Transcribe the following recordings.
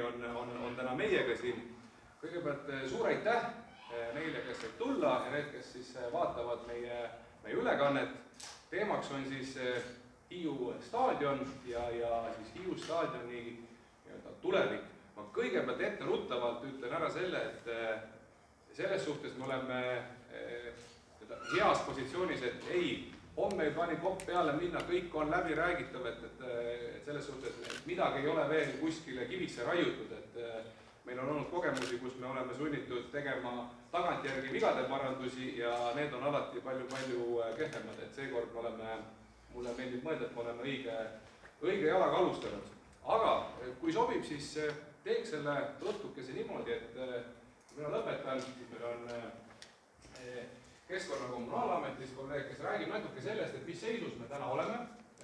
on täna meiega siin. Kõigepealt suur aitäh neile, kes said tulla ja need, kes siis vaatavad meie ülekannet. Teemaks on siis Hiiu staadion ja siis Hiiu staadioni tulevik. Ma kõigepealt etteruttavalt ütlen ära selle, et selles suhtes me oleme heas positsioonis, et ei, homme ei pani kopp peale minna, kõik on läbi räägitav, et selles suhtes midagi ei ole veel kuskile kivisse raiutud, et meil on olnud kogemusi, kus me oleme sunnitud tegema tagantjärgi vigade parandusi ja need on alati palju kehvemad, et seekord mulle meeldib mõelda, et me oleme õige jalaga alustanud. Aga kui sobib, siis teeks selle õhtukese niimoodi, et mina lõpetan, siis meil on Keskkonna Kommunaalametis kolleeg, kes räägib natuke sellest, et mis seisus me täna oleme,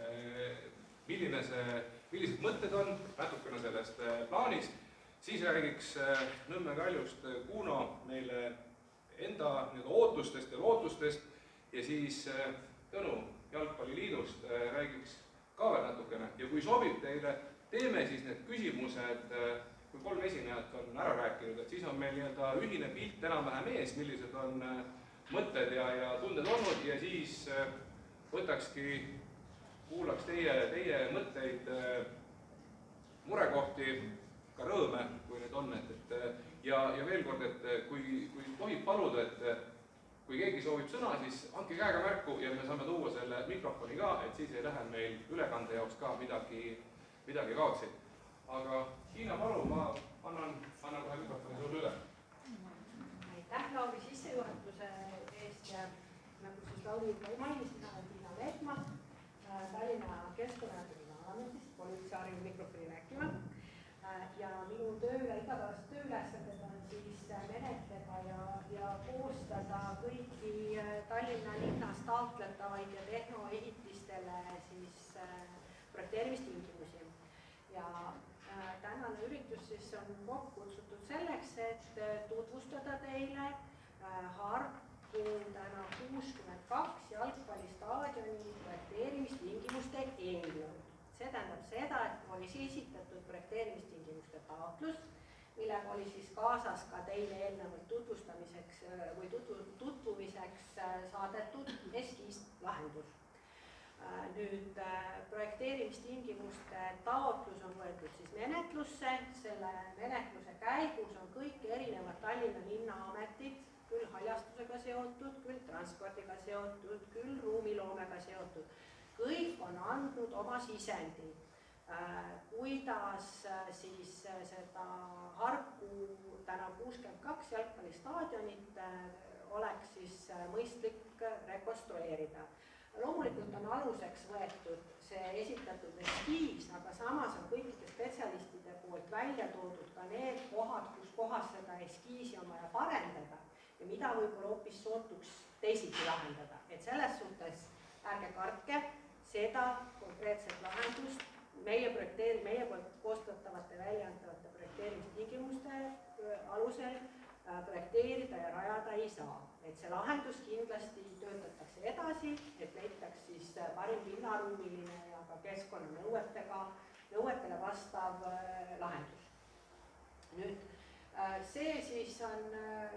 millised mõtted on, natukene sellest plaanist, siis räägiks Nõmme Kaljust Kuno meile enda ootustest ja lootustest ja siis Tõnu Jalgpalliliidust räägiks ka veel natukene. Ja kui sobib teile, teeme siis need küsimused, kui 3 esinejat on ära rääkinud, et siis on meil ühine pilt enam-vähem ees, millised on mõtted ja tunded olnud ja siis kuulaks teie mõtteid, murekohti, ka rõõme, kui need on. Ja veel kord, et kui tohib paluda, et kui keegi soovib sõna, siis andke käega märku ja me saame tuua selle mikrofoni ka, et siis ei lähe meil ülekande jaoks ka midagi kaotsi. Aga Hiina, palun, ma annan kohe mikrofoni sulle üle. Aitäh Lauri sissejuhatuse eest ja nagu siis Lauri juba mainis, mina olen Tiina Lehtma, Tallinna Keskkonna ja Kommunaalametist, pole üldse harjunud mikrofoni rääkima. Ja minu igapäevased tööülesanded on siis menetleda ja koostada kõiki Tallinna linnas taotletavaid ja tehnoehitistele siis projekteerimistingimusi. Ja tänane üritus siis on kokku kutsutud selleks, et tutvustada teile Harku täna 62 jalgpallistaadioni projekteerimistingimuste eelnõud. See tähendab seda, et oli esitatud projekteerimistingimuste taotlus, millega oli siis kaasas ka teile eelnevalt tutvustamiseks või tutvumiseks saadetud eskiislahendus. Nüüd projekteerimistingimuste taotlus on võetud siis menetlusse, selle menetluse käigus on kõik erinevad Tallinna linnaametid, küll haljastusega seotud, küll transpordiga seotud, küll ruumiloomega seotud. Kõik on andnud oma sisendi, kuidas siis seda Harku täna 62 jalgpallistaadionit oleks siis mõistlik rekonstrueerida. Loomulikult on aluseks võetud see esitatud eskiis, aga samas on kõikide spetsialistide poolt välja toodud ka need kohad, kus kohas seda eskiisi on vaja parendada ja mida võib-olla hoopis sootuks teisiti lahendada. Et selles suhtes ärge kartke seda konkreetset lahendust meie poolt koostatavate väljaantavate projekteerimistingimuste alusel projekteerida ja rajada ei saa. Et see lahendus kindlasti töötatakse edasi, et leitaks siis parim linnaruumiline ja ka keskkonnanõuetele vastav lahendus. Nüüd, see siis on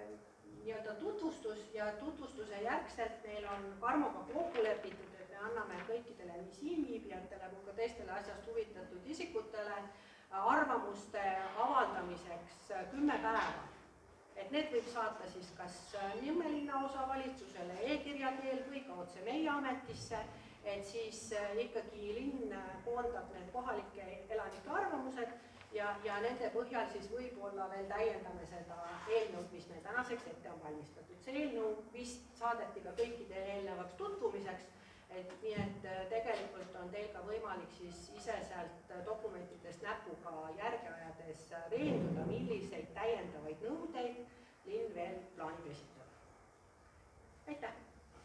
tutvustus ja tutvustuse järgselt meil on Karmoga kokku lepitud, et me anname kõikidele nii siinviibijatele kui ka teistele asjast huvitatud isikutele arvamuste avaldamiseks 10 päeva. Et need võib saata siis kas Nõmme linnaosavalitsusele e-kirja teel või ka otse meie ametisse, et siis ikkagi linn koondab need kohalike elanike arvamused ja nende põhjal siis võib-olla veel täiendame seda eelnõud, mis meil tänaseks ette on valmistatud. See eelnõu vist saadeti ka kõikidele eelnevaks tutvumiseks, nii et tegelikult on teil ka võimalik siis ise sealt dokumentidest näpuga järgi ajades veenduda, milliseid täiendavaid nõudeid linn veel plaanib esitada. Aitäh!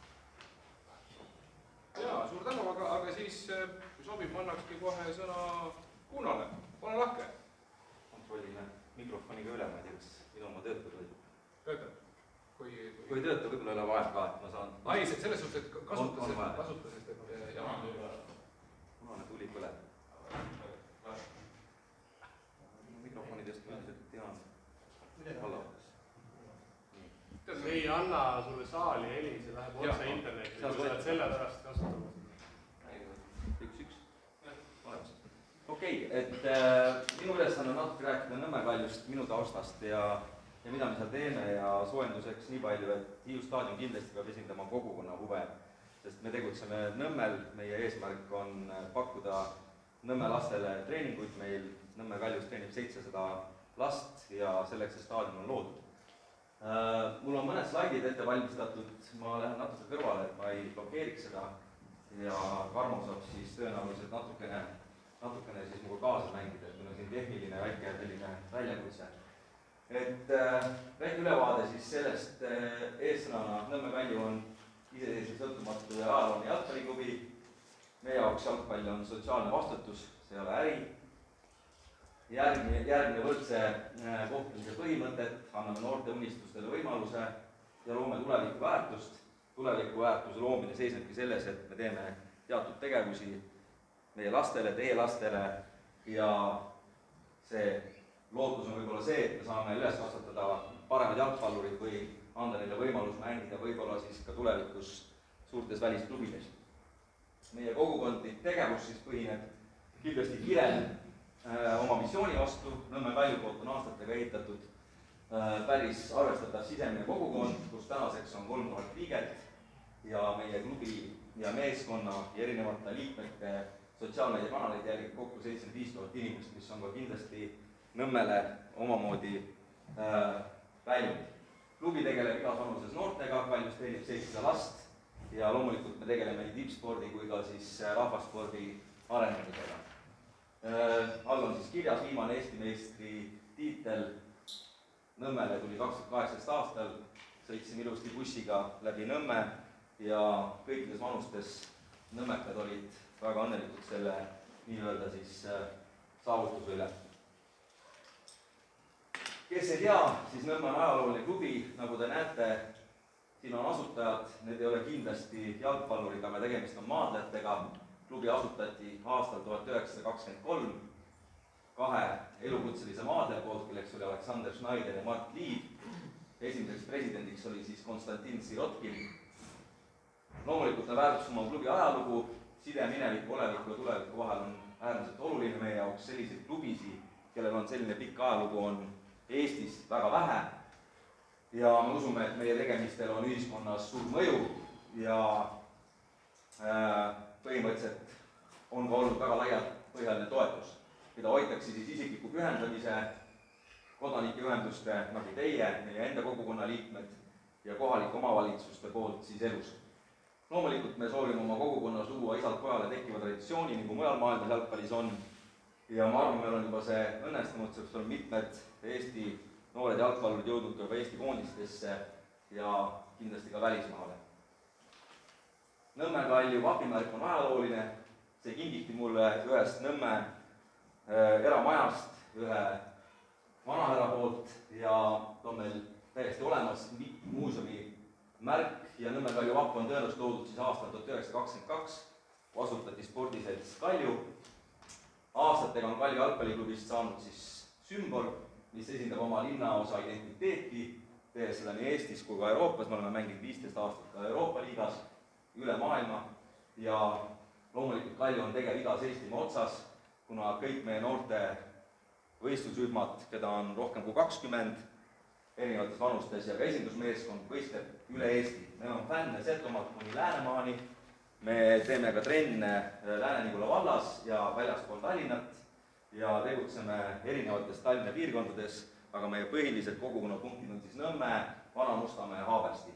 Jaa, suur tänu, aga siis kui sobib, ma annakski kohe sõna Kuunale. Ole lahke! Kontrollime mikrofoniga üle, ma ei tea, kas minu oma töötab või? Töötab. Kui töötab, võib-olla ei ole vaja ka, et ma saan... Ai, selles suhtes, et kasutasest, et jama. Punane tuli põleb. Mikrofonidest see ei anna sulle saali heli, see läheb otse internetti, kui sa oled selle pärast kasutama. Okei, et minu ülesanne on natuke rääkida Nõmme Kaljust, minu taustast ja mida me seal teeme ja soojenduseks nii palju, et Hiiu staadion kindlasti peab esindama kogukonna huve, sest me tegutseme Nõmmel, meie eesmärk on pakkuda Nõmme lastele treeninguid, meil Nõmme Kaljus treenib 700 last ja selleks see staadion on loodud. Mul on mõned slaidid ette valmistatud, ma lähen natuke kõrvale, et ma ei blokeeriks seda ja Karmo saab siis tõenäoliselt natukene siis mugu kaasa mängida, et meil on siin tehniline väike selline väljakutse. Et väike ülevaade siis sellest eessõnana Nõmme Kalju on iseseisva sõltumatu ja ajalooline jalgpalliklubi. Meie jaoks jalgpall on sotsiaalne vastutus, see ei ole äri. Järgmine võrdse kohtlemise põhimõtet, anname noorte unistustele võimaluse ja loome tulevikuväärtust. Tulevikuväärtuse loomine seisnebki selles, et me teeme teatud tegevusi meie lastele, teie lastele ja see lootus on võib-olla see, et me saame üles kasvatada paremad jalgpallurid või anda neile võimalus mängida võib-olla siis ka tulevikus suurtes välisklubides. Meie kogukondlik tegevus siis põhineb kindlasti kirel oma missiooni vastu. Nõmme Kalju poolt on aastatega ehitatud päris arvestatav sisemine kogukond, kus tänaseks on 3000 liiget ja meie klubi ja meeskonna ja erinevate liikmete sotsiaalmeediakanaleid jälgib kokku 75 000 inimest, mis on ka kindlasti Nõmmele omamoodi väljund. Klubi tegeleb igas vanuses noortega, Kaljus treenib 700 last ja loomulikult me tegeleme nii tippspordi kui ka siis rahvaspordi arendamisega. All on siis kirjas viimane Eesti meistri tiitel. Nõmmele tuli 2018 aastal, sõitsime ilusti bussiga läbi Nõmme ja kõikides vanustes nõmmekad olid väga õnnelikud selle nii-öelda siis saavutuse üle. Kes ei tea, siis Nõmme on ajalooline klubi, nagu te näete, siin on asutajad, need ei ole kindlasti jalgpallurid, aga tegemist on maadletega. Klubi asutati aastal 1923 kahe elukutselise maadle poolt, kelleks oli Aleksander Schneider ja Mart Liiv. Esimeseks presidendiks oli siis Konstantin Sirotkin. Loomulikult me väärtustame klubi ajalugu, side mineviku, oleviku ja tuleviku vahel on äärmiselt oluline meie jaoks. Selliseid klubisi, kellel on selline pikk ajalugu, on Eestis väga vähe ja me usume, et meie tegemistel on ühiskonnas suur mõju ja põhimõtteliselt on ka olnud väga laiapõhjaline toetus, mida hoitakse siis isikliku pühendamise, kodanikeühenduste nagu teie, meie enda kogukonna liikmed ja kohalike omavalitsuste poolt siis elus. Loomulikult me soovime oma kogukonnas luua isalt pojale tekkiva traditsiooni, nagu mujal maailmas jalgpallis on. Ja ma arvan, meil on juba see õnnestunud, sest on mitmed Eesti noored jalgpallurid jõudnud ka Eesti koondistesse ja kindlasti ka välismaale. Nõmme Kalju vapimärk on ajalooline, see kingiti mulle ühest Nõmme eramajast, ühe vanahärra poolt ja on meil täiesti olemas muuseumi märk ja Nõmme Kalju vapp on tõenäoliselt loodud siis aastal 1922, kui asutati spordiselts Kalju. Aastatega on Kalju jalgpalliklubist saanud siis sümbol, mis esindab oma linnaosa identiteeti, tehes seda nii Eestis kui ka Euroopas. Me oleme mänginud 15 aastat ka Euroopa liigas, üle maailma ja loomulikult Kalju on tegev igas Eestimaa otsas, kuna kõik meie noorte võistlusrühmad, keda on rohkem kui 20 erinevates vanustes ja ka esindusmeeskond võistleb üle Eesti. Meil on fänne Setomaalt kuni Läänemaani. Me teeme ka trenne Lääne-Nigula vallas ja väljaspool Tallinnat ja tegutseme erinevates Tallinna piirkondades, aga meie põhilised kogukonnapunktid on siis Nõmme, Vana-Mustamäe ja Haabersti.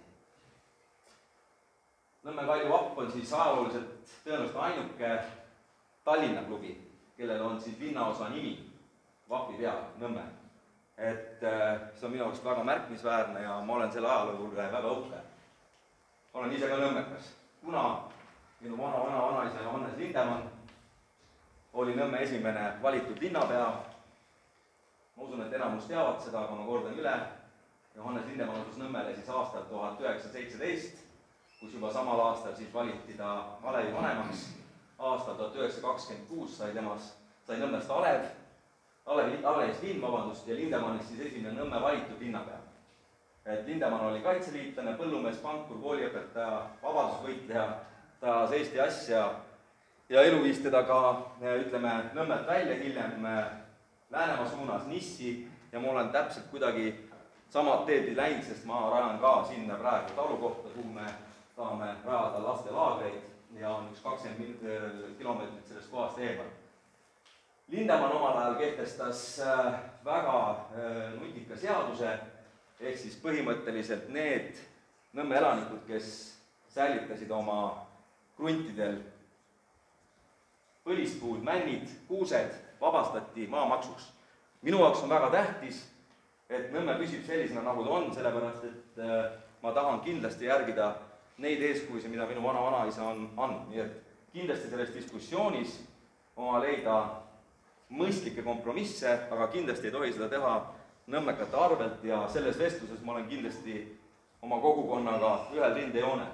Nõmme Kalju vapp on siis ajalooliselt tõenäoliselt ainuke Tallinna klubi, kellel on siis linnaosa nimi vapi peal, Nõmme. Et see on minu jaoks väga märkimisväärne ja ma olen selle ajaloo üle väga uhke. Olen ise ka nõmmekas, kuna minu vanaisa Johannes Lindemann oli Nõmme esimene valitud linnapea. Ma usun, et enamus teavad seda, aga ma kordan üle. Johannes Lindemann asus Nõmmele siis aastal 1917, kus juba samal aastal siis valiti ta Alevi vanemaks. Aastal 1926 sai Nõmmest Alev, Allenis Lind, vabandust, ja Lindemannist siis esimene Nõmme valitud linnapea. Et Lindemann oli kaitseliitlane, põllumees, pankur, kooliõpetaja, vabadusvõitleja, ta ajas Eesti asja ja elu viis teda ka, ütleme, Nõmmelt välja, hiljem Läänemaa suunas Nissi ja ma olen täpselt kuidagi samad teed läinud, sest ma rajan ka sinna praegu talukohta, kuhu me tahame rajada lastelaagreid ja on üks 20 kilomeetrit sellest kohast eemal. Lindemann omal ajal kehtestas väga nutika seaduse, ehk siis põhimõtteliselt need Nõmme elanikud, kes säilitasid oma kruntidel põlispuud, männid, kuused, vabastati maamaksuks. Minu jaoks on väga tähtis, et Nõmme püsib sellisena, nagu ta on, sellepärast et ma tahan kindlasti järgida neid eeskujusid, mida minu vana-vanaisa on andnud. Nii et kindlasti selles diskussioonis oma leida mõistlikke kompromisse, aga kindlasti ei tohi seda teha nõmmekate arvelt ja selles vestluses ma olen kindlasti oma kogukonnaga ühel rindejoonel.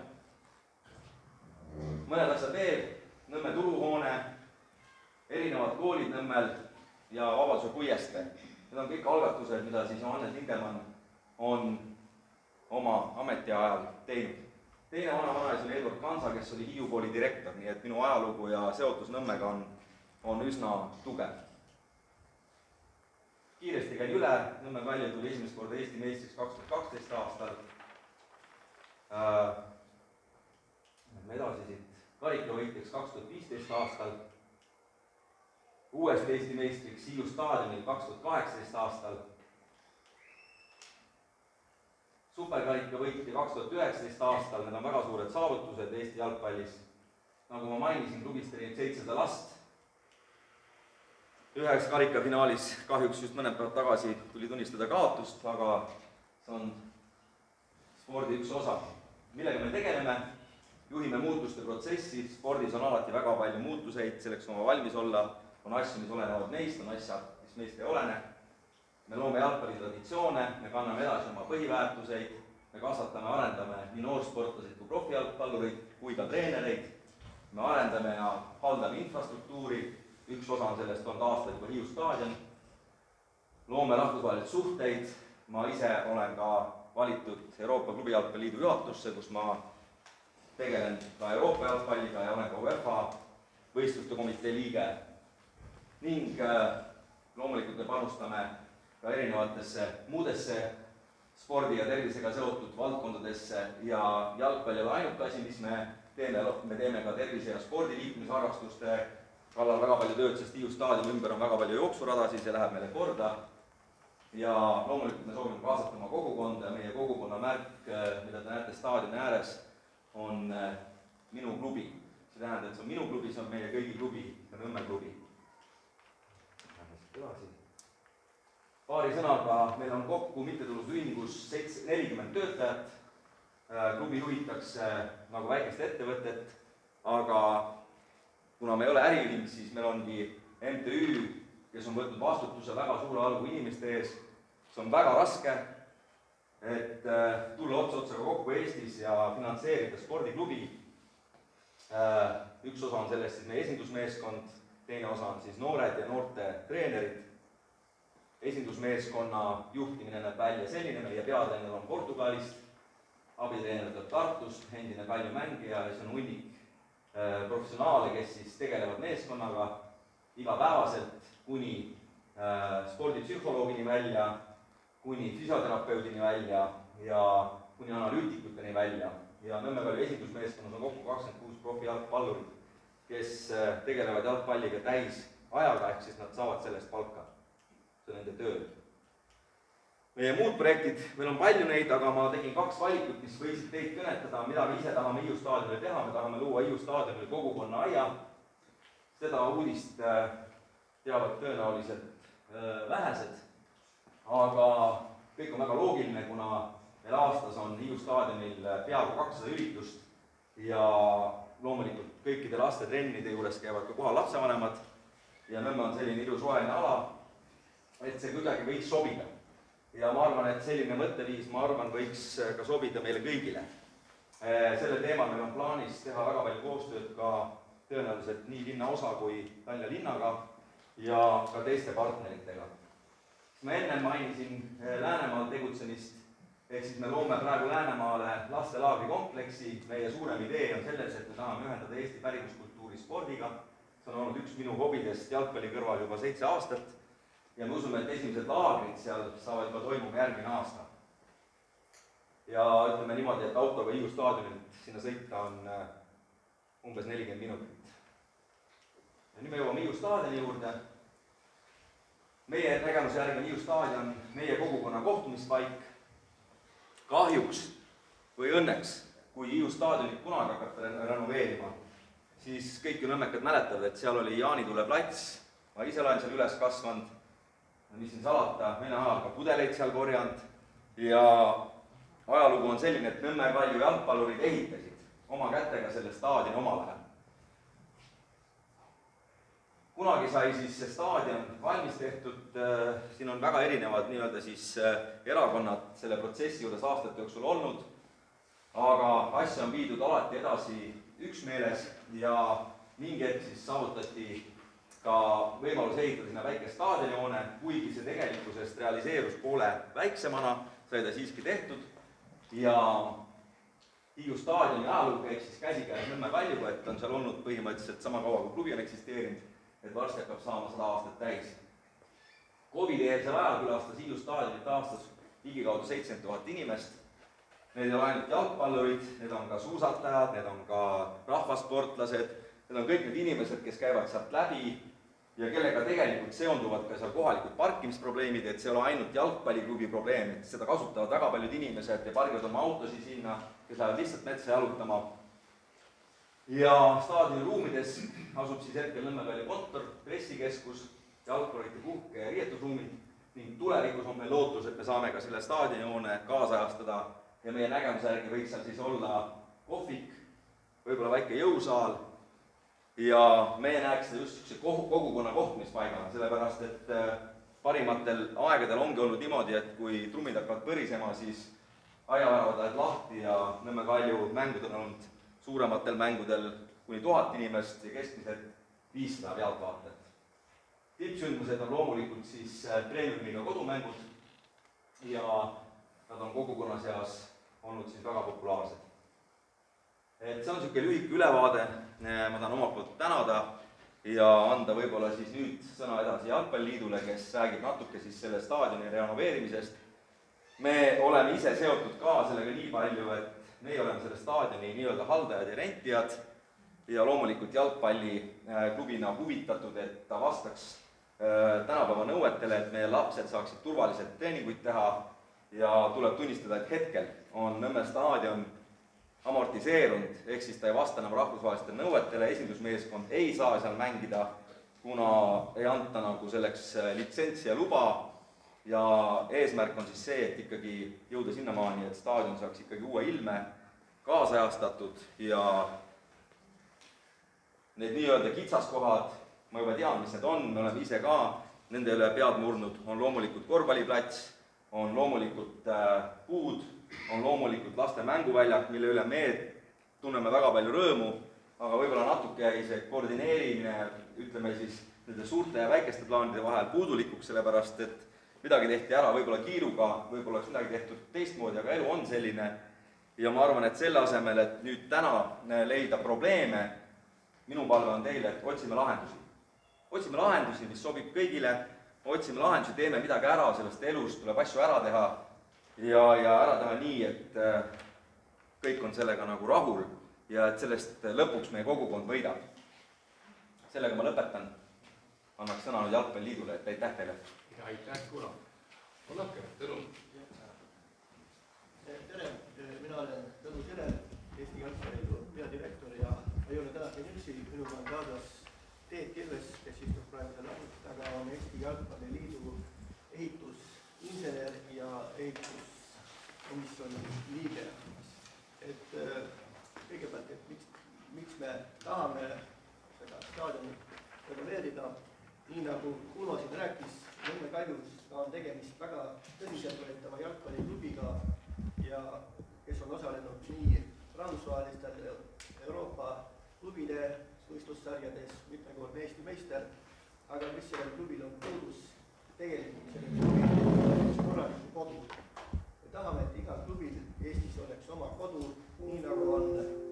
Mõned asjad veel, Nõmme turuhoone, erinevad koolid Nõmmel ja Vabaduse puiestee. Need on kõik algatused, mida siis Johannes Lindemann on oma ametiajal teinud. Teine vana-vanaisa oli Edward Kansa, kes oli Hiiu kooli direktor, nii et minu ajalugu ja seotus Nõmmega on üsna tugev. Kiiresti käin üle, Nõmme Kalju tuli esimest korda Eesti meistriks 2012 aastal. Me edasi siit karikavõitjaks 2015 aastal. Uuesti Eesti meistriks Hiiu staadionil 2018 aastal. Superkarikavõitja 2019 aastal, need on väga suured saavutused Eesti jalgpallis. Nagu ma mainisin, klubis teenib 700 last. Üheks karikafinaalis kahjuks just mõned päevad tagasi tuli tunnistada kaotust, aga see on spordi üks osa. Millega me tegeleme? Juhime muutuste protsessi, spordis on alati väga palju muutuseid, selleks oma valmis olla, on asju, mis olenevad meist, on asja, mis meist ei olene. Me loome jalgpalli traditsioone, me kanname edasi oma põhiväärtuseid, me kasvatame, arendame nii noorsportlaseid kui profijalgpallureid kui ka treenereid, me arendame ja haldame infrastruktuuri, üks osa on sellest olnud aastaid juba Hiiu staadion, loome rahvusvahelisi suhteid, ma ise olen ka valitud Euroopa Klubi Jalgpalliliidu juhatusse, kus ma tegelen ka Euroopa jalgpalliga ja olen ka UEFA võistluste komitee liige ning loomulikult me panustame ka erinevatesse muudesse spordi ja tervisega seotud valdkondadesse ja jalgpall ei ole ainuke asi, mis me teeme ka tervise ja spordi liikumisharrastuste kallal väga palju tööd, sest Hiiu staadioni ümber on väga palju jooksuradasid, see läheb meile korda. Ja loomulikult me soovime kaasata oma kogukonda ja meie kogukonna märk, mida te näete staadioni ääres, on minu klubi. See tähendab, et see on minu klubi, see on meie kõigi klubi ja Nõmme klubi. Paari sõnaga, meil on kokku mittetulundusühingus 40 töötajat. Klubi juhitakse nagu väikest ettevõtet, aga kuna me ei ole äriühing, siis meil ongi MTÜ, kes on võtnud vastutuse väga suure arvu inimeste ees. See on väga raske, et tulla otsa-otsaga kokku Eestis ja finantseerida spordiklubi. Üks osa on sellest siis meie esindusmeeskond, teine osa on siis noored ja noorte treenerid. Esindusmeeskonna juhtimine näeb välja selline, meie peatreener on Portugalist, abitreener tuleb Tartust, endine Kalju mängija ja see on hunnik professionaale, kes siis tegelevad meeskonnaga igapäevaselt kuni spordipsühholoogini välja, kuni füsioterapeudini välja ja kuni analüütikuteni välja. Ja Nõmme Kalju esindusmeeskonnas on kokku 26 profijalgpallurit, kes tegelevad jalgpalliga täis ajaga, ehk siis nad saavad sellest palka. See on nende töö. Meie muud projektid, meil on palju neid, aga ma tegin 2 valikut, mis võisid teid kõnetada, mida me ise tahame Hiiu staadionil teha. Me tahame luua Hiiu staadionil kogukonna aia. Seda uudist teavad tõenäoliselt vähesed, aga kõik on väga loogiline, kuna meil aastas on Hiiu staadionil peaaegu 200 üritust ja loomulikult kõikide laste trennide juures käivad ka kohal lapsevanemad ja Nõmme on selline ilus roheline ala, et see kuidagi võiks sobida. Ja ma arvan, et selline mõtteviis, võiks ka sobida meile kõigile. Selle teemal meil on plaanis teha väga palju koostööd ka tõenäoliselt nii linnaosa kui Tallinna linnaga. ja ka teiste partneritega. Ma enne mainisin Läänemaal tegutsemist, ehk siis me loome praegu Läänemaale lastelaagri kompleksi. Meie suurem idee on selles, et me tahame ühendada Eesti pärimuskultuuri spordiga. See on olnud üks minu hobidest jalgpalli kõrval juba 7 aastat ja me usume, et esimesed laagrid seal saavad juba toimuma järgmine aasta. Ja ütleme niimoodi, et autoga Hiiu staadionilt sinna sõita on umbes 40 minutit. Ja nüüd me jõuame Hiiu staadioni juurde. Meie nägemuse järgi on Hiiu staadion meie kogukonna kohtumispaik. Kahjuks või õnneks, kui Hiiu staadionit kunagi hakata renoveerima, siis kõik ju nõmmekad mäletavad, et seal oli Jaanitule plats. Ma ise olen seal üles kasvanud, mis siin salata, Vene ajal ka pudeleid seal korjanud ja ajalugu on selline, et Nõmme Kalju jalgpallurid ehitasid oma kätega selle staadioni omale. Kunagi sai siis see staadion valmis tehtud, siin on väga erinevad nii-öelda siis erakonnad selle protsessi juures aastate jooksul olnud, aga asja on viidud alati edasi üksmeeles ja mingi hetk siis saavutati ka võimalus ehitada sinna väike staadionihoone, kuigi see tegelikkusest realiseerus poole väiksemana, sai ta siiski tehtud ja Hiiu staadioni ajalugu käib siis käsikäes Nõmme Kaljuga, et on seal olnud põhimõtteliselt sama kaua, kui klubi on eksisteerinud, et varsti hakkab saama 100 aastat täis. COVID-eelsel ajal külastas Hiiu staadionit aastas ligikaudu 70 000 inimest. Need ei ole ainult jalgpallurid, need on ka suusatajad, need on ka rahvasportlased, need on kõik need inimesed, kes käivad sealt läbi ja kellega tegelikult seonduvad ka seal kohalikud parkimisprobleemid, et see ei ole ainult jalgpalliklubi probleem, et seda kasutavad väga paljud inimesed ja pargivad oma autosid sinna, kes lähevad lihtsalt metsa jalutama. Ja staadioni ruumides asub siis hetkel Nõmme Kalju kontor, pressikeskus, jalgpallurite puhke- ja riietusruumid ning tulevikus on meil lootus, et me saame ka selle staadionihoone kaasajastada ja meie nägemuse järgi võiks seal siis olla kohvik, võib-olla väike jõusaal ja meie näeks seda just kogukonna kohtumispaigana, sellepärast et parimatel aegadel ongi olnud niimoodi, et kui trummid hakkavad põrisema, siis aiavääravad lähevad lahti ja Nõmme Kalju mängud on olnud suurematel mängudel kuni 1000 inimest ja keskmiselt 500 pealtvaatajat. Tippsündmused on loomulikult siis premiumiga kodumängud ja nad on kogukonna seas olnud siis väga populaarsed. Et see on niisugune lühike ülevaade, ma tahan omalt poolt tänada ja anda võib-olla siis nüüd sõna edasi Jalgpalliliidule, kes räägib natuke siis selle staadioni renoveerimisest. Me oleme ise seotud ka sellega nii palju, et meie oleme selle staadioni nii-öelda haldajad ja rentijad ja loomulikult jalgpalliklubina huvitatud, et ta vastaks tänapäeva nõuetele, et meie lapsed saaksid turvaliselt treeninguid teha ja tuleb tunnistada, et hetkel on Nõmme staadion amortiseerunud, ehk siis ta ei vasta enam rahvusvahelistele nõuetele, esindusmeeskond ei saa seal mängida, kuna ei anta nagu selleks litsentsi ja luba ja eesmärk on siis see, et ikkagi jõuda sinnamaani, et staadion saaks ikkagi uue ilme kaasajastatud ja need nii-öelda kitsaskohad, ma juba tean, mis need on, me oleme ise ka nende üle pead murnud, on loomulikult korvpalliplats, on loomulikult puud, on loomulikult laste mänguväljak, mille üle me tunneme väga palju rõõmu, aga võib-olla natuke jäi see koordineerimine, ütleme siis, nende suurte ja väikeste plaanide vahel puudulikuks, sellepärast et midagi tehti ära võib-olla kiiruga, võib-olla oleks midagi tehtud teistmoodi, aga elu on selline. Ja ma arvan, et selle asemel, et nüüd täna leida probleeme, minu palve on teile, et otsime lahendusi. Otsime lahendusi, mis sobib kõigile, otsime lahendusi, teeme midagi ära sellest elust, tuleb asju ära teha ja ära teha nii, et kõik on sellega nagu rahul ja et sellest lõpuks meie kogukond võidab. Sellega ma lõpetan. Annaks sõna nüüd Jalgpalliliidule, et aitäh teile. Ja aitäh, Kuno. Olake, Tõnu. Tere, mina olen Tõnu Sirel, Eesti Jalgpalliliidu peadirektor ja ei ole täna siin üksi, minuga on kaasas Teet Kilves, kes istub praegu seal laudade taga, on Eesti Jalgpalliliidu ehitusinsener ja ehituskomisjoni liige. Et kõigepealt, et miks me tahame seda staadionit renoveerida, nii nagu Kuno siin rääkis, Nõmme Kaljus on tegemist väga tõsiseltvõetava jalgpalliklubiga ja kes on osalenud nii rahvusvahelistel Euroopa klubide võistlussarjades, mitmekordne Eesti meister, aga mis sellel klubil on puudus, tegelikult sellel klubil on korralikku kodu. Me tahame, et igal klubil Eestis oleks oma kodu, nii nagu on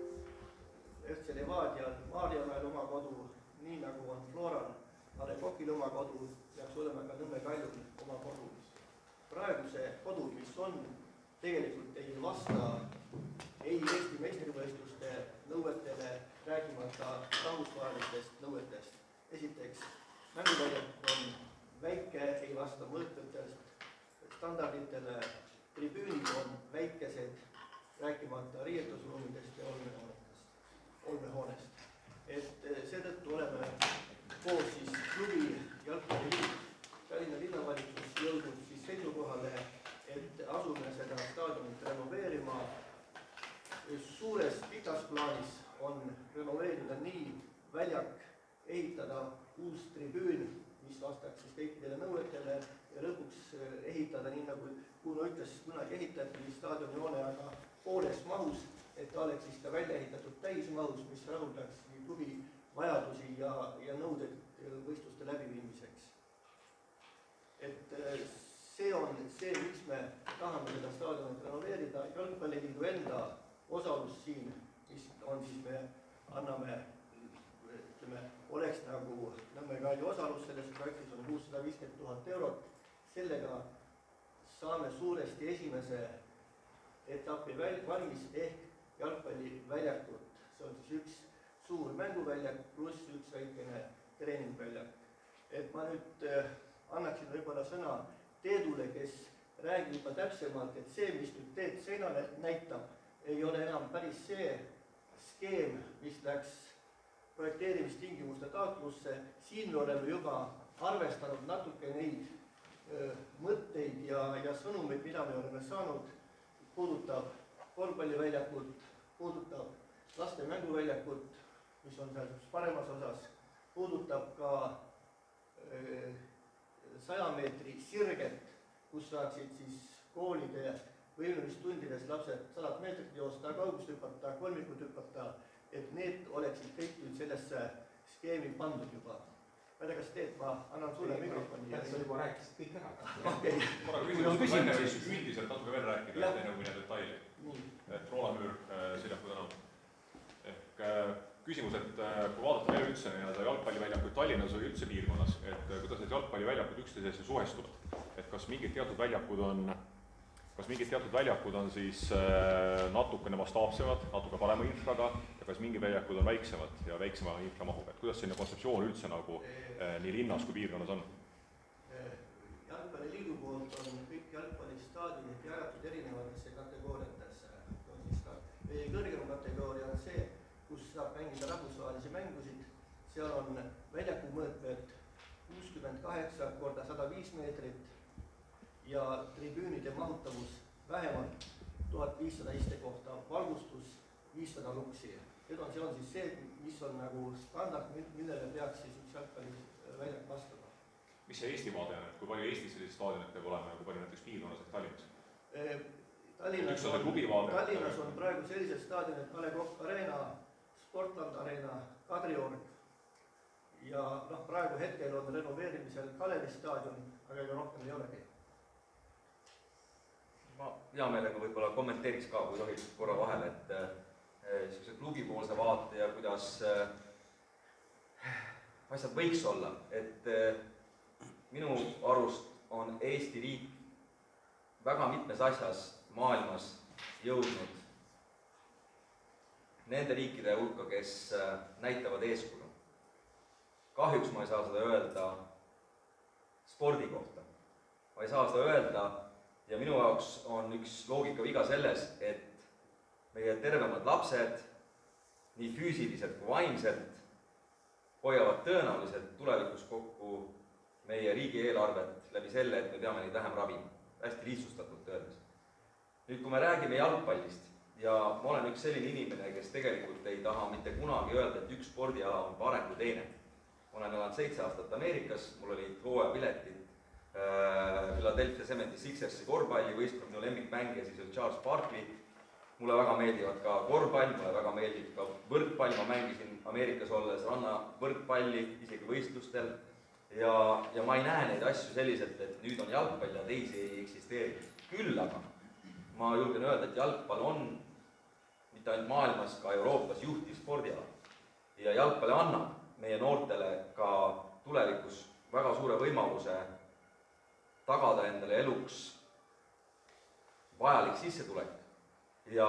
FC Levadial, Maarjamäel oma kodu, nii nagu on Floral, A Le Coqil oma kodu, peaks olema ka Nõmme Kaljul oma kodu. Praegu see kodu, mis on, tegelikult ei vasta ei Eesti meistrivõistluste nõuetele, räägimata rahvusvahelistest nõuetest. Esiteks, mänguväljak on väike, ei vasta mõõtmetest standarditele, tribüünid on väikesed, rääkimata riietusruumidest ja olmehoonest. Et seetõttu oleme koos siis klubi Jalgpalliliit, Tallinna linnavalitsus jõudnud siis seisukohale, et asume seda staadionit renoveerima. Suures pikas plaanis on renoveerida nii väljak, ehitada uus tribüün, mis vastaks siis kõikidele nõuetele ja lõpuks ehitada nii nagu Kuno ütles, kunagi ehitati staadionihoone, aga pooles mahus, et ta oleks siis ka välja ehitatud täismahus, mis rahuldaks nii klubi vajadusi ja nõuded võistluste läbiviimiseks. Et see on see, miks me tahame seda staadionit renoveerida. Jalgpalliliidu enda osalus siin, mis on siis me anname, ütleme, oleks nagu Nõmme Kalju osalus selles projektis on 650 000 eurot. Sellega saame suuresti esimese etapi valmis ehk jalgpalliväljakut. See on siis üks suur mänguväljak pluss üks väikene treeningväljak. Et ma nüüd annaksin võib-olla sõna Teedule, kes räägib juba täpsemalt, et see, mis nüüd Teet seinale näitab, ei ole enam päris see skeem, mis läks projekteerimistingimuste taotlusse. Siin me oleme juba arvestanud natuke neid mõtteid ja sõnumeid, mida me oleme saanud, puudutab korvpalliväljakut, puudutab laste mänguväljakut, mis on seal paremas osas, puudutab ka 100 meetri sirget, kus saaksid siis koolide võimlemistundides lapsed 100 meetrit joosta, kaugust hüpata, kolmikut hüpata, et need oleksid kõik nüüd sellesse skeemi pandud juba. Ma ei tea, kas Teet, ma annan sulle mikrofoni. Sa juba rääkisid kõik ära. Okay. Korra küsimus välja, siis üldiselt natuke veel rääkida, et enne kui need detaili. Et Roland Müür, Siljaku tänav. Ehk küsimus, et kui vaadata veel üldse nii-öelda jalgpalliväljakuid Tallinnas või üldse piirkonnas, et kuidas need jalgpalliväljakud üksteisesse suhestuvad? Et kas mingid teatud väljakud on siis natukene mastaapsemad, natuke parema infraga ja kas mingid väljakud on väiksemad ja väiksema inframahuga? Et kuidas selline kontseptsioon üldse nagu nii linnas kui piirkonnas on? Jalgpalliliidu poolt on kõik jalgpallistaadionid jagatud erinevatesse kategooriatesse. Meie kõrgem kategooria on see, kus saab mängida rahvusvahelisi mängusid. Seal on väljaku mõõtmed 68 × 105 meetrit ja tribüünide mahutavus vähemalt 1500 istekohta, valgustus 500 luksi. See on siis see, mis on nagu standard, millele peaks siis üks jalgpalliväljak vastama. Mis see Eesti vaade on, et kui palju Eestis sellised staadionid peab olema ja kui palju näiteks piirkonnas ehk Tallinnas? Tallinnas on praegu sellised staadionid, A Le Coq Arena, Sportland Arena, Kadriorg ja praegu hetkel on renoveerimisel Kalevi staadion, aga ega rohkem ei olegi. Ma hea meelega võib-olla kommenteeriks ka, kui tohib korra vahele, et klubipoolse vaate ja kuidas asjad võiks olla, et minu arust on Eesti riik väga mitmes asjas maailmas jõudnud nende riikide hulka, kes näitavad eeskuju. Kahjuks ma ei saa seda öelda spordi kohta. Ma ei saa seda öelda ja minu jaoks on üks loogika viga selles, et meie tervemad lapsed, nii füüsiliselt kui vaimselt, hoiavad tõenäoliselt tulevikus kokku meie riigieelarvet läbi selle, et me peame neid vähem ravima. Hästi lihtsustatult öeldes. Nüüd, kui me räägime jalgpallist ja ma olen üks selline inimene, kes tegelikult ei taha mitte kunagi öelda, et üks spordiala on parem kui teine. Ma olen elanud 7 aastat Ameerikas, mul olid hooajapiletid Philadelphia 76ersi korvpallivõistkond, minu lemmikmängija siis oli Charles Barkley. Mulle väga meeldivad ka korvpall, mulle väga meeldib ka võrkpall, ma mängisin Ameerikas olles ranna võrkpalli, isegi võistlustel. ja ma ei näe neid asju selliselt, et nüüd on jalgpall ja teisi ei eksisteeri. Küll aga ma julgen öelda, et jalgpall on mitte ainult maailmas, ka Euroopas juhtiv spordiala. Ja jalgpall annab meie noortele ka tulevikus väga suure võimaluse tagada endale eluks vajalik sissetulek ja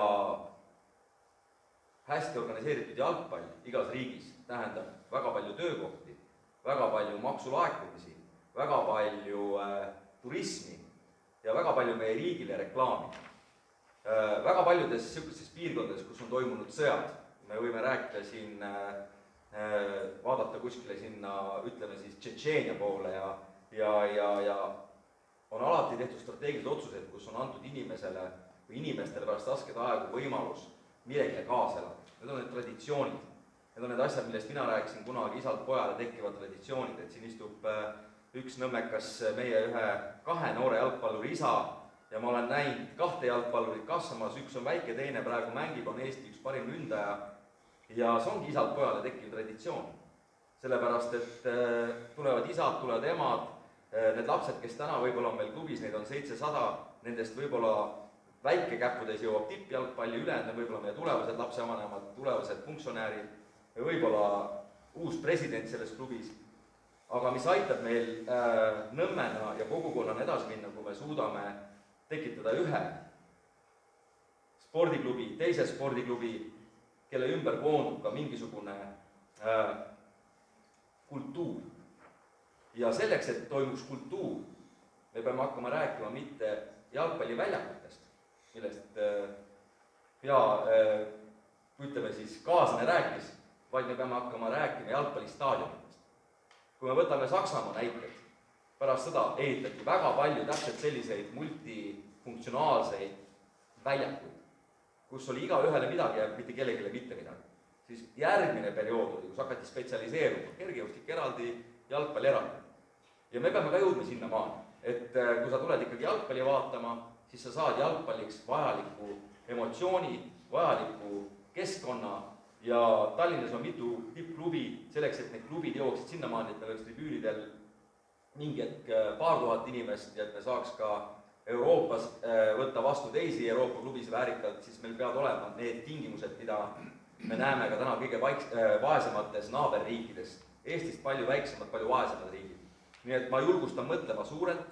hästi organiseeritud jalgpall igas riigis tähendab väga palju töökohti, väga palju maksulaekumisi, väga palju turismi ja väga palju meie riigile reklaami. Väga paljudes sellistes piirkondades, kus on toimunud sõjad, me võime rääkida siin, vaadata kuskile sinna, ütleme siis Tšetšeenia poole ja on alati tehtud strateegilised otsused, kus on antud inimesele või inimestele pärast raskeid aegu võimalus millegile kaasa elada. Need on need traditsioonid. Need on need asjad, millest mina rääkisin kunagi isalt pojale tekkivad traditsioonid, et siin istub üks nõmmekas meie kahe noore jalgpalluri isa ja ma olen näinud 2 jalgpallurit kasvamas, üks on väike, teine praegu mängib, on Eesti üks parim ründaja ja see ongi isalt pojale tekkiv traditsioon. Sellepärast, et tulevad isad, tulevad emad, need lapsed, kes täna võib-olla on meil klubis, neid on 700, nendest võib-olla väikekäppudes jõuab tippjalgpalli ülejäänud, võib-olla meie tulevased lapsevanemad, tulevased funktsionäärid ja võib-olla uus president selles klubis. Aga mis aitab meil Nõmmena ja kogukonnana edasi minna, kui me suudame tekitada ühe spordiklubi, teise spordiklubi, kelle ümber koondub ka mingisugune kultuur. Ja selleks, et toimuks kultuur, me peame hakkama rääkima mitte jalgpalliväljakutest, millest ütleme siis kaaslane rääkis, vaid me peame hakkama rääkima jalgpallistaadionitest. Kui me võtame Saksamaa näited, pärast seda ehitati väga palju täpselt selliseid multifunktsionaalseid väljakuid, kus oli igaühele midagi ja mitte kellegile mitte midagi. Siis järgmine periood oli, kus hakati spetsialiseeruma, kergejõustik eraldi, jalgpall eraldi. Ja me peame ka jõudma sinna maani, et kui sa tuled ikkagi jalgpalli vaatama, siis sa saad jalgpalliks vajaliku emotsiooni, vajaliku keskkonna ja Tallinnas on mitu tippklubi selleks, et need klubid jooksid sinnamaani, et meil oleks tribüünidel mingi hetk 2000 inimest ja et me saaks ka Euroopas võtta vastu teisi Euroopa klubis väärikalt, siis meil peavad olema need tingimused, mida me näeme ka täna kõige vaesemates naaberriikides. Eestist palju väiksemad, palju vaesemad riigid. Nii et ma julgustan mõtlema suurelt.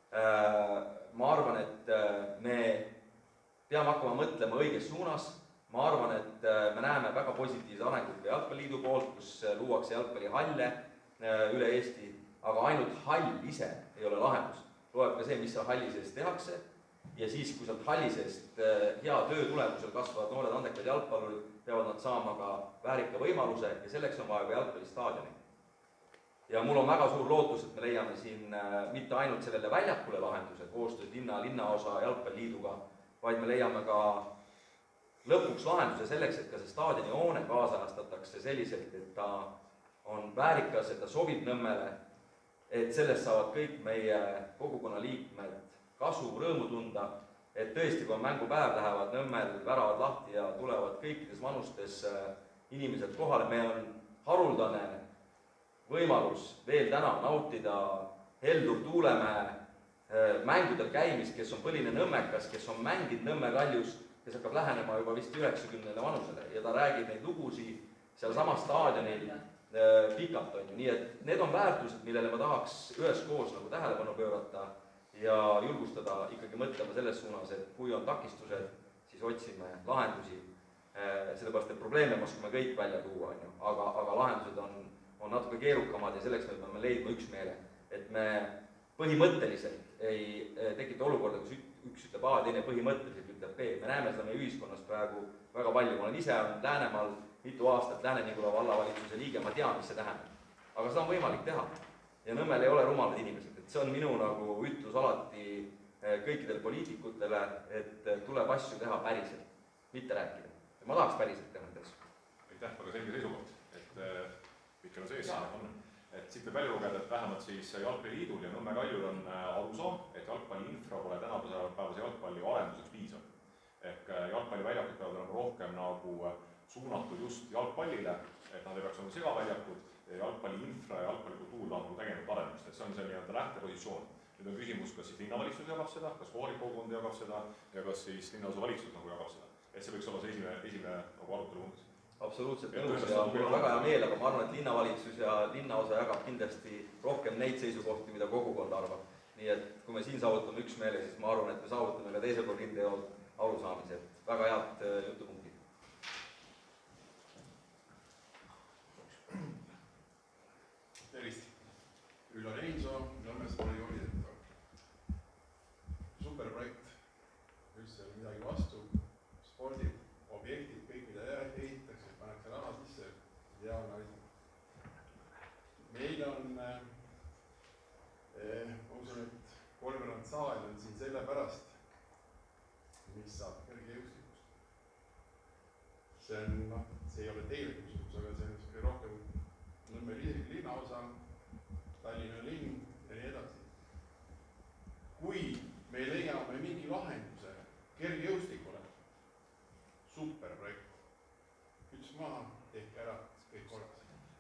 Ma arvan, et me peame hakkama mõtlema õiges suunas. Ma arvan, et me näeme väga positiivse arengut ka Jalgpalliliidu poolt, kus luuakse jalgpallihalle üle Eesti, aga ainult hall ise ei ole lahendus. Loeb ka see, mis seal halli sees tehakse ja siis, kui sealt halli seest hea töö tulemusel kasvavad noored andekad jalgpallurid, peavad nad saama ka väärika võimaluse ja selleks on vaja ka jalgpallistaadioni. Ja mul on väga suur lootus, et me leiame siin mitte ainult sellele väljakule lahenduse koostööd linnaosa Jalgpalliliiduga, vaid me leiame ka lõpuks lahenduse selleks, et ka see staadioni hoone kaasajastatakse selliselt, et ta on väärikas, et ta sobib Nõmmele, et sellest saavad kõik meie kogukonna liikmed kasu, rõõmu tunda, et tõesti, kui mängupäev lähevad Nõmmel väravad lahti ja tulevad kõikides vanustes inimesed kohale, meil on haruldane võimalus veel täna nautida Heldur Tuulemäe mängudel käimist, kes on põline nõmmekas, kes on mänginud Nõmme Kaljus, kes hakkab lähenema juba vist 90 vanusele ja ta räägib neid lugusid seal sama staadionil pikalt on. Nii et need on väärtused, millele ma tahaks üheskoos nagu tähelepanu pöörata ja julgustada ikkagi mõtlema selles suunas, et kui on takistused, siis otsime lahendusi, sellepärast et probleeme oskame kõik välja tuua, aga lahendused on natuke keerukamad ja selleks me peame leidma üksmeele, et me põhimõtteliselt ei tekita olukorda, kus üks ütleb A, teine põhimõtteliselt ütleb B. Me näeme seda meie ühiskonnas praegu väga palju. Ma olen ise Läänemaal mitu aastat Lääne-Nigula vallavalitsuse liige, ma tean, mis see tähendab. Aga seda on võimalik teha. Ja Nõmmel ei ole rumalad inimesed. Et see on minu nagu ütlus alati kõikidel poliitikutele, et tuleb asju teha päriselt, mitte rääkida. Ja ma tahaks päriselt teha need asju. Aitäh, väga selge seisukoht, et Mikkel on sees, et siit võib välja lugeda, et vähemalt siis Jalgpalliliidul ja Nõmme Kaljul on arusaam, et jalgpalli infra pole tänapäevase jalgpalli arenduseks piisav. Ehk jalgpalliväljakud peavad olema rohkem nagu suunatud just jalgpallile, et nad ei peaks olema segaväljakud jalgpalli infra ja jalgpallikultuur tahab nagu täiendavat arendust, et see on see nii-öelda lähtepositsioon. Nüüd on küsimus, kas siis linnavalitsus jagab seda, kas kohalik kogukond jagab seda ja kas siis linnaosa valitsus nagu jagab seda. Et see võiks olla see esimene nagu arutelu punktis. Absoluutselt nõus ja mul on väga hea meel, aga ma arvan, et linnavalitsus ja linnaosa jagab kindlasti rohkem neid seisukohti, mida kogukond arvab. Nii et kui me siin saavutame üksmeele, siis ma arvan, et me saavutame ka teisel pool rindejoont arusaamise. Väga head jutupunktid. Tervist! Üllar Heinso, Nõmme spordikooli direktor. Superprojekt, üldse ei ole midagi vastu. Spordiobjektid, kõik mida ehitatakse, pannakse raha sisse, ideaalne asi. Meil on, ma usun, et kolmveerand saal on siin sellepärast, mis saab kergejõustikust. See ei ole teile küsimus, aga see on rohkem Nõmme linnaosa, Tallinna linn ja nii edasi. Kui me leiame mingi lahenduse kergejõustikule, superprojekt, küts maha, tehke ära, kõik korras.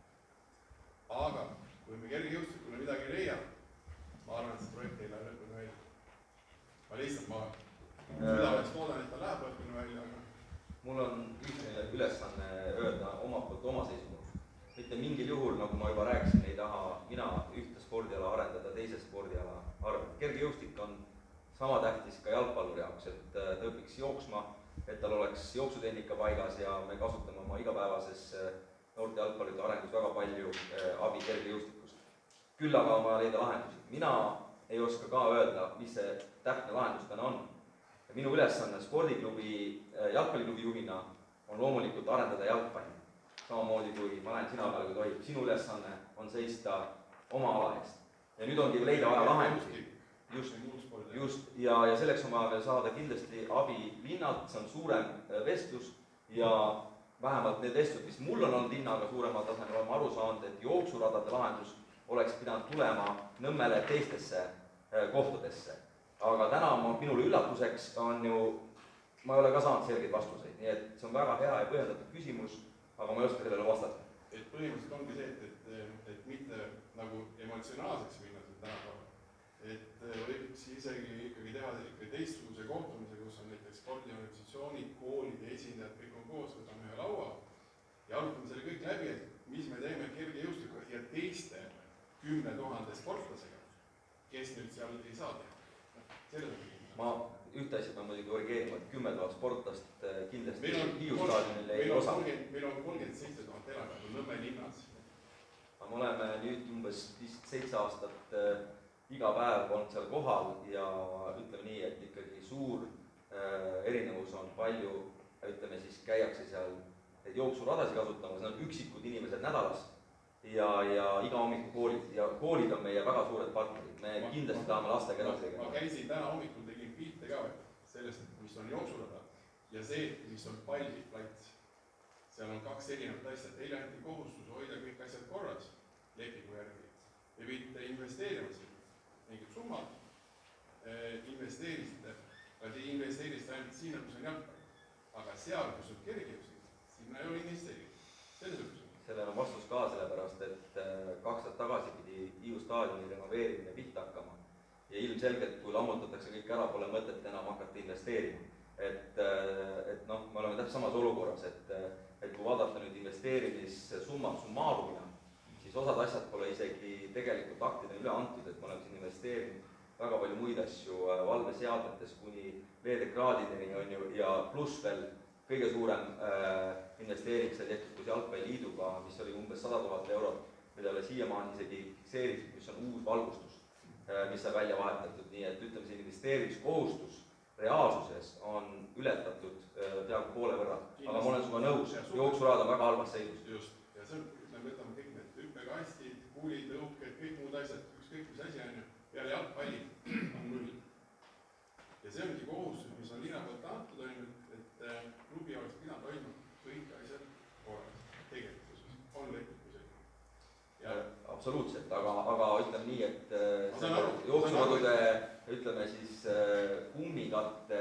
Aga kui me kergejõustikule midagi ei leia, ma arvan, et see projekt ei lähe lõpuni välja. Ma lihtsalt südamest loodan, et ta läheb lõpuni välja, aga mul on ülesanne öelda omalt poolt oma seisukoht. Mitte mingil juhul, nagu ma juba rääkisin, ei taha mina ühte spordiala arendada teise spordiala arvelt. Kergejõustik on sama tähtis ka jalgpalluri jaoks, et ta õpiks jooksma, et tal oleks jooksutehnika paigas ja me kasutame oma igapäevases noorte jalgpallide arengus väga palju abi kergejõustikust. Küll aga on vaja leida lahendusi. Mina ei oska ka öelda, mis see täpne lahendus täna on. Minu ülesanne spordiklubi, jalgpalliklubi juhina on loomulikult arendada jalgpalli. Samamoodi kui ma näen sina peale, kui tohib. Sinu ülesanne on seista oma ala eest. Ja nüüd ongi leida vaja lahendusi. Just. Ja selleks on vaja veel saada kindlasti abi linnalt, see on suurem vestlus ja vähemalt need vestlud, mis mul on olnud linnaga suuremal tasemel, olen aru saanud, et jooksuradade lahendus oleks pidanud tulema Nõmmele teistesse kohtadesse. Aga täna minule üllatuseks on ju, ma ei ole ka saanud selgeid vastuseid, nii et see on väga hea ja põhjendatud küsimus, aga ma ei oska sellele vastata. Et põhimõtteliselt ongi see, et mitte nagu emotsionaalseks minna siin tänapäeval. Et võiks isegi ikkagi teha teistsuguse kohtumise, kus on näiteks spordiorganisatsioonid, koolide esindajad, kõik on koos, võtame ühe laua ja arutame selle kõik läbi, et mis me teeme kergejõustikuga ja teiste 10 000 sportlasega, kes nüüd seal ei saa teha. Ma ühte asja pean muidugi korrigeerima, et 10 000 sportlast kindlasti Hiiu staadionil ei osa. Meil on 37 000 elanikku Nõmme linnas. Me oleme nüüd umbes 7 aastat iga päev olnud seal kohal ja ütleme nii, et ikkagi suur erinevus on palju, ütleme siis käiakse seal jooksuradasi kasutamas, need on üksikud inimesed nädalas ja iga hommiku koolid ja koolid on meie väga suured partnerid, me kindlasti tahame lastega edasi tegema. Ma käisin täna hommikul, tegin pilte ka sellest, mis on jooksurada ja see, mis on palliplats. Seal on 2 erinevat asja, teile anti kohustus hoida kõik asjad korras lepingu järgi ja pidite investeerima siin mingid summad, investeerisite ainult sinna, kus on jalgpall. Aga seal, kus on kergejõustik, sinna ei ole investeeritud. Sellel on vastus ka sellepärast, et 2 aastat tagasi pidi Hiiu staadioni renoveerimine pihta hakkama ja ilmselgelt, kui lammutatakse kõik ära, pole mõtet enam hakata investeerima. Et me oleme täpselt samas olukorras, et kui vaadata nüüd investeerimissummad summaarumina, siis osad asjad pole isegi tegelikult aktidele üle antud, et me oleme siin investeerinud väga palju muid asju valveseadmetes kuni veedekraadideni on ju ja pluss veel kõige suurem investeering sai tehtud koos Jalgpalliliiduga, mis oli umbes 100 000 eurot, mida ei ole siiamaani isegi fikseeritud, mis on uus valgustus, mis sai välja vahetatud, nii et ütleme, see investeerimiskohustus reaalsuses on ületatud peaaegu poole võrra, aga ma olen sinuga nõus, jooksurajad on väga halvas seisus. Just, ja see on, me võtame kõik need hüppekastid, kuulid, õuked, kõik muud asjad, ükskõik mis asi on ju, peale jalgpalli on null. Ja see ongi kohustus, mis on linna poolt antud, et klubi oleks pidanud hoidma kõik asjad korras. Tegelikkuses on lepikuses. Absoluutselt, aga ütleme nii, et jooksuvadude, ütleme siis kummikatte,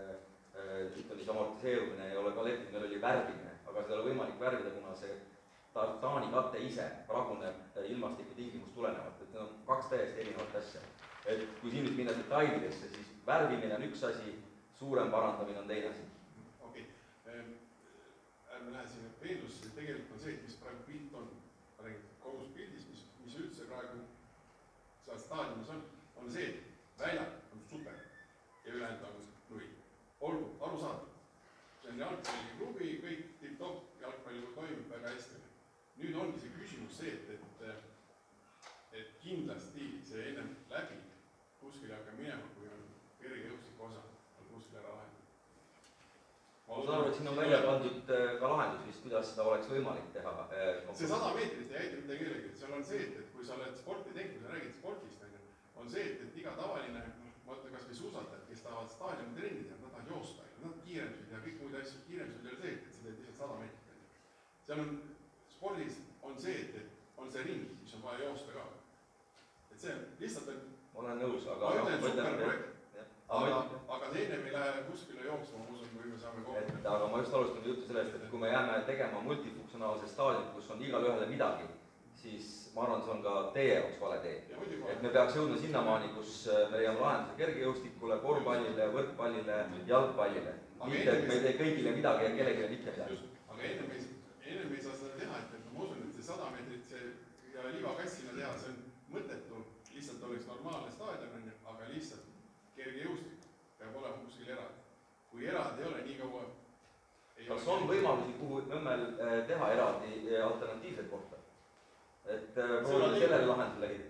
ütleme siis amortiseerumine ei ole ka leping, meil oli värvimine, aga seda ei ole võimalik värvida, kuna see tartaani kate ise praguneb ilmastikutingimust tulenevalt, et need on kaks täiesti erinevat asja. Et kui siin nüüd minna detailidesse, siis värvimine on üks asi, suurem parandamine on teine asi. Okei, ärme lähe sinna peedusse, tegelikult on see, et mis praegu pilt on, ma räägin kogus pildis, mis üldse praegu seal staadionis on see, et väljak on super ja ülejäänud on null. Olgu, aru saada. See on jalgpalliklubi, kõik tipp-top, jalgpalli toimib väga hästi. Nüüd ongi see küsimus see, et kindlasti see ennem läbi kuskil hakkab minema, kui on kergejõustik osa, on kuskil ära lahendada. Ma saan aru, et siin on välja pandud ka lahendus vist, kuidas seda oleks võimalik teha. See 100 meetrit ei aita mitte kellegi. Seal on see, et kui sa oled sporti teinud, kui sa räägid spordist, on see, et iga tavaline, ma ütlen kas või suusatajad, kes tahavad staadioni trenni teha, nad tahavad joosta, nad kiiremsid ja kõik muid asju, kiiremsid ei ole see, et sa teed lihtsalt 100 meetrit. Seal on, spordis on see, et on see ring, mis on vaja joosta ka. Et see lihtsalt on... Ma olen nõus, aga... Ma ütlen super projekt, aga teine me ei lähe kuskile jooksma, ma usun, kui me saame kokku. Aga ma just alustan juttu sellest, et kui me jääme tegema multifunktsionaalse staadionit, kus on igal ühele midagi, siis ma arvan, see on ka teie jaoks vale tee. Et me peaks jõudma sinnamaani, kus me leiame lahenduse kergejõustikule, korvpallile, võrkpallile, jalgpallile. Mitte, et me ei tee kõigile midagi ja kellelegi mitte midagi. Aga ennem ei saa seda teha, et ma usun, et see 100 meetrit ja libakassina teha, see on mõttetu. Lihtsalt oleks normaalne staadion, aga lihtsalt kergejõustik peab olema kuskil eraldi. Kui eraldi ei ole, nii kaua... Kas on võimalusi, kuhu Nõmmel teha eraldi alternatiivseid kohta? Et proovime sellele lahendusele leida.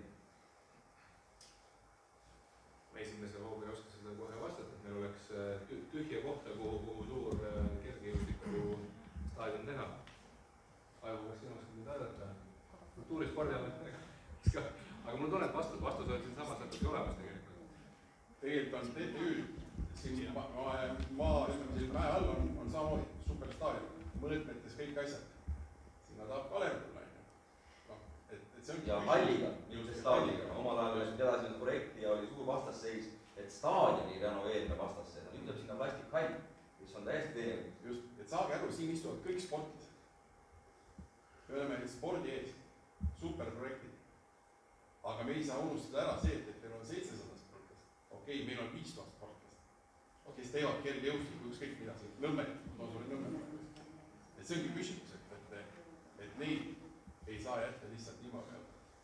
Ma esimese hooga ei oska seda kohe vastata, et meil oleks tühja kohta, kuhu suur kergejõustiku staadion teha. Aivu, kas sinu oskad nüüd aidata? Kultuurispordiamet, aga mul tunne, et vastus on siin samas natuke olemas tegelikult. Tegelikult on TTÜ, siin mäe all on samamoodi superstaadion, mõõtmetes kõik asjad. Sinna tahab Kalev tulla. Ja halliga, mitte staadioniga. Omal ajal vedasime projekti ja oli suur vastasseis, et staadioni renoveerime vastasseis. Nüüd tuleb sinna plastikhall, mis on täiesti teine. Just, et saage aru, siin istuvad kõik spordid. Me oleme spordi ees, superprojektid. Aga me ei saa unustada ära see, et meil on 700 sportlast. Okei, meil on 5000 sportlast. Kes teevad kergejõustiku, ükskõik mida siin Nõmmel, ma sulle Nõmmel. Et see ongi küsimus, et neid ei saa jätta lihtsalt ilma peale.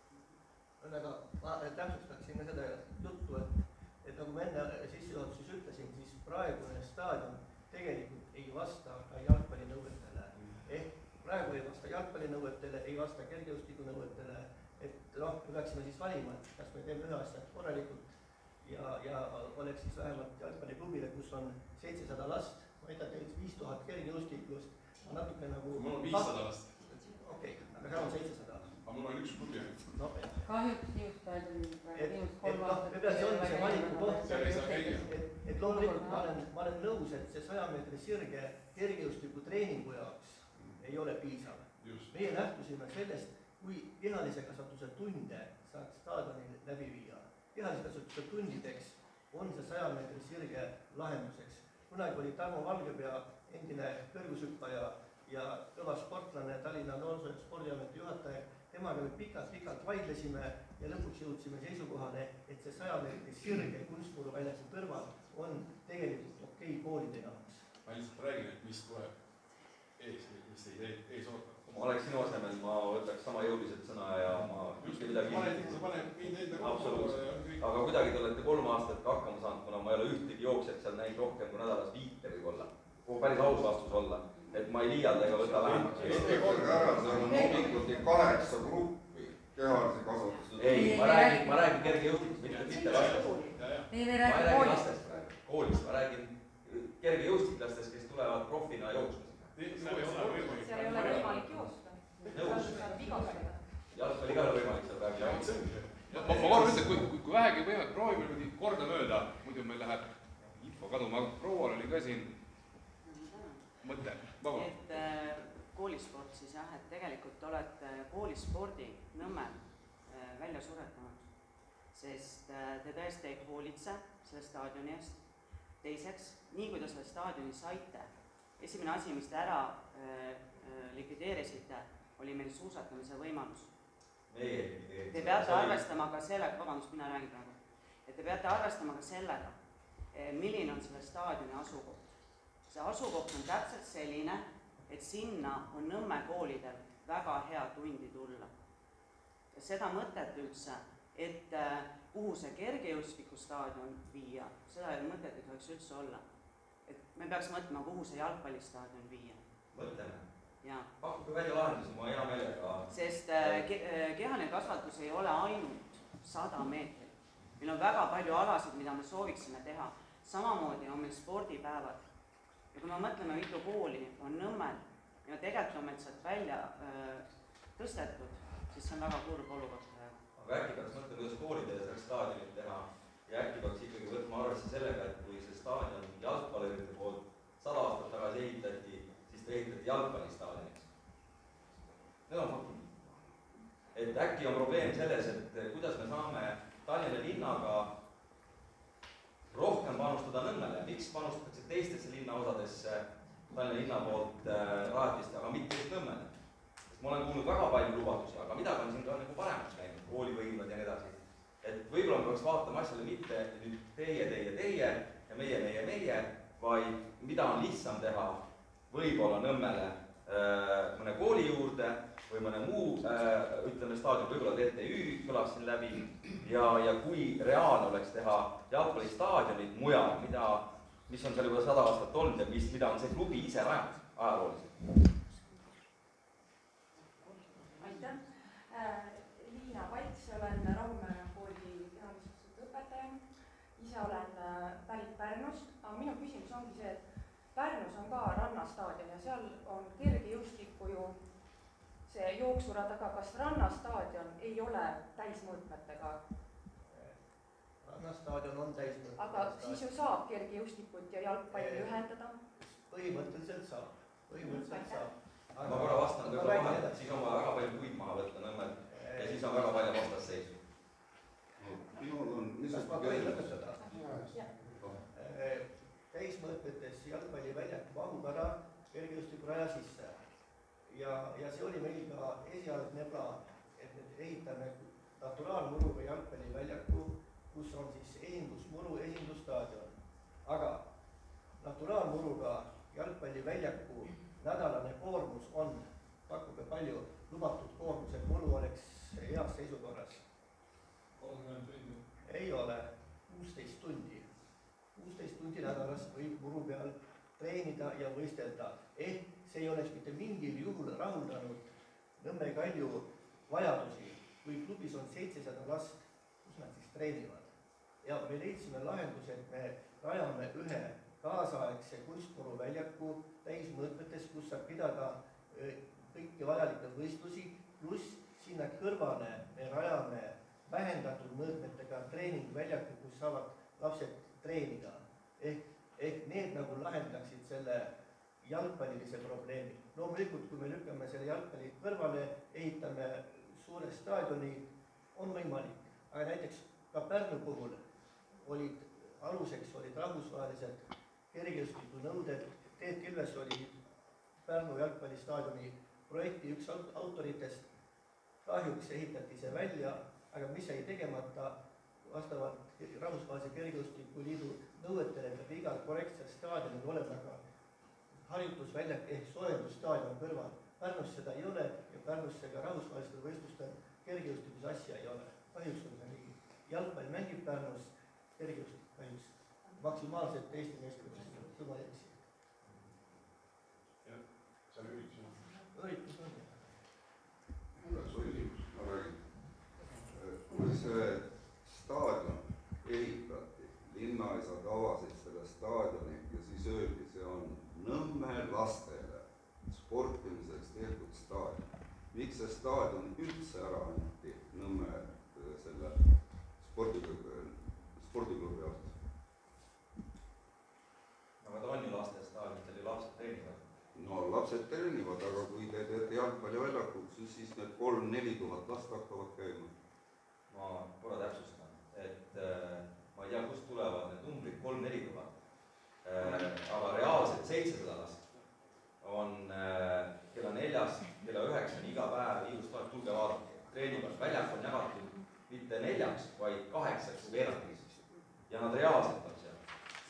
Aga ma täpsustaksin ka seda juttu, et nagu ma enne sissejuhatuses ütlesin, siis praegune staadion tegelikult ei vasta ka jalgpallinõuetele. Ehk praegu ei vasta jalgpallinõuetele, ei vasta kergejõustiku nõuetele. Et me peaksime siis valima, et kas me teeme ühe asja korralikult ja oleks siis vähemalt jalgpalliklubile, kus on 700 last, ma ei tea, 5000 kergejõustiklust, natuke nagu... Mul on 500 last. Okei, aga seal on 700. Aga mul on üks klubi. Kahjuks Niustaadion viimast 3 aastat... Me peaks olema see valiku koht, et loomulikult ma olen nõus, et see 100 meetri sirge kergejõustiku treeningu jaoks ei ole piisav. Meie lähtusime sellest, kui kehalise kasvatuse tunde saaks staadionil läbi viia. Kehalise kasvatuse tundideks on see 100 meetri sirge lahenduseks. Kunagi oli Tarmo Valgepea, endine kõrgushüppaja ja kõva sportlane, Tallinna Noorsoo- ja Spordiameti juhataja, temaga me pikalt vaidlesime ja lõpuks jõudsime seisukohale, et see 100 meetri sirge kunstmuruväljakul kõrval on tegelikult okei koolide jaoks. Ma lihtsalt räägin, et mis tuleb mis ees ootab. Ma oleks sinu asemel, ma võtaks sama jõuliselt sõna ja ma mitte midagi... Sa paned mind enda absoluutselt. Aga kuidagi te olete 3 aastat hakkama saanud, kuna ma ei ole ühtegi jooksjat seal näinud rohkem kui nädalas 5 võib olla. Kui päris aus vastus olla, et ma ei liialda ega võta vähemaks. Eesti korda ära, seal on hommikuti 8 gruppi kehalise kasvatuse. Ei, ma räägin kergejõustikust, mitte lastest. Ma ei räägi lastest praegu, koolist. Ma räägin kergejõustiklastest, kes tulevad profina jooksma. Seal ei ole võimalik joosta. Nõus. Jalgpalli ka ei ole võimalik seal praegu joosta. Ma korra ütlen, kui vähegi võime, proovime korda mööda, muidu meil läheb info kaduma. Proual oli ka siin mõte. Et koolisport siis jah, et tegelikult olete koolispordi Nõmmel välja suretanud, sest te tõesti ei hoolitse selle staadioni eest. Teiseks, nii kui te selle staadioni saite, esimene asi, mis te ära likvideerisite, oli meil suusatamise võimalus. Te peate arvestama ka sellega, vabandust, mina räägin praegu, et te peate arvestama ka sellega, milline on selle staadioni asukoht. See asukoht on täpselt selline, et sinna on Nõmme koolidel väga hea tundi tulla. Ja seda mõtet üldse, et kuhu see kergejõustikustaadion viia, seda mõtet ei tohiks üldse olla. Et me peaks mõtlema, kuhu see jalgpallistaadion viia. Mõtleme. Ja. Pakkuge välja lahendusi, ma hea meelega. Sest kehaline kasvatus ei ole ainult 100 meetrit. Meil on väga palju alasid, mida me sooviksime teha. Samamoodi on meil spordipäevad. Ja kui me mõtleme, mitu kooli on Nõmmel ja tegelikult on meil sealt välja tõstetud, siis see on väga kurb olukord. Aga äkki peaks mõtlema, kuidas koolide selleks staadionit teha ja äkki peaks ikkagi võtma arvesse sellega, et kui see staadion jalgpallurite poolt 100 aastat tagasi ehitati, siis ta ehitati jalgpallistaadioniks. Need on faktid. Et äkki on probleem selles, et kuidas me saame Tallinna linnaga rohkem panustada Nõmmele. Miks panustatakse teistesse linnaosadesse Tallinna linna poolt rajatist, aga mitte just Nõmmele? Sest ma olen kuulnud väga palju lubadusi, aga midagi on siin ka nagu paremaks käinud, koolivõimlad ja nii edasi. Et võib-olla me peaks vaatama asjale mitte nüüd teie ja meie, vaid mida on lihtsam teha võib-olla Nõmmele mõne kooli juurde või mõne muu, ütleme staadion, võib-olla TTÜ kõlab siin läbi ja kui reaalne oleks teha jalgpallistaadionid mujal, mis on seal juba 100 aastat olnud ja mida on see klubi ise rajanud ajalooliselt. Aitäh. Liina Paits, olen Rahumäe kooli kehalise õpetaja. Ise olen pärit Pärnust, aga minu küsimus ongi see, et Pärnus on ka rannastaadion ja seal on kergejõustiku ju see jooksurada, aga kas rannastaadion ei ole täismõõtmetega? Rannastaadion on täismõõtmetega. Aga siis ju saab kergejõustikut ja jalgpalli ühendada? Põhimõtteliselt saab. Ma korra vastan, et siis on vaja väga palju puid maha võtta Nõmmel ja siis on väga palju vastasseisu. Minul on täismõõtmetes jalgpalliväljaku mahub ära kergejõustikuraja sisse. Ja see oli meil ka esialgne plaan, et nüüd ehitame naturaalmuruga jalgpalliväljaku, kus on siis esindusmuru, esindusstaadion. Aga naturaalmuruga jalgpalliväljaku nädalane koormus on, pakkuge palju, lubatud koormus, et muru oleks heas seisukorras. 30 tundi? Ei ole, 16 tundi. 16 tundi nädalas võib muru peal treenida ja võistelda. See ei oleks mitte mingil juhul rahuldanud Nõmme Kalju vajadusi. Kui klubis on 700 last, kus nad siis treenivad. Ja me leidsime lahenduse, et me rajame ühe kaasaegse kunstmuru väljaku täismõõtmetes, kus saab pidada kõiki vajalikke võistlusi, pluss sinna kõrvale me rajame vähendatud mõõtmetega treeningväljaku, kus saavad lapsed treenida. Ehk need nagu lahendaksid selle jalgpallilise probleemi. Loomulikult, kui me lükkame selle jalgpalli kõrvale, ehitame suure staadioni, on võimalik. Aga näiteks ka Pärnu puhul aluseks olid rahvusvahelised kergejõustiku nõuded. Teet Ilves oli Pärnu jalgpallistaadioni projekti üks autoritest. Kahjuks ehitati see välja, aga mis jäi tegemata vastavalt rahvusvahelise kergejõustiku liidu nõuetele, peab igal korrektsel staadionil olema ka harjutusväljak ehk soojendusstaadion kõrval. Pärnus seda ei ole ja Pärnusse ka rahvusvahelistel võistlustel kergejõustikus asja ei ole. Kahjuks on see nii. Jalgpall mängib Pärnus, kergejõustik kahjuks. Maksimaalselt Eesti meeskondades sõma eksi. Jah, see on üritus. Üritus on. Mul on küsimus, ma räägin. Kui see staadion ehitati, linnaisad avasid selle staadioni ja siis öeldi, see on Nõmme lastele sportimiseks tehtud staadion. Miks see staadion üldse ära anti Nõmme selle spordiklubi alt? Aga ta on ju laste staadion, teil ju lapsed treenivad. No lapsed treenivad, aga kui te teete jalgpalliväljakuks, siis need 3-4 tuhat last hakkavad käima. Ma korra täpsustan, et ma ei tea, kust tulevad need numbrid 3-4 tuhat. Aga reaalselt 700 last on kella 4-st kella 9-ni iga päev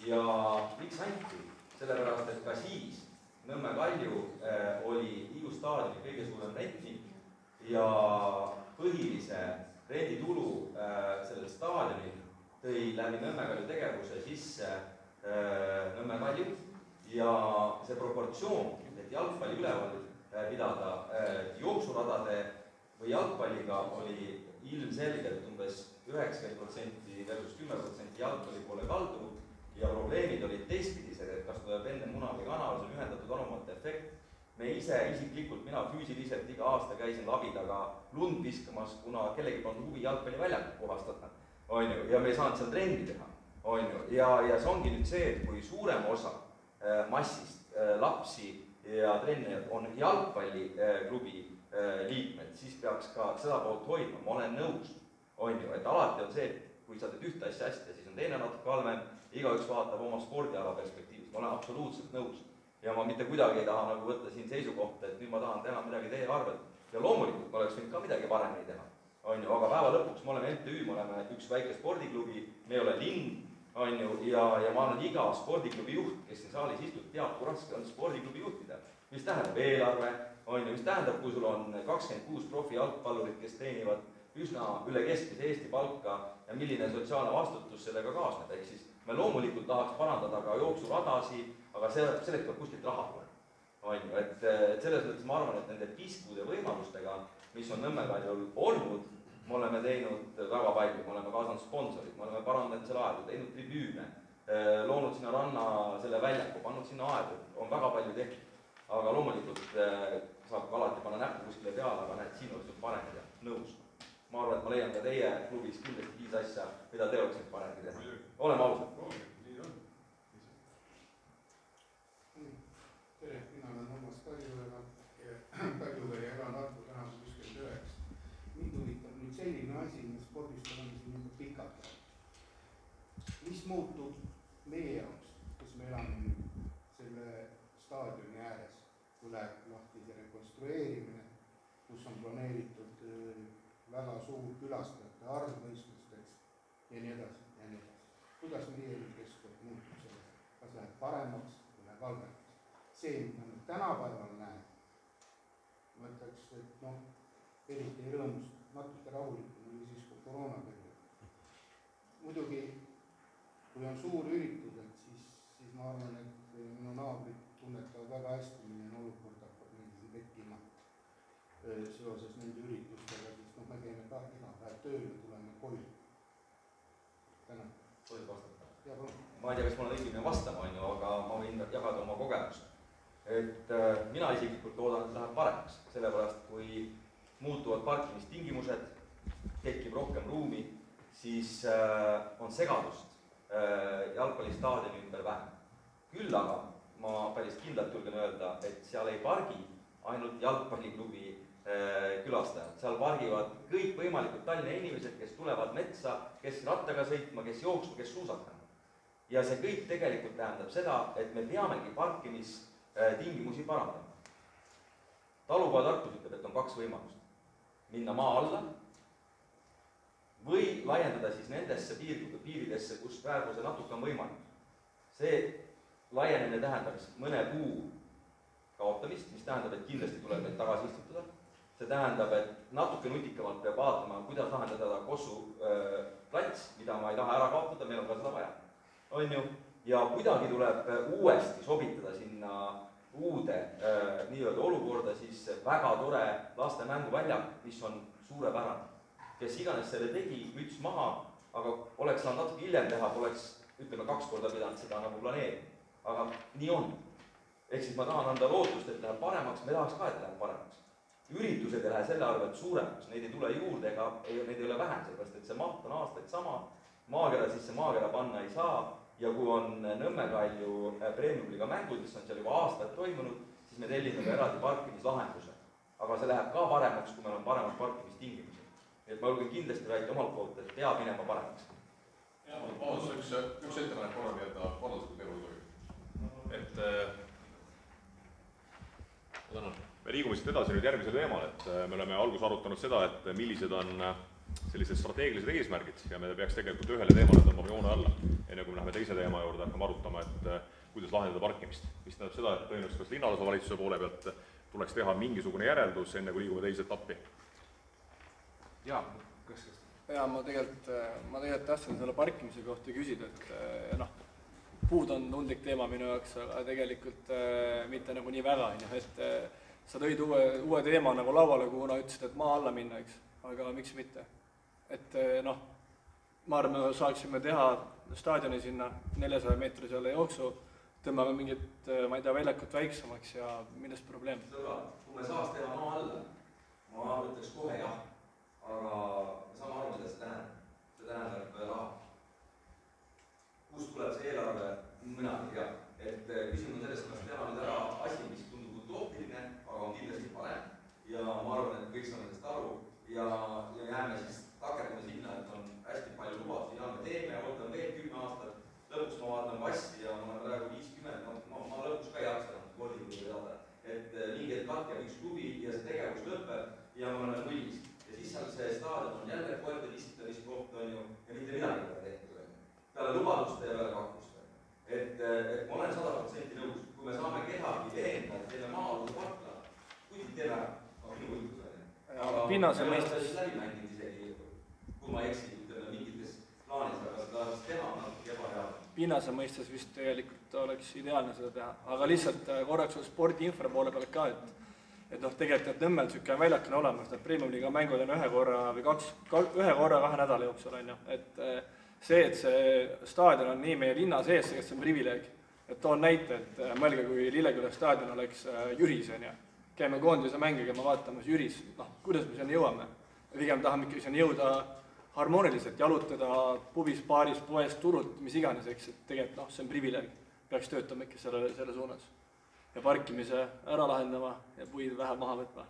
ja miks anti? Sellepärast, et ka siis Nõmme Kalju oli Hiiu staadioni kõige suurem rentnik ja põhilise renditulu sellel staadionil tõi läbi Nõmme Kalju tegevuse sisse Nõmme Kalju ja see proportsioon, et jalgpalli üleval pidada jooksuradade või jalgpalliga oli ilmselgelt umbes 90% versus 10% jalgpalli poole kaldunud ja probleemid olid teistpidised, et kas tuleb enne muna või kana, see on ühendatud anumate efekt. Me ise isiklikult, mina füüsiliselt iga aasta käisin Labidaga lund viskamas, kuna kellegi polnud huvi jalgpalliväljakut puhastada, on ju, ja me ei saanud seal trenni teha, on ju, ja see ongi nüüd see, et kui suurem osa massist lapsi ja trennijad on jalgpalliklubi liikmed, siis peaks ka seda poolt hoidma, ma olen nõus, on ju, et alati on see, et kui sa teed ühte asja hästi ja siis on teine natuke halvem, igaüks vaatab oma spordiala perspektiivist, ma olen absoluutselt nõus. Ja ma mitte kuidagi ei taha nagu võtta siin seisukohta, et nüüd ma tahan teha midagi teie arvelt. Ja loomulikult ma oleks võinud ka midagi paremini teha, on ju, aga päeva lõpuks me oleme MTÜ, me oleme üks väike spordiklubi, me ei ole linn, on ju, ja ma arvan, iga spordiklubi juht, kes siin saalis istub, teab, kui raske on spordiklubi juhtida. Mis tähendab eelarve, on ju, mis tähendab, kui sul on 26 profi jalgpallurit, kes teenivad üsna üle keskmise Eesti palka ja milline sotsiaalne vastutus sellega kaasneb, ehk siis me loomulikult tahaks parandada ka jooksuradasi, aga selleks peab kuskilt raha tulema, on ju, et selles mõttes ma arvan, et nende piskude võimalustega, mis on Nõmme Kaljul olnud, me oleme teinud väga palju, me oleme kaasanud sponsorid, me oleme parandanud selle aedu, teinud tribüüne, loonud sinna ranna selle väljaku, pannud sinna aedu, on väga palju tehtud. Aga loomulikult saab ka alati panna näppu kuskile peale, aga näed, siin oleks parem teha, nõus. Ma arvan, et ma leian ka teie klubis kindlasti 5 asja, mida te oleksite paremini teha. Oleme ausad. Tere, mina olen Urmas Kaljuvere ja elan Tartu tänase 69. Mind huvitab nüüd selline asi, mis spordist oleme siin juba pikalt. Mis muutub meie jaoks, kus me elame nüüd selle staadioni ääres, kui läheb lahti see rekonstrueerimine, kus on planeeritud väga suur külastajate arv võistlusteks ja nii edasi ja nii edasi. Kuidas meie keskkond muutub sellest? Kas läheb paremaks või läheb halvemaks? See, mida me tänapäeval näeme, ma ütleks, et eriti ei rõõmust, natuke rahulikum oli siis kui koroonaperiood. Muidugi, kui on suur üritused, siis ma arvan, et minu naabrid tunnetavad väga hästi, milline olukord hakkab meil siin tekkima seoses nende üritustega, siis me käime ka iga päev tööl ja tuleme koju. Tänan. Tohib vastata? Ja, ma ei tea, kas ma olen õigine vastama, aga ma võin jagada oma kogemust. Et mina isiklikult loodan, et läheb paremaks, sellepärast kui muutuvad parkimistingimused, tekib rohkem ruumi, siis on segadust jalgpallistaadioni ümber vähem. Küll aga ma päris kindlalt julgen öelda, et seal ei pargi ainult jalgpalliklubi külastajad. Seal pargivad kõik võimalikud Tallinna inimesed, kes tulevad metsa, kes rattaga sõitma, kes jooksma, kes suusatama. Ja see kõik tegelikult tähendab seda, et me peamegi parkimistingimusi parandama. Talupojatarkus ütleb, et on 2 võimalust. Minna maa alla või laiendada siis nendesse piiridesse, kus praegu see natuke on võimalik. See laienemine tähendaks mõne puu kaotamist, mis tähendab, et kindlasti tuleb neid tagasi istutada. See tähendab, et natuke nutikamalt peab vaatama, kuidas lahendada Kossu plats, mida ma ei taha ära kaotada, meil on ka seda vaja. On ju? Ja kuidagi tuleb uuesti sobitada sinna uude nii-öelda olukorda, siis väga tore laste mänguväljak, mis on suurepärane. Kes iganes selle tegi, müts maha, aga oleks saanud natuke hiljem teha, poleks, ütleme, 2 korda pidanud seda nagu planeerima. Aga nii on. Ehk siis ma tahan anda lootust, et läheb paremaks, me tahaks ka, et läheb paremaks. Üritused ei lähe selle arvelt suuremaks, neid ei tule juurde, ega neid ei ole vähem, sellepärast, et see maht on aastaid sama, maakera sisse maakera panna ei saa, ja kui on Nõmme Kalju premiumiga mängud, mis on seal juba aastaid toimunud, siis me tellime ka eraldi parkimislahenduse. Aga see läheb ka paremaks, kui meil on paremad parkimistingimused. Nii et ma julgen kindlasti rääkida omalt poolt, et peab minema paremaks. Üks ettepanek korra nii-öelda valduslikult teemal tohib. Et me liigume siit edasi nüüd järgmisele teemale, et me oleme alguses arutanud seda, et millised on sellised strateegilised eesmärgid ja me peaks tegelikult ühele teemale tõmbama joone alla, enne kui me läheme teise teema juurde, hakkame arutama, et kuidas lahendada parkimist. Mis tähendab seda, et tõenäoliselt kas linnaosavalitsuse poole pealt tuleks teha mingisugune järeldus, enne kui liigume teise etappi. Jaa, kas? Jaa, ma tegelikult tahtsin selle parkimise kohta küsida, et noh, puud on tundlik teema minu jaoks, aga tegelikult mitte nagu nii väga, et sa tõid uue teema nagu lauale, kuhu ütlesid, et maa alla minna, eks, aga miks mitte. Et noh, ma arvan, me saaksime teha staadioni sinna 400 meetri selle jooksu, tõmbame mingit, ma ei tea, väljakut väiksemaks ja millest probleem? Sõbrad, kui me saaks teha maa alla, ma ütleks kohe jah, aga me saame aru, mida see tähendab. See tähendab raha. Kust tuleb see eelarve? Mina ei tea. Et küsimus on sellest, kas teha nüüd ära asi, mis tundub utoopiline, aga on kindlasti parem. Ja ma arvan, et kõik saame sellest aru ja jääme siis takerdame sinna, et on hästi palju lubadusi ja me teeme, ootame veel 10 aastat. Lõpuks ma vaatan passi ja ma olen praegu 50, ma lõpuks ka ei jaksa spordiklubile teada. Et mingi katkeb üks klubi ja see tegevus lõpeb ja me oleme nullis. Ja siis seal see staadion on jälle koerte istamiskoht on ju ja mitte midagi peale tehtud. Peale lubaduste ja peale kakkuste. Et ma olen 100% nõus. Kui me saame kedagi veenda, et teeme maa-aluse parkla, kuigi teeme ära, aga minu võitlus on. Aga pinnase ma ei ole seda läbi mänginud isegi, kui ma eksin, ütleme mingites plaanis, aga seda teha on natuke ebareaalne. Pinnase mõistes vist tegelikult oleks ideaalne seda teha, aga lihtsalt korraks on spordiinfra poole pealt ka, et noh, tegelikult Nõmmel niisugune väljak on olemas, need Premium-liiga mängud on ühe korra 2 nädala jooksul on ju, et see, et see staadion on nii meie linna sees, see on privileeg, et toon näite, et mõelge, kui Lilleküla staadion oleks Jüris on ju, käime koondise mängiga, me vaatame Jüris, noh, kuidas me sinna jõuame, pigem tahame ikkagi sinna jõuda harmooniliselt, jalutada pubis, baaris, poes, turult, mis iganes, eks, et tegelikult noh, see on privileeg, peaks töötama ikka selle suunas. Ja parkimise ära lahendama ja puid vähe maha võtma.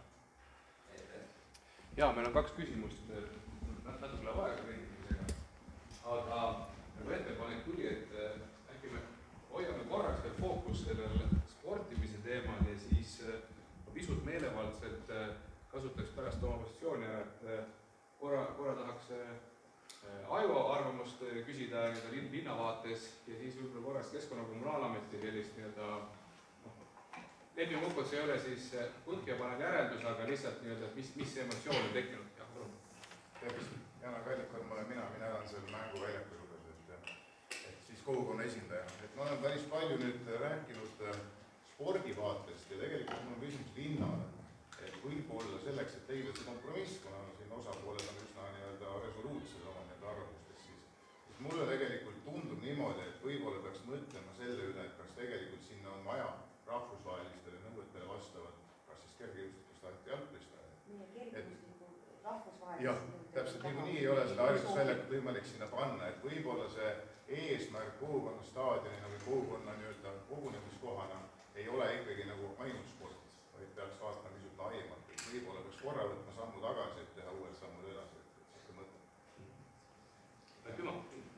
Jaa, meil on 2 küsimust, natuke läheb aega kõigimisega, aga nagu ettepanek tuli, et äkki me hoiame korraks veel fookus sellel sportimise teemal ja siis pisut meelevaldselt kasutaks pärast oma positsiooni ära, et korra tahaks Aivo arvamust küsida linna vaates ja siis võib-olla korraks Keskkonnakommunaalameti sellist lepinguppus ei ole siis põhjapanev järeldus, aga lihtsalt mis emotsioon on tekkinud. Tervist, Jana Kallikon, mina elan seal mänguväljaku juures, et siis kogukonna esindaja. Et ma olen päris palju nüüd rääkinud spordivaatest ja tegelikult mul on küsimus linnale, et võib-olla selleks, et leida see kompromiss, kuna siin osapooled on üsna resoluutsed oma arvamustes, siis mulle tegelikult tundub niimoodi, et võib-olla peaks mõtlema selle üle, et kas tegelikult sinna on vaja rahvusvahelistele nõuetele vastavat, kas siis kergejõustikust jalgpallistaadion. Jah, täpselt nii ei ole seda harjutusväljakut võimalik sinna panna, et võib-olla see eesmärk kogukonna staadioni või kogukonna kogunemiskohana ei ole ikkagi nagu ainult sport, vaid peaks vaatama pisut laiemalt, et võib-olla peaks korra võtma sammu tagasi, et teha uued sammud edasi, et see mõte. Küma?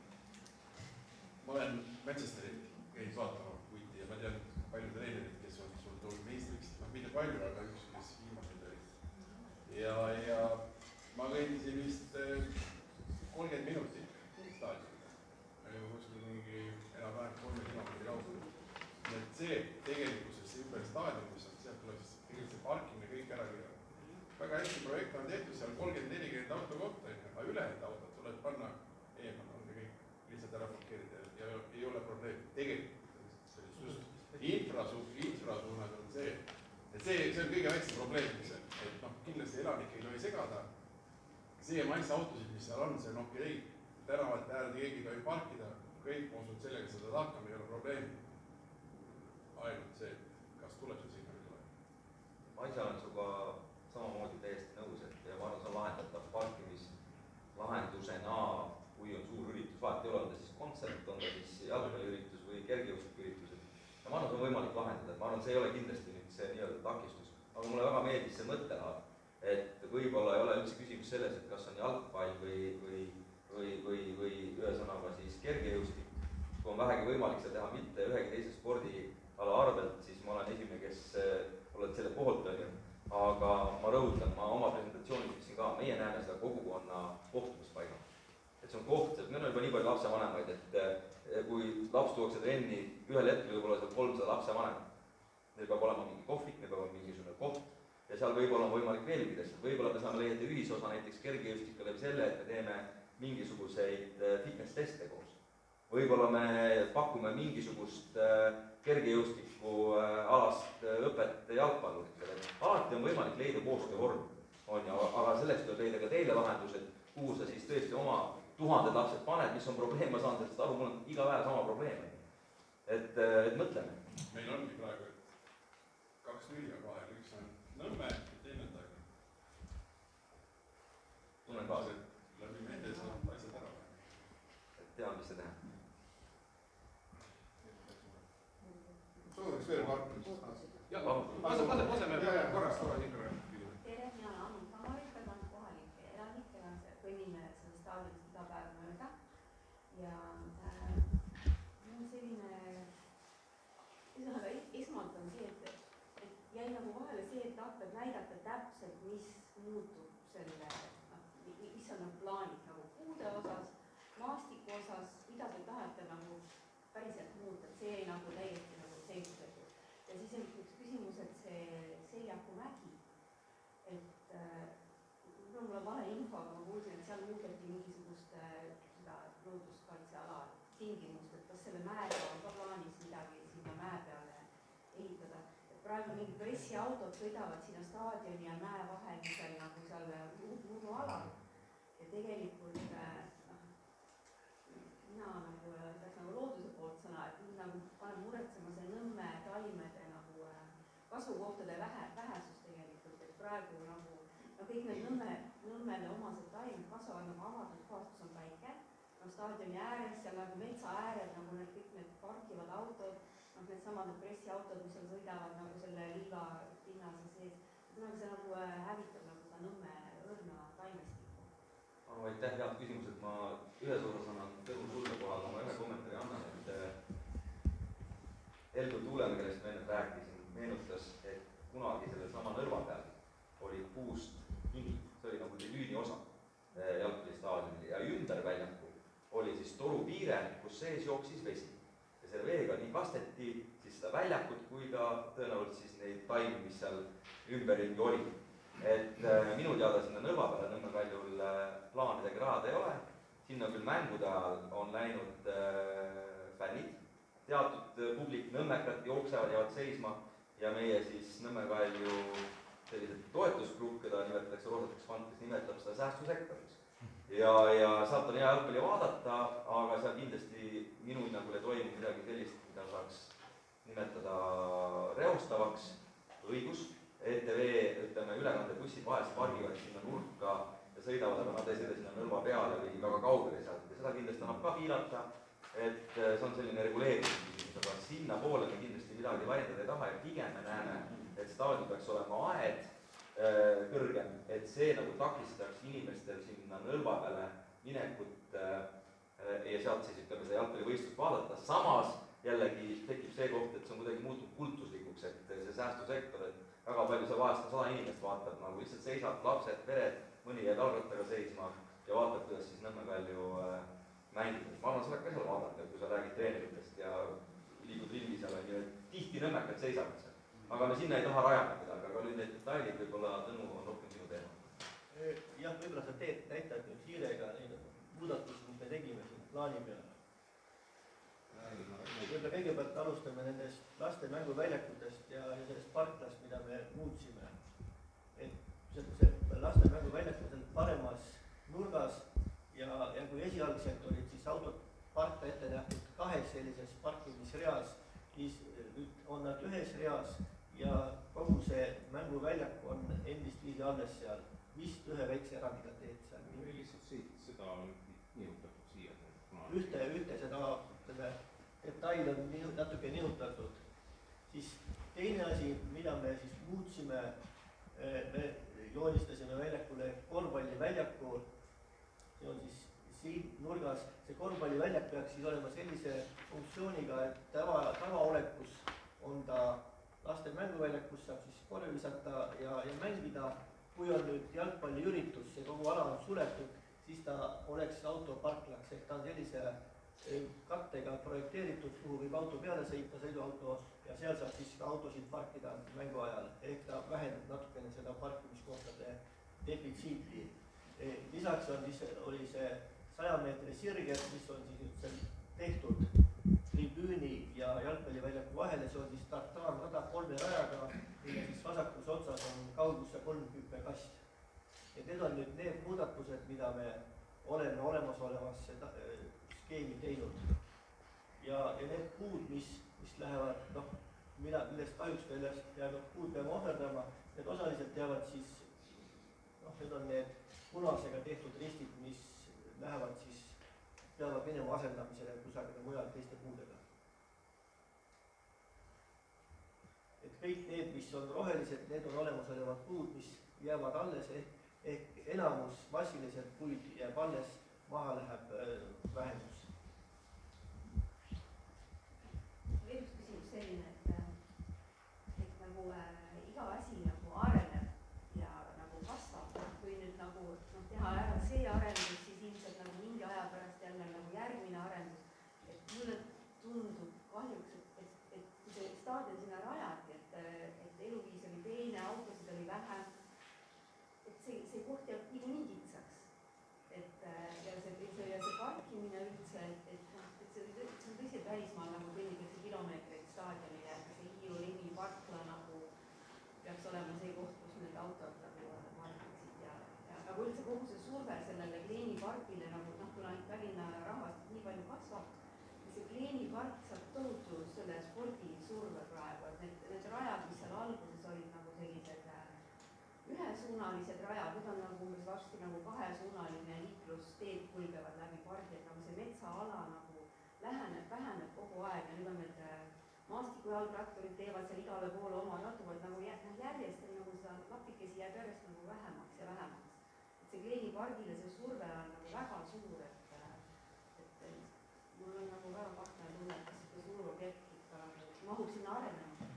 Ma olen Manchesteri käis vaatama puiti ja ma tean palju treenerid, kes on sul tulnud meistriks, mitte palju, aga üks, kes viimased olid. Ja ma kõndisin vist 30 minutit staadionile. Kuskil mingi enam-vähem 3 kilomeetri kaugel. Et see tegelikkuses see ümber staadion, mis on, sealt tuleb siis tegelikult see parkimine kõik ära kirjada. Väga hästi projekt on tehtud, seal 30-40 auto kohta, aga ülejäänud autot tuleb panna eemal, on kõik lihtsalt ära blokeerida ja ei ole probleem. Tegelikult infrasuunas on see, et see on kõige väiksem probleem, et noh, kindlasti elanik ei tohi segada. See maisse autosid, mis seal on, see on okei. Tänavalt äärde keegi tohi parkida, kõik muusud sellega seda hakkama, ei ole probleemi. Ainult see, kas tuleb see sinna või tuleb. Ma ise olen suga samamoodi täiesti nõus, et ma arvan, see on lahendatav parkimislahendusena, kui on suur üritus, vahet ei ole, on ta siis kontsert, on ta siis jalgpalliüritus või kergejõustikuüritus. Ja ma arvan, see on võimalik lahendada, ma arvan, see ei ole kindlasti nüüd see nii-öelda takistus. Aga mulle väga meeldis see mõttelaad, et võib-olla ei ole üldse küsimus selles, et kas on jalgpall või ühesõnaga siis kergejõustik. Kui on vähegi võimalik seda teha mitte ühegi teise spordiala arvelt, siis ma olen esimene, kes oled selle poolt, aga ma rõhutan, ma oma presentatsioonis ütlesin ka, meie näeme seda kogukonna kohtumispaiga. Et see on koht, et meil on juba nii palju lapsevanemaid, et kui laps tuuakse trenni, ühel hetkel võib olla seal 300 lapsevanemat. Neil peab olema mingi kohvik, neil peab olema mingisugune koht ja seal võib-olla on võimalik veel mingid asjad. Võib-olla me saame leida ühisosa näiteks kergejõustika läbi selle, et me teeme mingisuguseid fitness-teste koos. Võib-olla me pakume mingisugust kergejõustiku alast õpet jalgpalluritele. Alati on võimalik leida koostöövorm, aga selleks tuleb leida ka teile lahendused, kuhu sa siis tõesti oma 1000 lapsed paned, mis on probleem, ma saan sellest aru, mul on iga päev sama probleem. Et mõtleme. Meil ongi praegu 2 lülja vahel, üks on Nõmme ja teine Tallinn. Tunnen kaasa. Läbi meelde saab asjad ära. Tean, mis see teha. Sooviks veel parkimist. Jah, laseme korras küsida. Tere, mina olen Annu Kamarik, olen kohalik elanik, kõnnin selle staadionist iga päev mööda ja mul on selline, esmalt on see, et jäi nagu vahele see etapp, et näidata täpselt, mis muutub selle, mis on plaanid nagu puude osas, maastiku osas, mida te tahate nagu päriselt muuta, et see jäi nagu täiesti nagu selgusetud. Ja siis on üks küsimus, et see Seljaku mägi, et mul on vale info, aga ma kuulsin, et seal muudeti mingisugust seda looduskaitseala tingimust, et kas selle mäega on ka plaanis midagi sinna mäe peale ehitada. Praegu mingid pressiautod sõidavad sinna staadioni ja mäe vahelisel nagu seal muru alal ja tegelikult mina nagu ütleks nagu looduse poolt sõna, et nagu paneb muretsema see Nõmme taimede nagu kasvukohtade vähesus tegelikult, et praegu nagu kõik need Nõmmele omased taimed kasvavad nagu avatud kohas, kus on päike, staadioni ääres, seal nagu metsa ääred, nagu need kõik need parkivad autod, need samad pressiautod, mis seal sõidavad nagu selle liiva pinnase sees, see nagu hävitab nagu seda Nõmme õrna taimestikku. Aitäh, head küsimused, ma ühes osas annan Tõnu sulle kohal, ma ühe kommentaari annan, et Helgu Tuulemäe, kellest ma enne rääkisin, meenutas, et kunagi selle sama nõrva peal oli puust kingi, see oli nagu debüüni osa jalgpallistaadionil ja ümber väljaku oli siis torupiire, kus sees jooksis vesi. Ja selle veega nii kasteti siis seda väljakut kui ka tõenäoliselt siis neid taimi, mis seal ümberringi oli. Et minu teada sinna nõrva peale Nõmme Kaljul plaanidega rahad ei ole. Sinna küll mängude ajal on läinud fännid, teatud publik Nõmmekad jooksevad, jäävad seisma ja meie siis Nõmme Kalju sellised toetusgrupp, keda nimetatakse Roosateks fond, kes nimetab seda säästusektoriks. Ja saab on hea jalgpalli vaadata, aga seal kindlasti minu hinnangul ei toimu midagi sellist, mida saaks nimetada reostavaks, õigus. ETV, ütleme, ülekandebussid vahest pargivad sinna nurka ja sõidavad, aga nad ei sõida sinna nõlva peale või väga kaugele sealt. Ja seda kindlasti annab ka piilata, et see on selline reguleerimise küsimus, aga sinna poole me kindlasti midagi laiendada ei taha ja pigem me näeme, et staadion peaks olema aed kõrgem, et see nagu takistaks inimestel sinna nõlva peale minekut ja sealt siis ütleme seda jalgpallivõistlust vaadata. Samas jällegi tekib see koht, et see on kuidagi muutunud kultuslikuks, et see säästusektor, et väga palju seal vahest 100 inimest vaatab, nagu lihtsalt seisab lapsed, pered, mõni jääb jalgrattaga seisma ja vaatab, kuidas siis Nõmme Kalju mängib. Ma arvan, sa oled ka seal vaadata, kui sa räägid treeneritest ja liigud ringi seal, on ju, et tihti Nõmmekad seisavad seal. Aga me sinna ei taha rajada midagi, aga nüüd need detailid võib-olla Tõnu on rohkem sinu teema. Jah, võib-olla sa näitad nüüd hiirega neid muudatusi, mis me tegime siin plaani peale. Võib-olla kõigepealt alustame nendest laste mänguväljakutest ja sellest parklast, mida me muutsime. Et see laste mänguväljakud on paremas nurgas ja kui esialgselt olid siis autod parka ette nähtud 2 sellises parkimisreas, siis nüüd on nad 1 reas ja kogu see mänguväljak on endist viisi alles seal, vist ühe väikse erandiga teed seal. Lihtsalt seda on nihutatud siia. Ühte seda detail on natuke nihutatud. Siis teine asi, mida me siis muutsime, me joonistasime väljakule korvpalliväljaku, see on siis siin nurgas. See korvpalliväljak peaks siis olema sellise funktsiooniga, et tavaolekus on ta laste mänguväljak, kus saab siis korvi visata ja mängida. Kui on nüüd jalgpalliüritus ja kogu ala on suletud, siis ta oleks autoparklaks, ehk ta on sellise kattega projekteeritud, kuhu võib auto peale sõita, sõiduauto, ja seal saab siis ka autosid parkida mängu ajal, ehk ta vähendab natukene seda parkimiskohtade defitsiiti. Lisaks oli see 100 meetri sirged, mis on siis tehtud tribüüni ja jalgpalliväljaku vahele, see on siis tartaanrada 3 rajaga, mille siis vasakus otsas on kauguse 3 hüppekast. Ja need on nüüd need muudatused, mida me oleme olemasolevasse skeemi teinud. Ja need puud, mis lähevad, millest kahjuks veel jäävad puud peame ohverdama, need osaliselt jäävad siis, need on need punasega tehtud ristid, mis lähevad siis, peavad minema asendamisele kusagile mujal teiste puudega. Et kõik need, mis on rohelised, need on olemasolevad puud, mis jäävad alles, ehk enamus massiliselt puid jääb alles, maha läheb vähemus. Veel üks küsimus selline, et nagu iga asi nagu areneb ja nagu kasvab, kui nüüd nagu teha ära see arendus, siis ilmselt nagu mingi aja pärast jälle nagu järgmine arendus. Et mulle tundub kahjuks, et kui see staadion sinna rajati, et eluviis oli teine, autosid oli vähem, et see koht jääb niikuinii kitsaks. Ja see parkimine üldse, et see on tõsi, et välismaal nagu kõnnitakse kilomeetreid staadionile, et see Hiiu ringi parkla nagu peaks olema see koht, kus need autod nagu parkiksid ja nagu üldse kogu see surve sellele Kleeni pargile nagu kuna Tallinna rahvast nii palju kasvab, see Kleeni park saab tohutu selle spordisurve praegu, et need rajad, mis seal alguses olid nagu sellised ühesuunalised rajad, nüüd on nagu umbes varsti nagu kahesuunaline liiklusteed kulgevad läbi pargi, et nagu see metsaala nagu väheneb kogu aeg ja nüüd on need maastikujalgratturid teevad seal igale poole oma radu, et nagu järjest nagu seda lapikesi jääb järjest nagu vähemaks ja vähemaks. Et see Kleeni pargile see surve on nagu väga suur, et mul on nagu väga kahtlane tunne, et kas see suur objekt ikka mahub sinna arenema.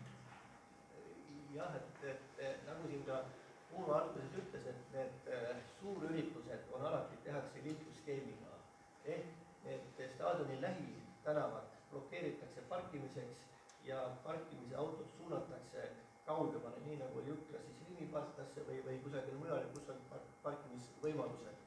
Jah, et nagu siin ka Uno alguses ütles, et need suurüritused on alati tehakse liiklusskeemiga. Need staadioni lähitänavad blokeeritakse parkimiseks ja parkimise autod suunatakse kaugemale, nii nagu oli jutt, kas siis ringiparklasse või kusagil mujal, kus on parkimisvõimalused.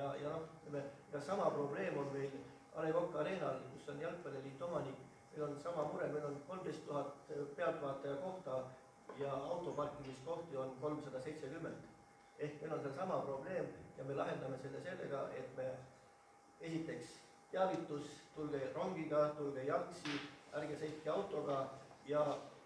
Ja sama probleem on meil A. Le Coq Arenal, kus on jalgpalliliit omanik, meil on sama mure, meil on 13 000 pealtvaataja kohta ja autoparkimiskohti on 370. Ehk meil on seal sama probleem ja me lahendame selle sellega, et me esiteks teavitus, tulge rongiga, tulge jalgsi, ärge sõitke autoga ja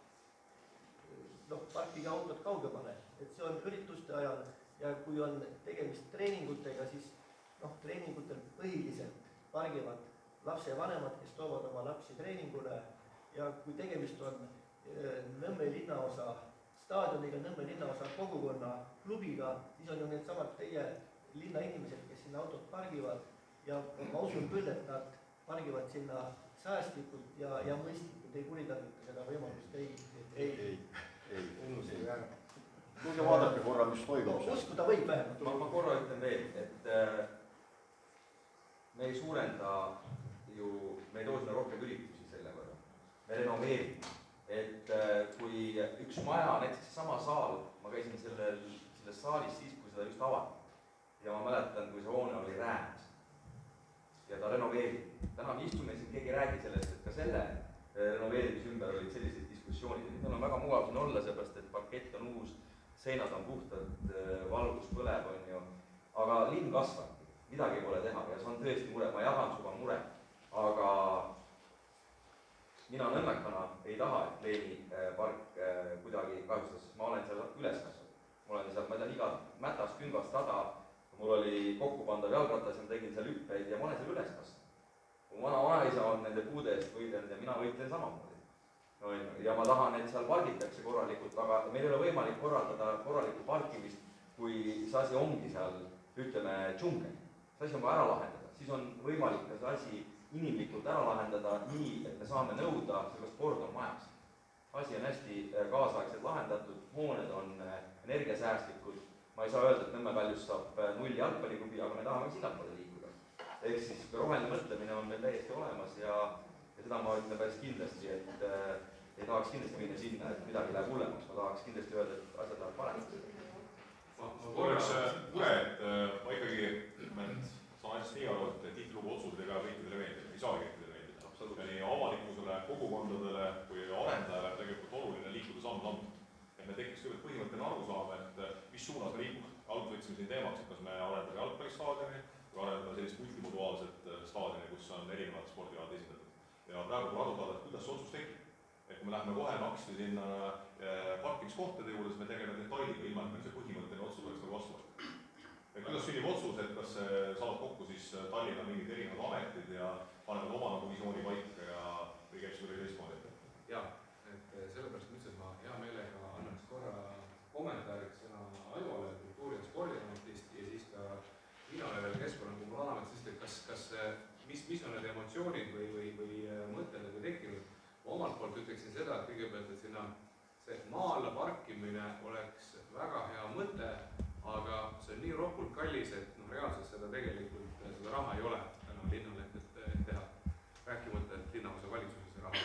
parkige autod kaugemale. Et see on ürituste ajal ja kui on tegemist treeningutega, siis treeningutel põhiliselt pargivad lapsevanemad, kes toovad oma lapsi treeningule ja kui tegemist on Nõmme linnaosa staadioniga, Nõmme linnaosa kogukonna klubiga, siis on ju need samad teie linna inimesed, kes sinna autot pargivad ja ma usun küll, et nad pargivad sinna säästlikult ja mõistlikult, ei kuritarvita seda võimalust, ei. Kuulge, vaadake korra, mis toimub. Uskuda võib vähemalt. Ma korra ütlen veel, et me ei suurenda ju, me ei too sinna rohkem üritusi selle võrra. Me renoveerime. Et kui üks maja, näiteks sama saal, ma käisin selles saalis siis, kui seda just avati ja ma mäletan, kui see hoone oli rääs ja ta renoveerib. Täna me istume siin, keegi räägi sellest, et ka selle renoveerimise ümber olid sellised diskussioonid. Nüüd on väga mugav siin olla, seepärast, et parkett on uus, seinad on puhtad, valgus põleb, on ju. Aga linn kasvab, midagi pole teha ja see on tõesti mure, ma jagan suva mure, aga mina nõmmekana ei taha, et Kleeni park kuidagi kahjustas, sest ma olen seal üles kasvanud. Ma olen seal, ma tean, iga mätas, küngast rada, mul oli kokkupandav jalgratas ja ma tegin seal hüppeid ja ma olen seal üles kasvanud. Mu vanaisa on nende puude eest võidelnud ja mina võitlen samamoodi. Ja ma tahan, et seal pargitakse korralikult, aga meil ei ole võimalik korraldada korralikku parkimist, kui see asi ongi seal, ütleme, džungel. See asi on vaja ära lahendada, siis on võimalik ka see asi inimlikult ära lahendada nii, et me saame nõuda, sellest sport on majas. Asi on hästi kaasaegselt lahendatud, hooned on energiasäästlikud, ma ei saa öelda, et Nõmme Kaljust saab 0 jalgpalliklubi, aga me tahame sinnapoole liikuda. Ehk siis roheline mõtlemine on meil täiesti olemas ja seda ma ütlen päris kindlasti, et ei tahaks kindlasti minna sinna, et midagi läheb hullemaks, ma tahaks kindlasti öelda, et asjad läheb paremaks. Ma korraks mure, et ma ikkagi saan asjast nii aru, et tihtilugu otsused ei pea kõikidele meeldida, ei saagi kõikidele meeldida. Ja nii avalikkusele, kogukondadele kui arendajale tegelikult oluline liikuda samm-sammult. Et me tekiks kõigepealt põhimõtteline arusaam, et mis suunas me liigume. Alguses võtsime siin teemaks, et kas me arendame jalgpallistaadioni või arendame sellist multimoduaalset staadioni, kus on erinevad spordialad esindatud. Ja praegu tuleb aru saada, et kuidas see otsus tekib. Et kui me läheme kohe naksti sinna parkimiskohtade juurde, siis me tegeleme detailiga, ilma et meil see põhimõtteline otsus oleks nagu vastu võetud. Kuidas sünnib otsus, et kas saavad kokku siis Tallinna mingid erinevad ametid ja panevad oma nagu visiooni paika ja või käib sulle teistmoodi? Jaa, et sellepärast ma ütlesin, et ma hea meelega annaks korra kommentaariks sõna Aivole Kultuuri- ja Spordiametist ja siis ka Hiinale veel Keskkonnaametist, et mis on need emotsioonid või mõtted nagu tekkinud. Ma omalt poolt ütleksin seda, et kõigepealt, et sinna see maa alla parkimine oleks väga hea mõte, aga see on nii rohkult kallis, et reaalselt seda tegelikult, seda raha ei ole enam linnale, et teha. Rääkimata, et linnaosa valitsuses see raha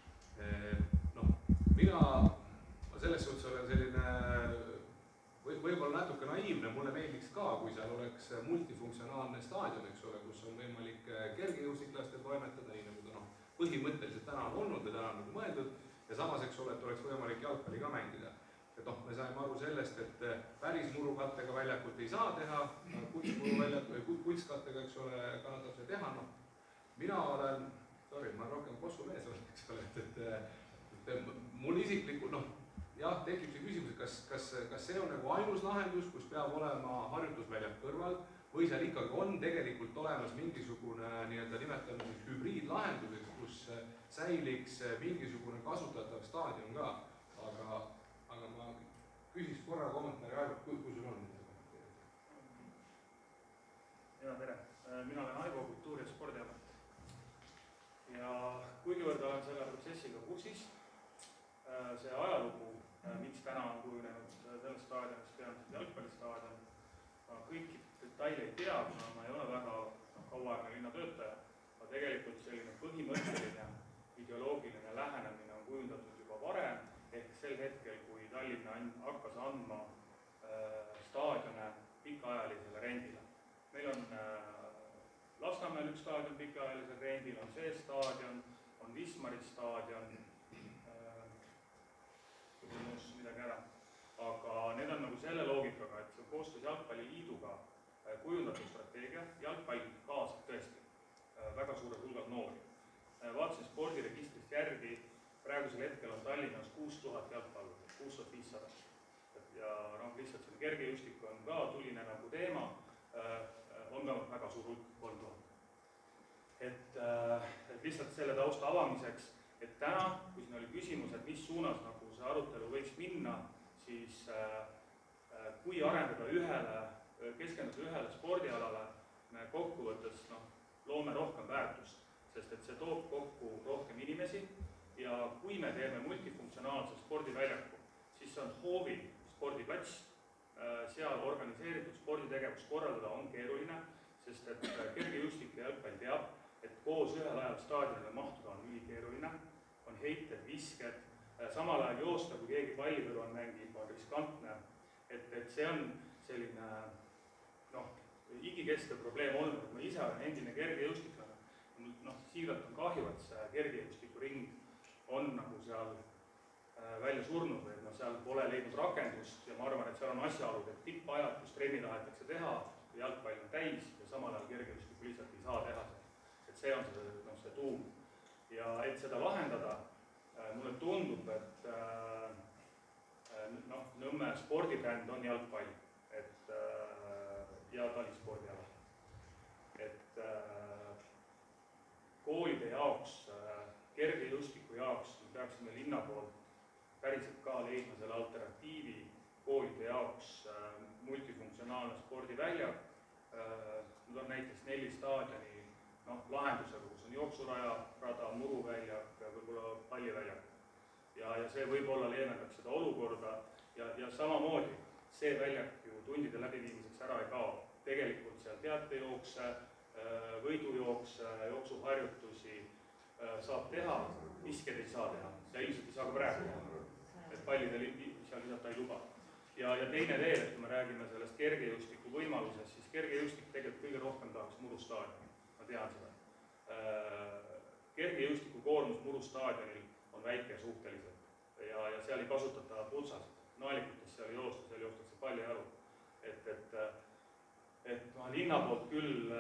oleks. Mina selles suhtes olen selline võib-olla natuke naiivne, mulle meeldiks ka, kui seal oleks multifunktsionaalne staadion, eks ole, kus on võimalik kergejõustiklastel toimetada, nii nagu ta põhimõtteliselt täna on olnud ja täna on nagu mõeldud, ja samas, eks ole, et oleks võimalik jalgpalli ka mängida. Et me saime aru sellest, et päris murukattega väljakut ei saa teha, kuitskattega, eks ole, kannatab see teha. Mina olen, ma rohkem kossumees olen, eks ole, et mul isiklikult, jah, tekib see küsimus, et kas see on nagu ainus lahendus, kus peab olema harjutusväljak kõrval, või seal ikkagi on tegelikult olemas mingisugune nimetame hübriidlahenduseks, kus säiliks mingisugune kasutatav staadion ka, aga ma küsiks korra kommentaari Aivot, kui sul on mida kommenteerida? Hea tere, mina olen Aivo Kultuuri- ja Spordiamet. Ja kuigivõrd olen selle protsessiga kursis, see ajalugu, miks täna on kujunenud sellest staadionist peamiselt jalgpallistaadion, ma kõiki detaile ei tea, kuna ma ei ole väga kauaaegne linnatöötaja, aga tegelikult selline põhimõtteline ideoloogiline lähenemine on kujundatud juba varem, ehk sel hetkel, kui Tallinna hakkas andma staadione pikaajalisele rendile. Meil on Lasnamäel üks staadion pikaajalisel rendil, on see staadion, on Wismari staadion, midagi ära. Aga need on nagu selle loogikaga, et see koostöös Jalgpalliliiduga kujundatud strateegia, jalgpall kaasab tõesti väga suured hulgad noori. Vaatasin spordiregistrist järgi, praegusel hetkel on Tallinnas 6000 jalgpallurit, 6500. Ja lihtsalt selle kergejõustik on ka tuline nagu teema, on ka väga suur hulk 3000. Et lihtsalt selle tausta avamiseks, et täna, kui siin oli küsimus, et mis suunas nagu see arutelu võiks minna, siis kui arendada keskenduda ühele spordialale, me kokkuvõttes loome rohkem väärtust, sest et see toob kokku rohkem inimesi ja kui me teeme multifunktsionaalse spordiväljaku, siis see on hoovi spordiplats, seal organiseeritud sporditegevus korraldada on keeruline, sest et kergejõustik ja jalgpall teab, et koos ühel ajal staadionile mahtuda on ülikeeruline, on heited, visked, samal ajal joosta, kui keegi palli kõrval mängib, on riskantne, et see on selline igikestev probleem olnud, et ma ise olen endine kergejõustiklane, siiralt on kahju, et see kergejõustikuring on nagu seal välja surnud või et seal pole leidnud rakendust ja ma arvan, et seal on asjaolud, et tippajad, kus trenni tahetakse teha, kui jalgpall on täis ja samal ajal kergejõustikku lihtsalt ei saa teha. Et see on see tuum. Ja et seda lahendada, mulle tundub, et Nõmme spordibränd on jalgpall ja talispordiala. Et koolide jaoks, kergejõustiku jaoks me peaksime linna poolt päriselt ka leidma selle alternatiivi koolide jaoks multifunktsionaalne spordiväljak. Nüüd on näiteks 4 staadioni lahendusega, kus on jooksuraja, rada, muruväljak, võib-olla palliväljak. Ja see võib-olla leevendaks seda olukorda ja samamoodi see väljak ju tundide läbiviimiseks ära ei kao. Tegelikult seal teatejookse, võidujookse, jooksuharjutusi saab teha, visked ei saa teha ja ilmselt ei saa ka praegu teha, et pallidel seal lisata ei luba. Ja teine veel, et kui me räägime sellest kergejõustiku võimalusest, siis kergejõustik tegelikult kõige rohkem tahaks Muru staadionil, ma tean seda. Kergejõustiku koormus Muru staadionil on väike suhteliselt ja seal ei kasutata putsasid, naelikutes seal ei joosta, seal joostakse pallijalu. Et linna poolt küll,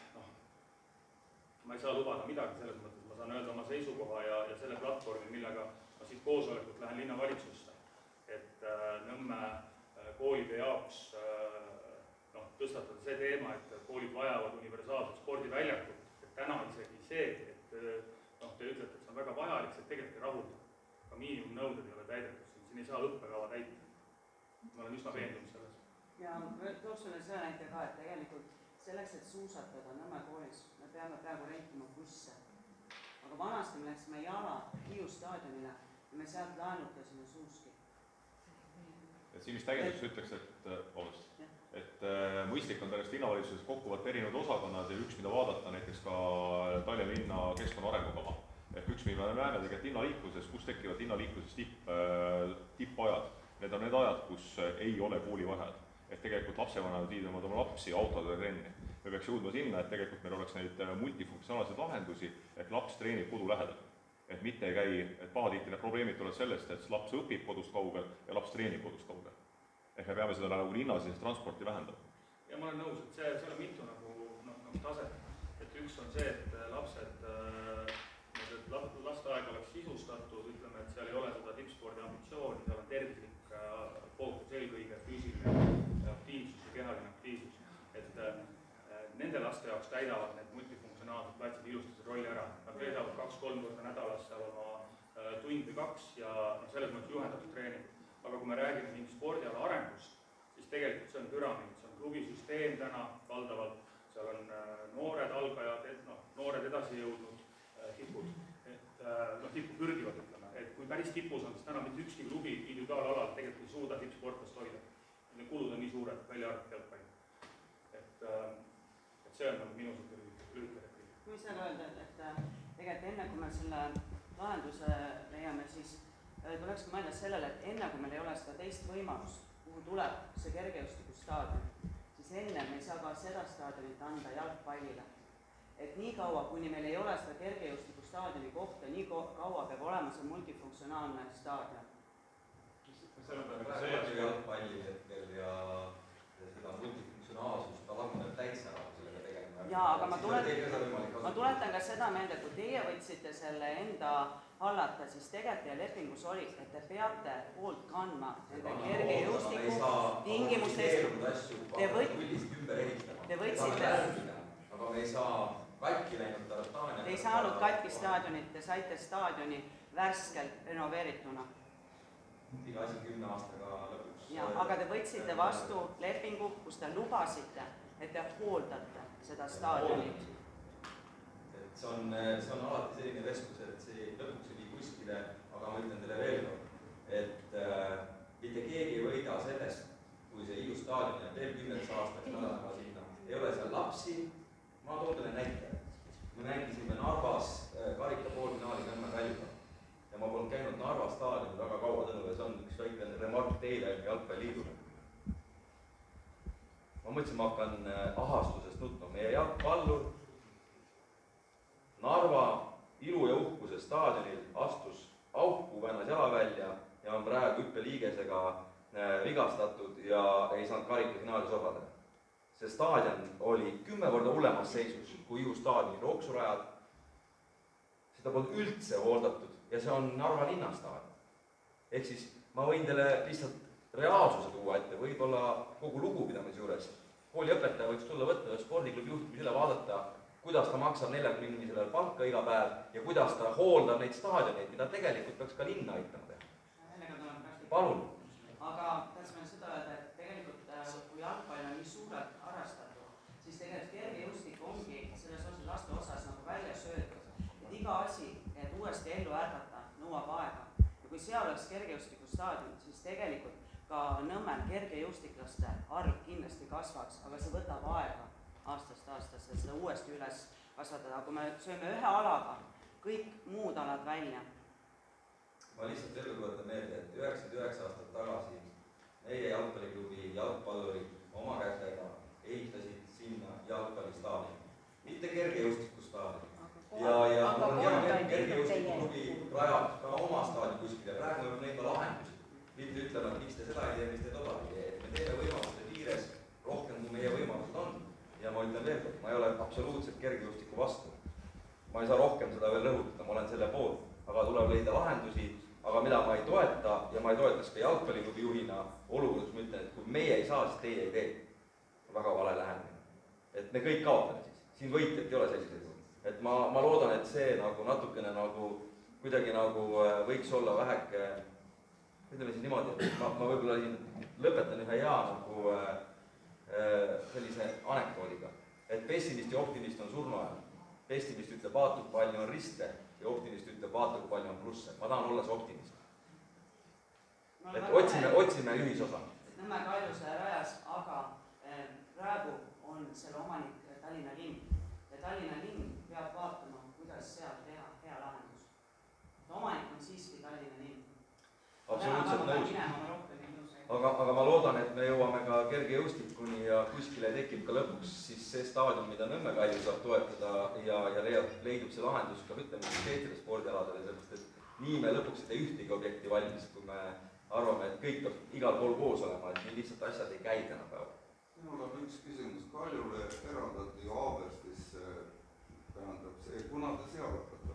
ma ei saa lubada midagi selles mõttes, ma saan öelda oma seisukoha ja selle platvormi, millega ma siit koosolekult lähen linnavalitsusse, et Nõmme koolide jaoks tõstatada see teema, et koolid vajavad universaalset spordiväljakut, et täna isegi see, et te ütlete, et see on väga vajalik, see tegelikult ei rahulda. Ka miinimumnõuded ei ole täidetud, siin ei saa õppekava täita. Ma olen üsna veendunud selles. Ja tooks sulle selle näite ka, et tegelikult selleks, et suusatada Nõmme koolis, me peame praegu rentima busse. Aga vanasti me läksime jala Hiiu staadionile ja me sealt laenutasime suuski. Et siin vist täiendus ütleks, et mõistlik on pärast linnavalitsuses kokku võtta erinevad osakonnad ja üks, mida vaadata näiteks ka Tallinna linna keskkonna arengukava. Ehk üks, mida me näeme tegelikult linnaliikluses, kus tekivad linnaliikluses tippajad. Need on need ajad, kus ei ole koolivaheajad. Et tegelikult lapsevanemad viivad oma lapsi autodele trenni. Me peaks jõudma sinna, et tegelikult meil oleks neid multifunktsionaalseid lahendusi, et laps treenib kodu lähedal. Et mitte ei käi, et pahatihti need probleemid tulevad sellest, et laps õpib kodust kaugel ja laps treenib kodust kaugel. Ehk me peame seda nagu linnasisest transporti vähendama. Ja ma olen nõus, et seal on mitu nagu taset. Et üks on see, et lapsed, lasteaeg oleks sisustatud, ütleme, et seal ei ole seda tippspordi ambitsiooni, seal on tervislik fookus eelkõige füüsiline aktiivsus ja kehaline aktiivsus. Et nende laste jaoks täidavad need multifunktsionaalsed platsid ilustased rolli ära. Nad veedavad 2-3 korda nädalas seal oma tund või 2 ja selles mõttes juhendatud treening. Aga kui me räägime mingi spordiala arengust, siis tegelikult see on püramiid, see on klubisüsteem täna valdavalt, seal on noored algajad, noored edasi jõudnud tipud, tippu pürgivad, ütleme, et kui päris tipus on, siis täna mitte ükski klubi individuaalalal tegelikult ei suuda tippsportlast hoida. Need kulud on nii suured, välja arvatud jalgpalli. Et see on minu lühike repliik. Kui sa öelda, et tegelikult enne, kui me selle lahenduse leiame, siis tuleks ka mõelda sellele, et enne, kui meil ei ole seda teist võimalust, kuhu tuleb see kergejõustiku staadion, siis enne me ei saa ka seda staadionit anda jalgpallile. Et nii kaua, kuni meil ei ole seda kergejõustiku staadioni kohta, nii kaua peab olema see multifunktsionaalne staadion. Praegu jalgpalli hetkel ja seda multifunktsionaalsust ta laguneb täitsa sellega tegema. Jaa, aga ma tuletan ka seda meelde, et kui teie võtsite selle enda hallata, siis tegelikult ja lepingus oli, et te peate poolt kandma nende kergejõustiku tingimuste eest. Te võtsite... Aga me ei saa katki läinud staadioni. Te ei saanud katki staadionit, te saite staadioni värskelt renoveerituna. Iga asi 10 aastaga lõpuks. Ja, aga te võtsite vastu lepingu, kus te lubasite, et te hooldate seda staadionit. See on alati selline vestlus, et see lõpuks ei vii kuskile, aga ma ütlen teile veel kord, et mitte keegi ei võida sellest, kui see Hiiu staadion ja veel 10 aastaks nädalama sinna. Ei ole seal lapsi, ma toon teile näite. Me mängisime Narvas karika poolfinaali Nõmme Väljuga ja ma polnud käinud Narva staadionil väga kaua Tõnu ja see on üks väike remark teile jalgpalliliidule. Ma mõtlesin, ma hakkan ahastusest nutma. Meie jalgpallur Narva ilu ja uhkuse staadionil astus auku, vennas jala välja ja on praegu hüppeliigesega vigastatud ja ei saanud karikafinaalis osaleda. See staadion oli 10 korda hullemas seisus kui Hiiu staadioni rooksurajad. Seda polnud üldse hooldatud ja see on Narva linnastaadion. Ehk siis ma võin teile lihtsalt reaalsuse tuua ette, võib-olla kogu lugupidamise juures. Kooliõpetaja võiks tulla võtta ja spordiklubi juhtimise üle vaadata, kuidas ta maksab 40-inimesele palka iga päev ja kuidas ta hooldab neid staadioneid, mida tegelikult peaks ka linna aitama teha. Palun. Aga tahtsime seda öelda, et tegelikult kui jalgpall on nii suurelt harrastatud, siis tegelikult kergejõustik ongi selles laste osas nagu välja söödud. Et iga asi, et uuesti ellu ärgata, nõuab aega. Ja kui seal oleks kergejõustiku staadion, siis tegelikult ka Nõmmel kergejõustiklaste arv kindlasti kasvaks, aga see võtab aega aastast aastasse, et seda uuesti üles kasvatada. Kui me sööme ühe alaga kõik muud alad välja. Ma lihtsalt veel tuletan meelde, et 99 aastat tagasi meie jalgpalliklubi jalgpallurid oma kätega ehitasid sinna jalgpallistaadi, mitte kergejõustikustaadi. Ja mul on hea meel, kergejõustikuklubi rajab ka oma staadi kuskile. Praegu me leidma lahendusi. Mitte ütlema, et miks te seda ei tee, miks te toda ei tee. Et me teeme võimaluste piires rohkem, kui meie võimalused on. Ja ma ütlen veel, ma ei ole absoluutselt kergejõustiku vastu. Ma ei saa rohkem seda veel rõhutada, ma olen selle poolt. Aga tuleb leida lahendusi, aga mida ma ei toeta ja ma ei toetaks ka jalgpalliklubi juhina olukorras, ma ütlen, et kui meie ei saa, siis teie ei tee. Väga vale lähenemine. Et me kõik kaotame siis. Siin võitjat ei ole selliseid. Et ma loodan, et see nagu natukene nagu kuidagi nagu võiks olla väheke, ütleme siis niimoodi, et ma võib-olla lõpetan ühe hea nagu sellise anekdoodiga. Et pessimist ja optimist on surnuajal. Pessimist ütleb, vaata, kui palju on riste ja optimist ütleb, vaata, kui palju on plusse. Ma tahan olla see optimist. Et otsime ühisosa. Nõmme Kaljuse rajas, aga praegu on selle omanik Tallinna linn. Ja Tallinna linn peab vaatama, kuidas seal teha hea lahendus. Omanik on siiski Tallinna linn. Absoluutselt nõus. Aga ma loodan, et me jõuame ka kergejõustikuni ja kuskile tekib ka lõpuks siis see staadion, mida Nõmme Kalju saab toetada ja leidub see lahendus ka ütleme teistele spordialadele, sellepärast et nii me lõpuks ei tee ühtegi objekti valmis, kui me arvame, et kõik peab igal pool koos olema, et nii lihtsalt asjad ei käi tänapäeval. Minul on üks küsimus. Kaljule eraldati ju Aaberstis, tähendab see, kuna te seal hakkate?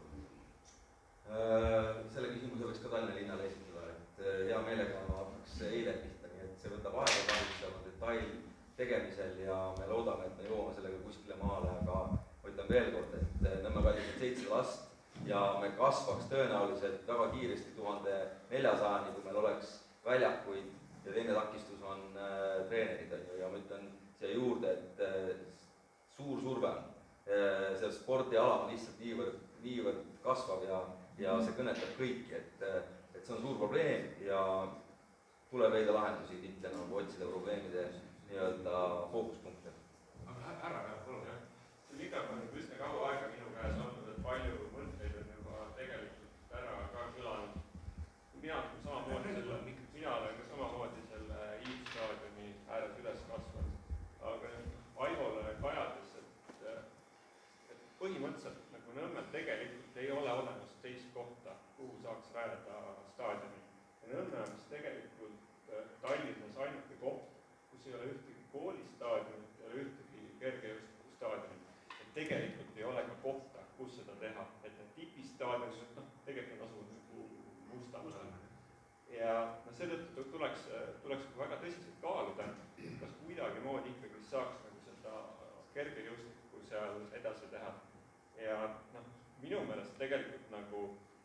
Selle küsimuse võiks ka Tallinna linnale esitada, et hea meelega hakkaks eile pihta, nii et see võtab aega kahjuks, seal on detail tegemisel ja me loodame, et me jõuame sellega kuskile maale, aga ma ütlen veel kord, et Nõmme Kaljus on 7 last ja me kasvaks tõenäoliselt väga kiiresti 1400-ni, kui meil oleks väljakuid ja teine takistus on treenerid ja ma ütlen siia juurde, et suur surve on. See spordiala on lihtsalt niivõrd kasvav ja see kõnetab kõiki, et see on suur probleem ja tuleb leida lahendusi, mitte nagu otsida probleemide nii-öelda fookuspunkte. Aga härra, palun jah. See linnab on juba üsna kaua aega minu käes olnud, et palju mõtteid on juba tegelikult ära ka kõlanud. Mina olen ka samamoodi selle Iivstaadioni ääres üles kasvanud, aga Aivole kajades, et põhimõtteliselt nagu Nõmmel tegelikult ei ole olemas teist kohta, kuhu saaks rajada staadioni. Ja Nõmme on siis tegelikult Tallinnas ainuke koht, kus ei ole ühtegi koolistaadionit, ei ole ühtegi kergejõustikustaadionit. Et tegelikult ei ole ka kohta, kus seda teha. Et need tipistaadionid, tegelikult on asuvad Mustamäel. Ja seetõttu tuleks väga tõsiselt kaaluda, kas kuidagi moodi ikkagi saaks nagu seda kergejõustikku seal edasi teha. Ja minu meelest tegelikult nagu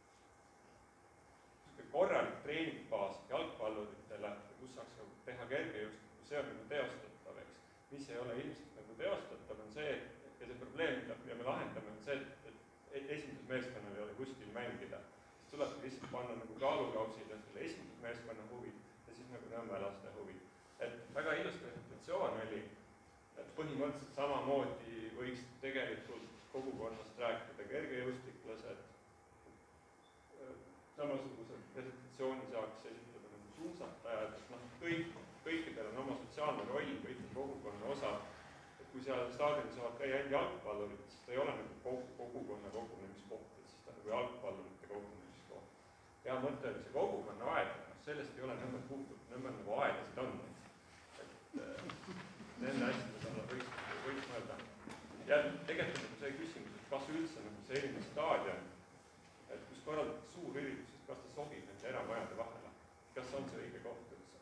korralik treeningbaas jalgpalluritele, kus saaks teha kergejõustikku, see on nagu teostatav, eks. Mis ei ole ilmselt nagu teostatav, on see, ja see probleem, mida me lahendame, on see, et esindusmeeskonnal ei ole kuskil mängida. Siis tulebki lihtsalt panna nagu kaalukausile selle esindusmeeskonna huvid ja siis nagu Nõmme laste huvid. Et väga ilus presentatsioon oli, et põhimõtteliselt samamoodi võiks tegelikult kogukonnast rääkida kergejõustiklased. Samasuguse presentatsiooni saaks esitada nagu suusatajad, et kõikidel on oma sotsiaalne roll, kõik on kogukonna osa. Et kui seal staadionil saavad käia ainult jalgpallurid, siis ta ei ole nagu kogukonna kogunemiskoht, et siis ta nagu jalgpallurite kogunemiskoht. Hea mõte oli see kogukonna aed, sellest ei ole Nõmmel puhtult, Nõmmel nagu aedasid on. Et nende asjadega võiks mõelda. Ja tegelikult see küsimus, et kas üldse nagu selline staadion, et kus korraldatakse suur üritus, kas ta sobib nende eramajade vahele, kas on see õige koht üldse?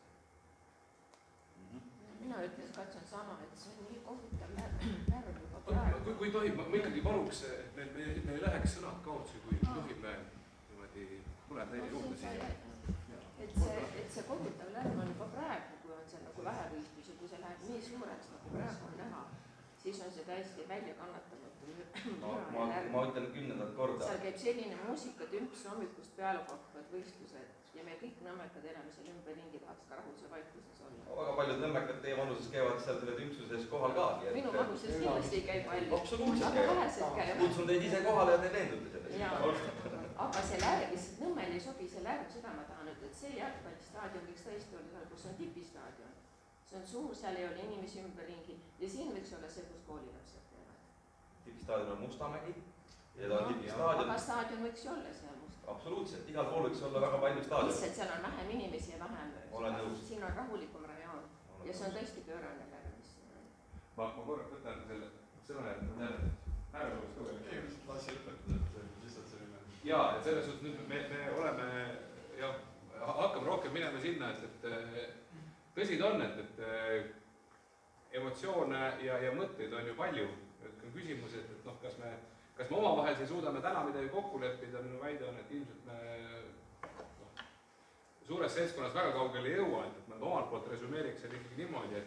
Mina ütlen ka, et see on sama, et see on nii kohutav närv juba praegu. Kui tohib, ma ikkagi paluks, et me ei läheks sõnad kaotsi, kui tohib me tuleb neile juurde siia. Et see kohutav närv on juba praegu, kui on seal nagu vähevõistlusi, kui see läheb nii suureks, nagu praegu on näha, siis on see täiesti väljakannatamatu ma ütlen 10. korda. Seal käib selline muusikatümps hommikust peale pakkuvad võistlused ja me kõik nõmmekad elame seal ümberringi, tahaks ka rahus ja vaikuses olla. Väga paljud nõmmekad teie vanuses käivad seal selle tümpsuses kohal ka. Minu vanuses kindlasti ei käi palju. Absoluutselt aga vähesed käivad. Kutsun teid ise kohale ja te veendute sellest. Aga see lärv, lihtsalt Nõmmel ei sobi see lärv, seda ma tahan öelda, et see jalgpallistaadion võiks tõesti olla seal, kus on tipistaadion. See on suur, seal ei ole inimesi ümberringi ja siin võiks olla see, kus koolilapsed teevad. Tipistaadion on Mustamägi ja ta on tipistaadion. Aga staadion võiks ju olla seal Mustamägi. Absoluutselt, igal pool võiks olla väga palju staadion. Lihtsalt seal on vähem inimesi ja vähem. Olen nõus. Siin on rahulikum rajoon ja see on tõesti pöörane lärv, mis siin on. Ma korraks võtan selle sõna, et ma tean, et härrasoovis ka veel. Ei, lihtsalt tahtsin lõpetada, et lihtsalt selline. Jaa, et selles suhtes nüüd me oleme ja hakkame rohkem minema sinna, et tõsi ta on, et emotsioone ja mõtteid on ju palju. On küsimus, et noh, kas me omavahel siin suudame täna midagi kokku leppida, minu väide on, et ilmselt me suures seltskonnas väga kaugele ei jõua, et me omalt poolt resümeeriks selle ikkagi niimoodi,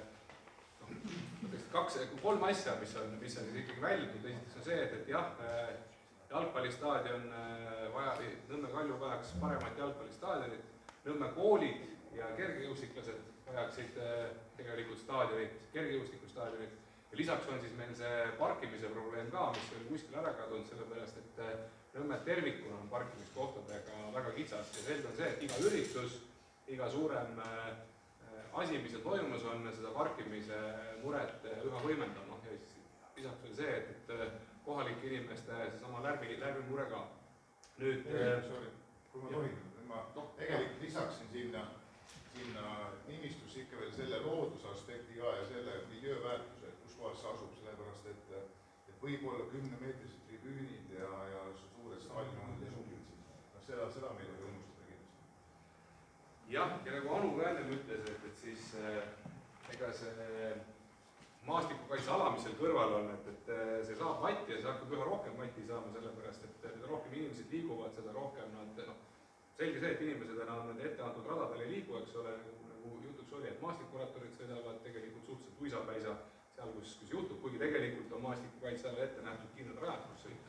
et kolm asja, mis on ikkagi väljunud, esiteks on see, et jah, jalgpallistaadion vajab, Nõmme Kalju vajaks paremat jalgpallistaadionit, Nõmme koolid ja kergejõustiklased vajaksid tegelikult staadionit, kergejõustikustaadionit ja lisaks on siis meil see parkimise probleem ka, mis oli kuskil ära kadunud, sellepärast et Nõmme tervikuna on parkimiskohtadega väga kitsas ja selge on see, et iga üritus, iga suurem asi, mis seal toimumas on, seda parkimise muret üha võimendama ja lisaks on see, et kohalike inimeste seesama lärbimure ka. Nüüd... Sorry, kui ma tohin, ma tegelikult lisaksin sinna nimistusse ikka veel selle loodusaspekti ka ja selle miljööväärtuse, kus kohas see asub, sellepärast et võib-olla 10-meetrised tribüünid ja suured staadionid ja sungid, seda meil ei unustada kindlasti. Jah, ja nagu Anu ka enne ütles, et siis ega see maastikukaitseala, mis seal kõrval on, et see saab matti ja see hakkab üha rohkem matti saama, sellepärast et mida rohkem inimesed liiguvad, seda rohkem nad, selge see, et inimesed enam nende etteantud radadel ei liigu, eks ole, nagu jutuks oli, et maastikuratturid sõidavad tegelikult suhteliselt uisapäisa seal, kus juhtub, kuigi tegelikult on maastikukaitseala ette nähtud kindlad rajad, kus sõita.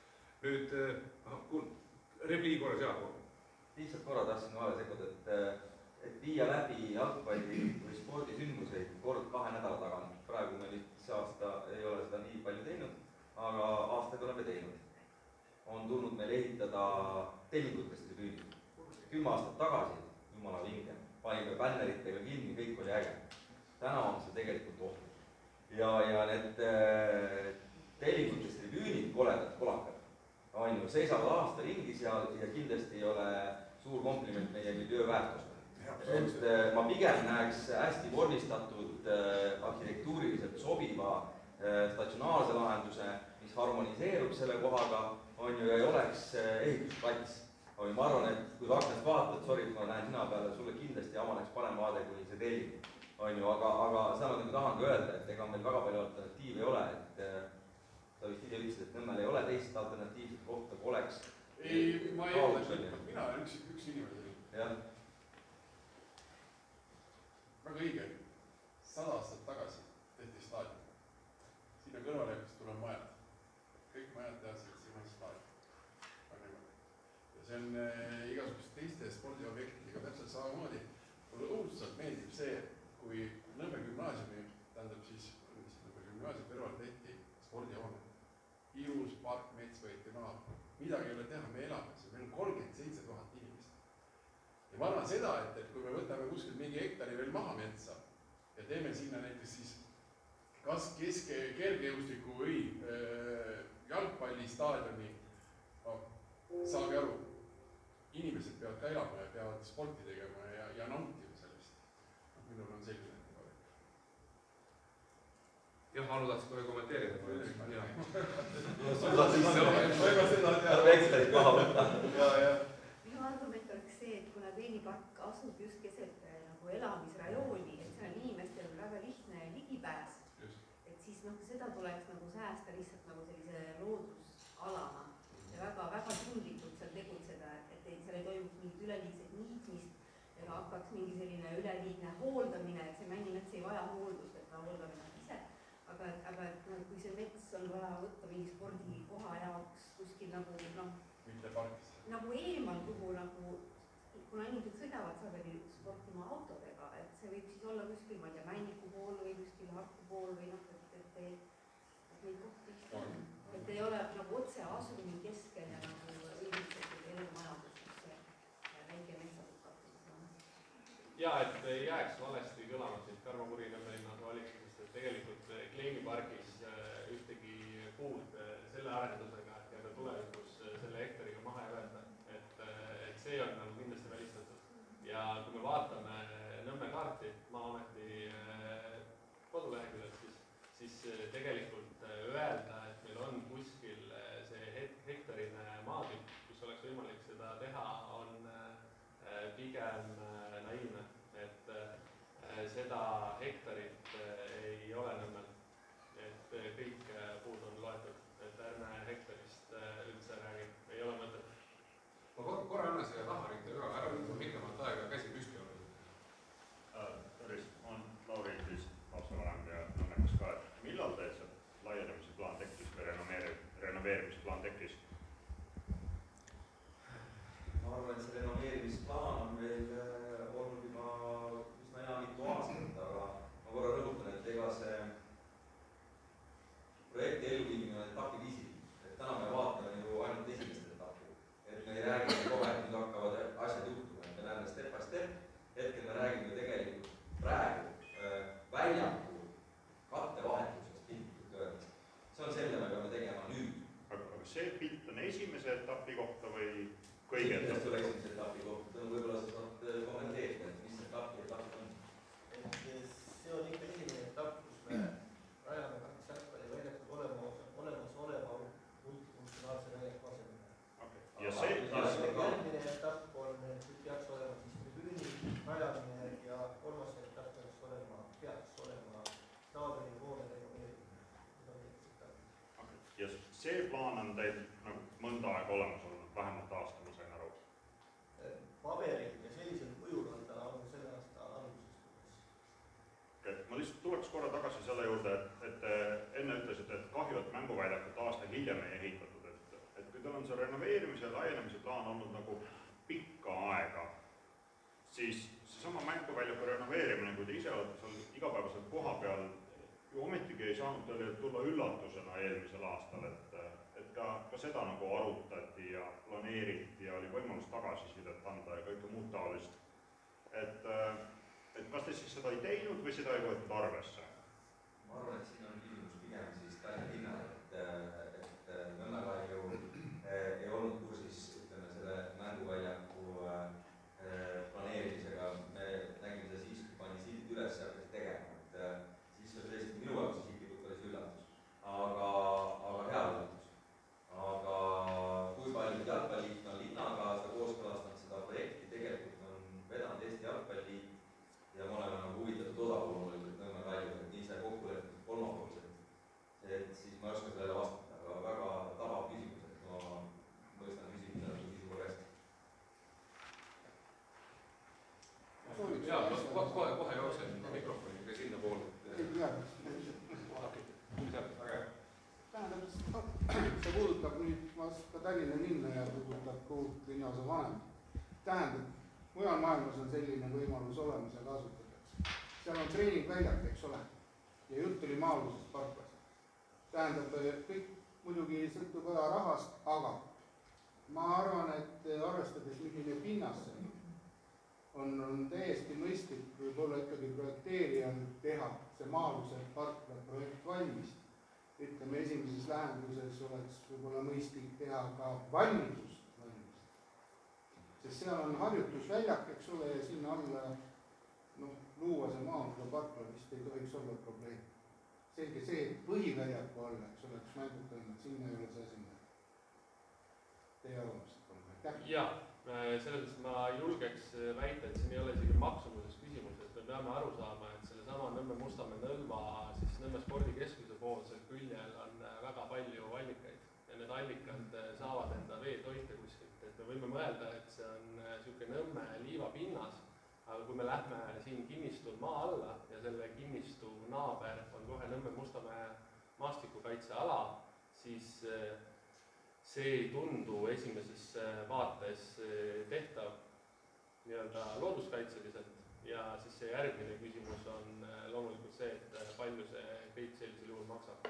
Nüüd, repliigi korras Jaagu. Lihtsalt korra tahtsin vahele sekkuda, et viia läbi jalgpalli või spordisündmuseid kord 2 nädala tagant. Praegu me see aasta ei ole seda nii palju teinud, aga aastaga oleme teinud. On tulnud meil ehitada telgutest tribüünid. 10 aastat tagasi, jumala vinge, panime bänneritega kinni, kõik oli äge. Täna on see tegelikult ohtlik. Ja need telgutest tribüünid, koledad, kolakad, seisavad aasta ringis ja kindlasti ei ole suur kompliment meie miljööväärtustele. Et ma pigem näeks hästi vormistatud arhitektuuriliselt sobiva statsionaarse lahenduse, mis harmoniseerub selle kohaga, ja ei oleks ehituskats. Ma arvan, et kui aknast vaatad, sorry, ma näen sina peale, sulle kindlasti avaneks parem vaade kui see telg. Aga seda ma tahan ka öelda, et ega meil väga palju alternatiivi ei ole, et sa vist ise ütlesid, et Nõmmel ei ole teist alternatiivset kohta, kui oleks. Ei, ma ei ole, mina olen üks inimene. Jah. Väga õige, 100 aastat tagasi tehti staadion. Sinna kõrvale hakkas tulema majad. Kõik majad teadsid, et siin on staadion. Ja see on igasugust teiste spordiobjektidega täpselt samamoodi. Mulle õudselt meeldib see, kui Nõmme gümnaasiumi, tähendab siis Nõmme gümnaasiumi kõrval tehti spordihoone. Ilus park, mets võeti maha. Midagi ei ole teha, me elame. Meil on 37 000 inimest. Ja ma arvan seda, et kui me võtame kuskilt mingi hektari veel maha metsa ja teeme sinna näiteks siis kas kergejõustiku või jalgpallistaadioni, saage aru, inimesed peavad ka elama ja peavad sporti tegema ja nautima sellest. Minul on selline ettepanek. Jah, Anu tahtsid kohe kommenteerida. Minu argument oleks see, et kuna Veinipark asub just keset nagu elamisrajooni, et see on inimestel väga lihtne ligipääs, et siis seda tuleks nagu säästa lihtsalt nagu sellise loodusalana ja väga tundlikult seal tegutseda, et seal ei toimuks mingit üleliigset niitmist ega hakkaks mingi selline üleliigne hooldamine, et see männimets ei vaja hooldust, et ta hooldab ennast ise. aga kui see mets on vaja võtta mingi spordikoha jaoks kuskil nagu mitte pargis. Nagu eemal, kuhu nagu, kuna inimesed sõidavad sageli sportima autodega, et see võib siis olla kuskil, ma ei tea, Männiku pool või kuskil Harku pool või et neid kohti vist on. Et ei ole nagu otse asumi keskel ja nagu üldiselt elumajanduseks see väike metsalukatus. Jaa, et ei jääks valesti kõlama siit Tarmo Kurinõmme linnas valitsusest, et tegelikult Kleemipargis ühtegi puud selle arendusega, et tulevikus selle hektariga maha ei võeta. Et see on nagu kindlasti välistatud. Ja kui me vaatame Nõmme kaarti Maa-ameti koduleheküljelt, siis tegelikult öelda, et meil on kuskil see hektarine maatükk, kus oleks võimalik seda teha, on pigem naiivne. Et seda hektarit ei ole Nõmmel. Et kõik puud on loetud. Et ärme hektarist üldse räägi. Ei ole mõtet. Ma korra annan siia taha rinda ka, ära nüüd on pikemat aega käsi püsti olnud. Tervist, on Lauri Kriist, lapsevanem ja õnnekas ka, et millal teil see laienemise plaan tekkis või renoveerimisplaan tekkis? Ma arvan, et see renoveerimisplaan on meil olnud juba üsna enam mitu aastat, aga ma korra rõhutan, et ega see projekti elluviimine on etapiviisil. Et täna me vaatame ju ainult esimest etappi. Et me ei räägi kohe, et nüüd hakkavad asjad juhtuma, et me näeme step by step. Hetkel me räägime tegelikult praegu väljaku kattevahetusest piltlikult öeldes. See on selle, me peame tegema nüüd. Aga see pilt on esimese etapi kohta või kõige etapi kohta? Esimese etapi kohta. Võib-olla sa saad kommenteerida, et mis etapid on. See on ikka esimene etapp, kus me rajame kaks jalgpalli väljakul olemasoleva multifunktsionaalse väljaku asemele. Järgmine etapp on, peaks olema siis tribüüni rajamine ja kolmas etapp peaks olema staadioni hoone renoveerimine. Ja see plaan on teil nagu mõnda aega olemas olnud, vähemalt aasta, ma sain aru? Paberil ja sellisel kujul on ta olnud selle aasta alguses. Ma lihtsalt tuleks korra tagasi selle juurde, et enne ütlesid, et kahju, et mänguväljakut aasta hiljem ei ehitatud. Et kui teil on see renoveerimise ja laienemise plaan olnud nagu pikka aega, siis seesama mänguväljaku renoveerimine, kui te ise olete seal igapäevaselt koha peal, ju ometigi ei saanud teile tulla üllatusena eelmisel aastal, et ka seda nagu arutati ja planeeriti ja oli võimalus tagasisidet anda ja kõike muud taolist. Et kas te siis seda ei teinud või seda ei võetud arvesse? Ma arvan, et siin on küsimus pigem siis Tallinna linnale, et Nõmmela ju ei olnud kursis, ütleme, selle mänguväljaku planeerimisega. Me nägime seda siis, kui pani sildid üles ja hakkas tegema. Siis oli tõesti minu jaoks isiklikult oli see üllatus. Aga hea üllatus. Aga kui palju jalgpalliliit on linnaga seda kooskõlastanud, seda projekti tegelikult on vedanud Eesti Jalgpalliliit ja me oleme nagu huvitatud osapoolelikult Nõmme Kalju, et nii see kokkulepped kolmapoolselt. Siis ma ei oska sellele vastata, aga väga tabav küsimus, et ma mõistan küsimusele hästi. Jaa, kohe jooksen mikrofoniga sinna poole. See puudutab nüüd ka Tallinna linna ja puudutab ka uut linnaosa vanemat. Tähendab, mujal maailmas on selline võimalus olemas ja kasutatakse. Seal on treeningväljak, eks ole, ja jutt oli maa-alusest parklas. Tähendab, kõik muidugi sõltub rahast, aga ma arvan, et arvestades milline pinnas see on täiesti mõistlik võib-olla ikkagi projekteerijal teha see maa-aluse parkla projekt valmis. Ütleme, esimeses lähenduses oleks võib-olla mõistlik teha ka valmidus valmis. Sest seal on harjutusväljak, eks ole, ja sinna alla luua see maa-aluse parkla vist ei tohiks olla probleem. Selge see, et põhiväljaku alla, eks ole, kus mängud toimuvad, sinna ei ole see asemel. Teie arvamust on, aitäh. Jaa, selles ma julgeks väita, et siin ei ole isegi maksumuses küsimus, et me peame aru saama, et sellesama Nõmme Mustamäe Nõlva, siis Nõmme spordikeskuse poolsel küljel on väga palju allikaid ja need allikad saavad enda veetoite kuskilt, et me võime mõelda, et see on niisugune Nõmme liivapinnas, aga kui me lähme siin kinnistul maa alla ja selle kinnistu naaber on kohe Nõmme-Mustamäe maastikukaitseala, siis see ei tundu esimeses vaates tehtav nii-öelda looduskaitseliselt ja siis see järgmine küsimus on loomulikult see, et palju see kõik sellisel juhul maksab.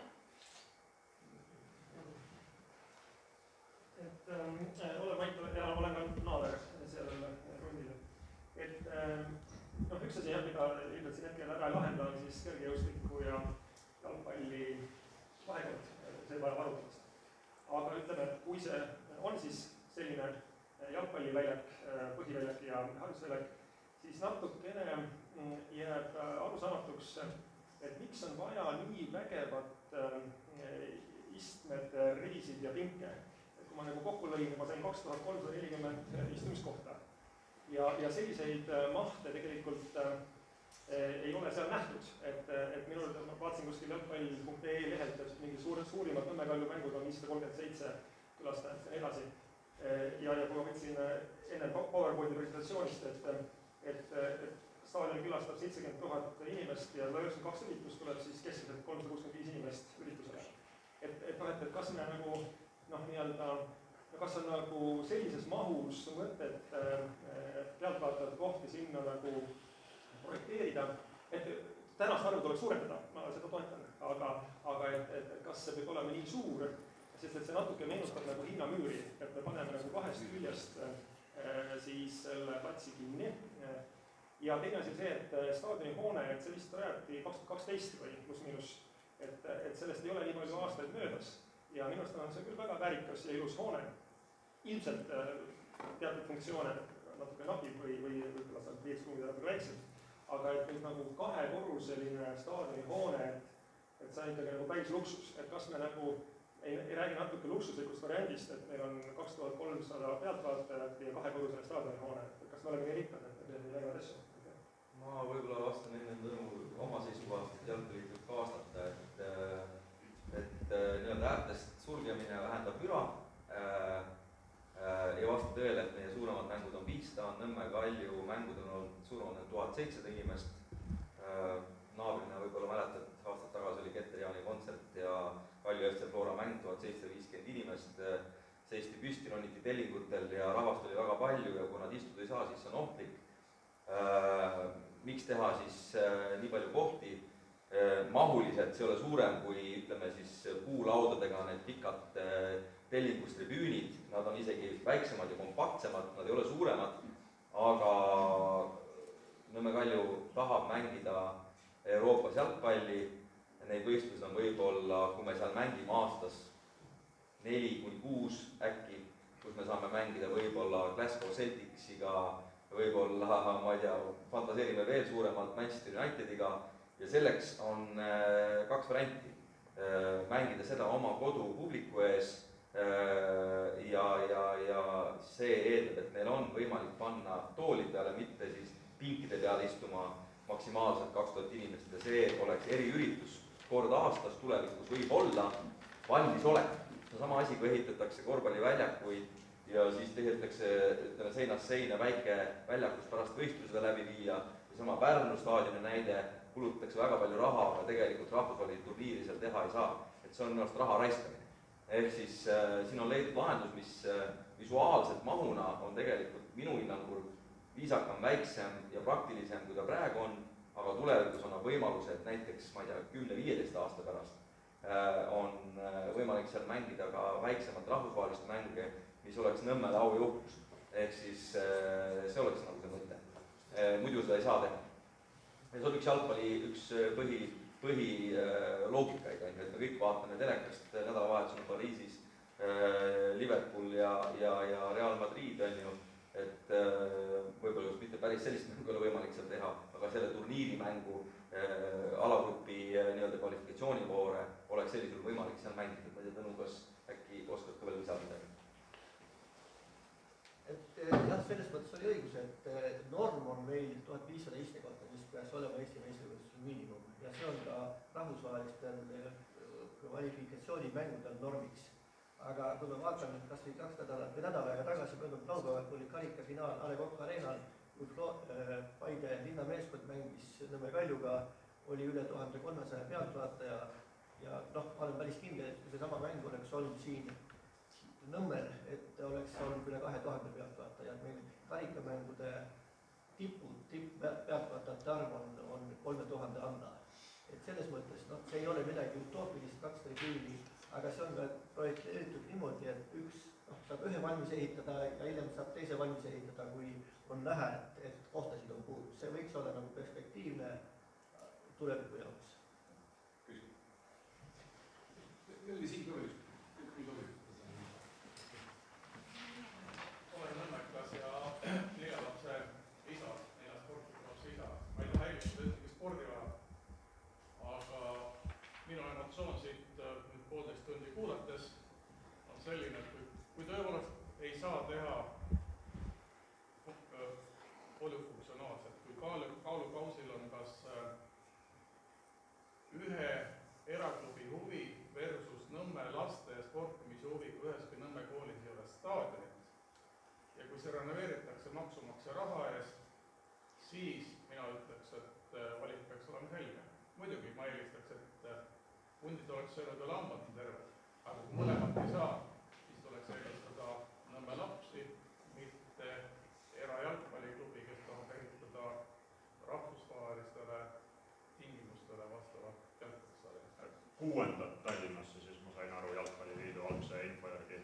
Olen Mait ja olen ka naaber sellel rundil. Üks asi, mida ilmselt siin hetkel ära ei lahenda, on siis kergejõustiku ja jalgpalli vahekord, see vajab arutamist. Aga ütleme, et kui see on siis selline jalgpalliväljak, põhiväljak ja harjutusväljak, siis natukene jääb arusaamatuks, et miks on vaja nii vägevat istmete, riisid ja pinke. Kui ma nagu kokku lõin, ma sain 2340 istumiskohta ja selliseid mahte tegelikult ei ole seal nähtud, et minul, ma vaatasin kuskil jalgpall.ee lehelt, et mingi suurimad Nõmme Kalju mängud on 537 külastajat ja edasi. Ja kui ma võtsin enne PowerPointi presentatsioonist, et staadioni külastab 70 000 inimest ja 92 üritust tuleb siis keskmiselt 365 inimest üritusele. Et kas me nagu kas on nagu sellises mahus mõtet pealtvaatajate kohti sinna nagu projekteerida, et tänast arvu tuleks suurendada, ma seda toetan, aga et kas see võib olema nii suur, sest et see natuke meenutab nagu Hiina müüri, et me paneme nagu kahest küljest siis selle platsi kinni. Ja teine asi see, et staadioni hoone, et see vist rajati 2012 või pluss-miinus, et sellest ei ole nii palju aastaid möödas ja minu arust on see küll väga väärikas ja ilus hoone. Ilmselt teatud funktsioone natuke napib või võib-olla saab liitsruumida natuke väiksem, aga et nüüd nagu kahekorruseline staadioni hoone, et see on ikkagi nagu päris luksus, et kas me nagu ei räägi natuke luksuslikust variandist, et meil on 2300 pealtvaatajat ja kahekorruseline staadioni hoone, et kas me oleme nii rikkad, et me teeme nii väga asju? Ma võib-olla vastan enne oma seisukohast jalgpallikult kaasnata, et nii-öelda äärtest sulgemine vähendab müra ja vastu tõele, et meie suuremad mängud on 500, Nõmme Kalju mängud on olnud suuremad 1700 inimest. Naabrina võib-olla mäletad, aastad tagasi oli Keter-Jaani kontsert ja Kalju FC Flora mäng 1750 inimest. Seisti püsti, roniti tellingutel ja rahvast oli väga palju ja kui nad istuda ei saa, siis on ohtlik. Miks teha siis nii palju kohti? Mahuliselt see ei ole suurem kui ütleme siis puulaudadega need pikad tellingustribüünid, nad on isegi väiksemad ja kompaktsemad, nad ei ole suuremad, aga Nõmme Kalju tahab mängida Euroopas jalgpalli, neid võistlusi on võib-olla, kui me seal mängime aastas 4-6 äkki, kus me saame mängida võib-olla Glasgow Celticsiga, võib-olla, ma ei tea, fantaseerime veel suuremalt Manchester Unitediga ja selleks on kaks varianti. Mängida seda oma kodu publiku ees ja see eeldab, et neil on võimalik panna toolid peale, mitte siis pinkide peale istuma maksimaalselt 2000 inimest ja see oleks eriüritus kord aastas tulevikus võib-olla valmisolek. See on sama asi, kui ehitatakse korvpalliväljakuid ja siis tehtakse seinast seina väike väljak, kus pärast võistlusele läbi viia ja sama Pärnu staadioni näide, kulutatakse väga palju raha, aga tegelikult rahvusvahelist turniiri seal teha ei saa. Et see on minu arust raha raiskamine. Ehk siis siin on leidnud lahendus, mis visuaalselt mahuna on tegelikult minu hinnangul viisakam, väiksem ja praktilisem, kui ta praegu on, aga tulevikus annab võimaluse, et näiteks, ma ei tea, 10-15 aasta pärast on võimalik seal mängida ka väiksemat rahvusvahelist mänge, mis oleks Nõmmele au ja uhkus. Ehk siis see oleks nagu see mõte. Muidu seda ei saa teha. Ja see on üks jalgpalli üks põhiloogikaid, et me kõik vaatame telekast nädalavahetusel Pariisis Liverpool ja Real Madrid, et võib-olla just mitte päris sellist mängu ei ole võimalik seal teha, aga selle turniirimängu alagrupi nii-öelda kvalifikatsioonivoore oleks sellisel võimalik seal mängida. Ma ei tea, Tõnu, kas äkki oskad ka veel lisada midagi? Jah, selles mõttes oli õigus, et norm on meil 1500 istekohta, mis peaks olema Eesti meistrivõistluse miinimum ja see on ka rahvusvahelistel kvalifikatsioonimängudel normiks. Aga kui me vaatame, kas või 2 nädala aega tagasi möödunud laupäeval, kui oli karikafinaal A. Le Coq Arenal kui Paide linnameeskond mängis Nõmme Kaljuga, oli üle 1300 pealtvaataja ja noh, ma olen päris kindel, et kui seesama mäng oleks olnud siin Nõmmel, et oleks olnud üle 2000 pealtvaataja, et meil karikamängude pealtvaatajate arv on 3000 alla. Et selles mõttes, noh, see ei ole midagi utoopilist, 200 külgi, aga see on ka projekteeritud niimoodi, et üks saab ühe valmis ehitada ja hiljem saab teise valmis ehitada, kui on näha, et kohtasid on puudu. See võiks olla nagu perspektiivne tuleviku jaoks. Meil oli siin ka veel üks. Olen Nõmmekas ja 4 lapse isa, 4 sportliku lapse isa. Ma ei taha häiristada ühtegi spordiala, aga minu emotsioon siit nüüd 1,5 tundi kuulates on selline, et kui tõepoolest ei saa teha polüfunktsionaalselt, kui kaalukausil on kas ühe eraklubi huvi versus Nõmme laste sportimise huvi, kui üheski Nõmme koolis ei ole staadionit ja kui see renoveeritakse maksumaksja raha eest, siis mina ütleks, et valik peaks olema selge. Muidugi ma eelistaks, et hundid oleks söönud ja lambad on terved, aga kui mõlemat ei saa, siis tuleks eelistada Nõmme lapsi, mitte erajalgpalliklubi, kes tahab ehitada rahvusvahelistele tingimustele vastavat jalgpallistaadioni. 6. Tallinnasse, siis ma sain aru Jalgpalliliidu algse info järgi.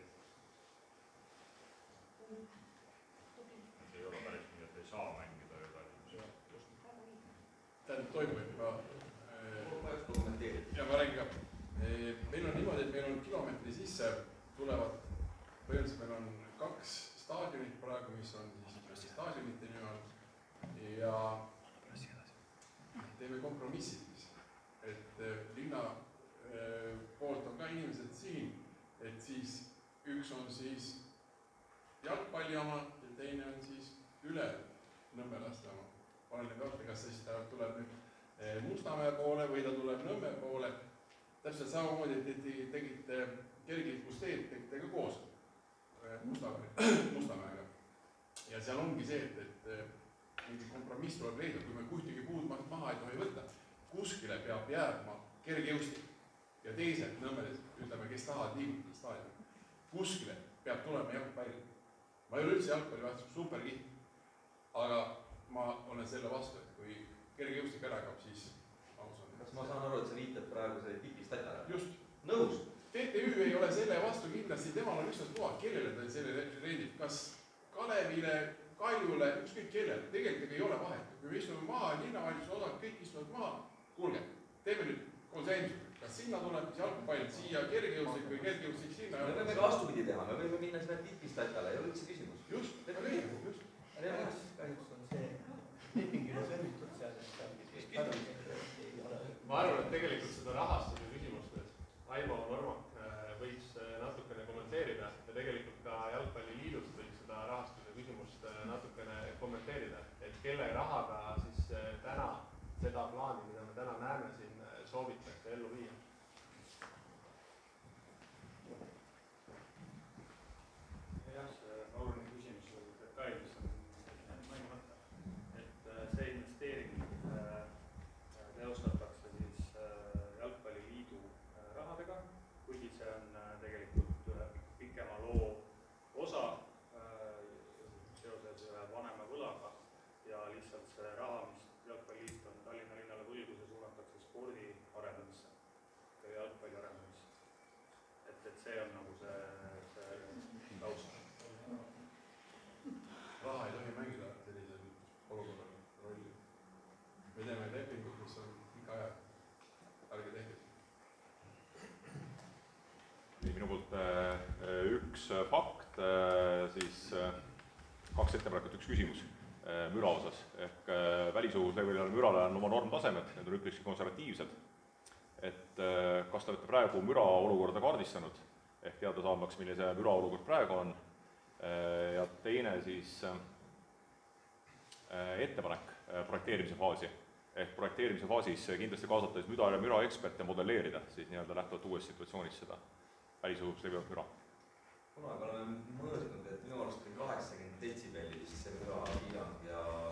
Ei ole päris nii, et ei saa mängida ju Tallinnas. Tähendab, toimub juba. Ja ma räägin ka. Meil on niimoodi, et meil on kilomeetri sisse tulevad, põhimõtteliselt meil on 2 staadionit praegu, mis on siis staadionite nime all ja teeme kompromissid, et linna poolt on ka inimesed siin, et siis üks on siis jalgpalli oma ja teine on siis üle Nõmme laste oma. Oleneb vaata, kas siis ta tuleb nüüd Mustamäe poole või ta tuleb Nõmme poole. Täpselt samamoodi, et tegite kergliiklusteed, tegite ka koos Mustamäega. Ja seal ongi see, et mingi kompromiss tuleb leida, kui me kuhtigi puud maha ei tohi võtta. Kuskile peab jääma kergejõustik ja teised Nõmmedes, ütleme, kes tahavad liigutada staadioni. Kuskile peab tulema jalgpalli. Ma ei ole üldse jalgpalli vastu superkiht, aga ma olen selle vastu, et kui kergejõustik ära kaob, siis kas ma saan aru, et sa viitad praegu selle tipistatale? Just. Nõus. TTÜ ei ole selle vastu kindlasti, temal on ükskord puha, kellele ta selle rendib, kas Kalevile, Kaljule, ükskõik kellele, tegelikult ei ole vahet. Kui me istume maha, linnavalitsuse osad, kõik istuvad maha, kuulge, teeme nüüd konsensus, kas sinna tuleb jalgpall siia kergejõustik või kergejõustik sinna. Me võime ka vastupidi teha, me võime minna sinna tipistatale, ei ole üldse küsimus. Just, just. Kahjuks on see lepingile sõlmitud seal, ma arvan, et tegelikult seda rahastuse küsimust, et Aimo Normak võiks natukene kommenteerida ja tegelikult ka Jalgpalliliidust võiks seda rahastuse küsimust natukene kommenteerida, et kelle rahaga siis täna seda plaani, mida me täna näeme siin, soovitakse ellu viia. Jah, see oluline küsimus oli detail, mis on mainimata, et see investeering teostatakse siis Jalgpalliliidu rahadega, kuigi see on tegelikult ühe pikema loo osa seoses ühe vanema võlaga ja lihtsalt see raha, mis Jalgpalliliit on Tallinna linnale võlgu, see suunatakse spordi arendamisse ja jalgpalli arendamisse. Et see on nagu see taust. Raha ei tohi mängida sellisel olukorral rolli. Me teeme lepingut, mis on pika aja. Ärge tehke. Minu poolt üks fakt, siis 2 ettepanekut, 1 küsimus müra osas. Ehk välisõhuslevelile mürale on oma normtasemed, need on üpriski konservatiivsed. Et kas te olete praegu müra olukorda kaardistanud, ehk teada saamaks, milline see müra olukord praegu on. Ja teine siis ettepanek projekteerimise faasi. Ehk projekteerimise faasis kindlasti kaasata müra eksperte modelleerida, siis nii-öelda lähtuvalt uuest situatsioonist seda välisõhus levivat müra. Kunagi oleme mõõdnud, et minu arust 80 detsibelli vist see müra piirang ja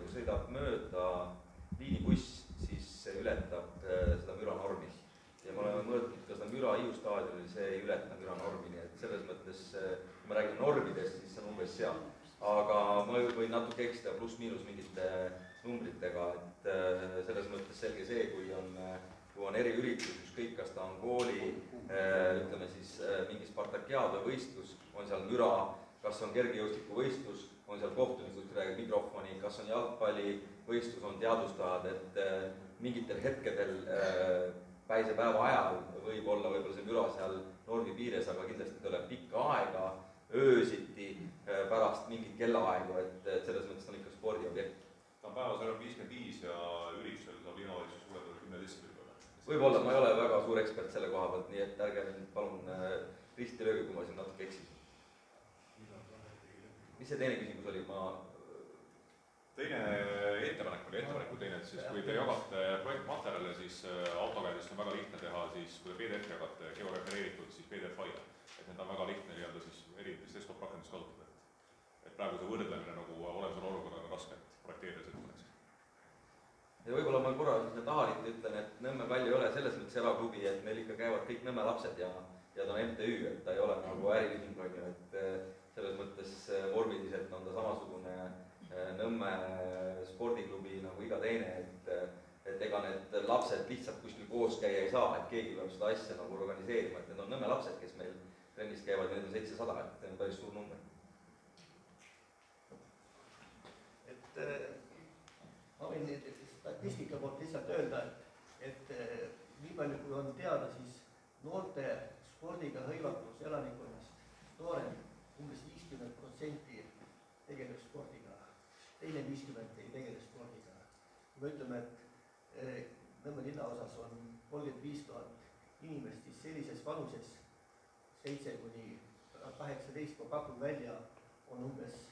kui sõidab mööda liinibuss, siis see ületab seda müranormi. Ja me oleme mõõtnud ka seda müra Hiiu staadionil, see ei ületa müranormi, nii et selles mõttes, kui me räägime normidest, siis see on umbes seal. Aga ma võin natuke eksida pluss-miinus mingite numbritega, et selles mõttes selge see, kui on eriüritus, ükskõik kas ta on kooli, ütleme siis mingi Spartakiaad või võistlus, on seal müra, kas on kergejõustikuvõistlus, on seal kohtunikud, räägib mikrofoni, kas on jalgpallivõistlus, on teadustajad, et mingitel hetkedel päisepäeva ajal võib olla võib-olla see müra seal normi piires, aga kindlasti tuleb pikka aega, öösiti, pärast mingit kellaaegu, et selles mõttes on ikka spordiobjekt. Ta on päevas ära 55 ja üritusel saab linnavalitsus suurendada 10 detsibelli. Võib-olla ma ei ole väga suur ekspert selle koha pealt, nii et ärge palun risti lööge, kui ma siin natuke eksisin. Mis see teine küsimus oli? Teine ettepaneku teine, et siis kui te jagate projektmaterjale, siis autokäidest on väga lihtne teha, siis kui te PDF jagate georefereeritud, siis PDF-faile. Et need on väga lihtne nii-öelda siis erinevatest desktop-rakendust kasutada. Et praegu see võrdlemine nagu olemusel olukorraga raske, et projekteerides ettepaneks. Ja võib-olla ma korra taharit ütlen, et Nõmme Kalju ei ole selles mõttes eraklubi, et meil ikka käivad kõik Nõmme lapsed ja ta on MTÜ, et ta ei ole nagu äriühing, et selles mõttes vormiliselt on ta samasugune Nõmme spordiklubi nagu iga teine, et ega need lapsed lihtsalt kuskil koos käia ei saa, et keegi peab seda asja nagu organiseerima, et need on Nõmme lapsed, kes meil trennis käivad, need on 700, et see on päris suur number. Et ma võin statistika poolt lihtsalt öelda, et nii palju kui on teada, siis noorte spordiga hõivatus elanikkonnast noorem umbes 50% tegeleb spordiga, teine 50% ei tegele spordiga. Kui me ütleme, et Nõmme linnaosas on 35 000 inimest, siis sellises vanuses 7–18, kui pakun välja, on umbes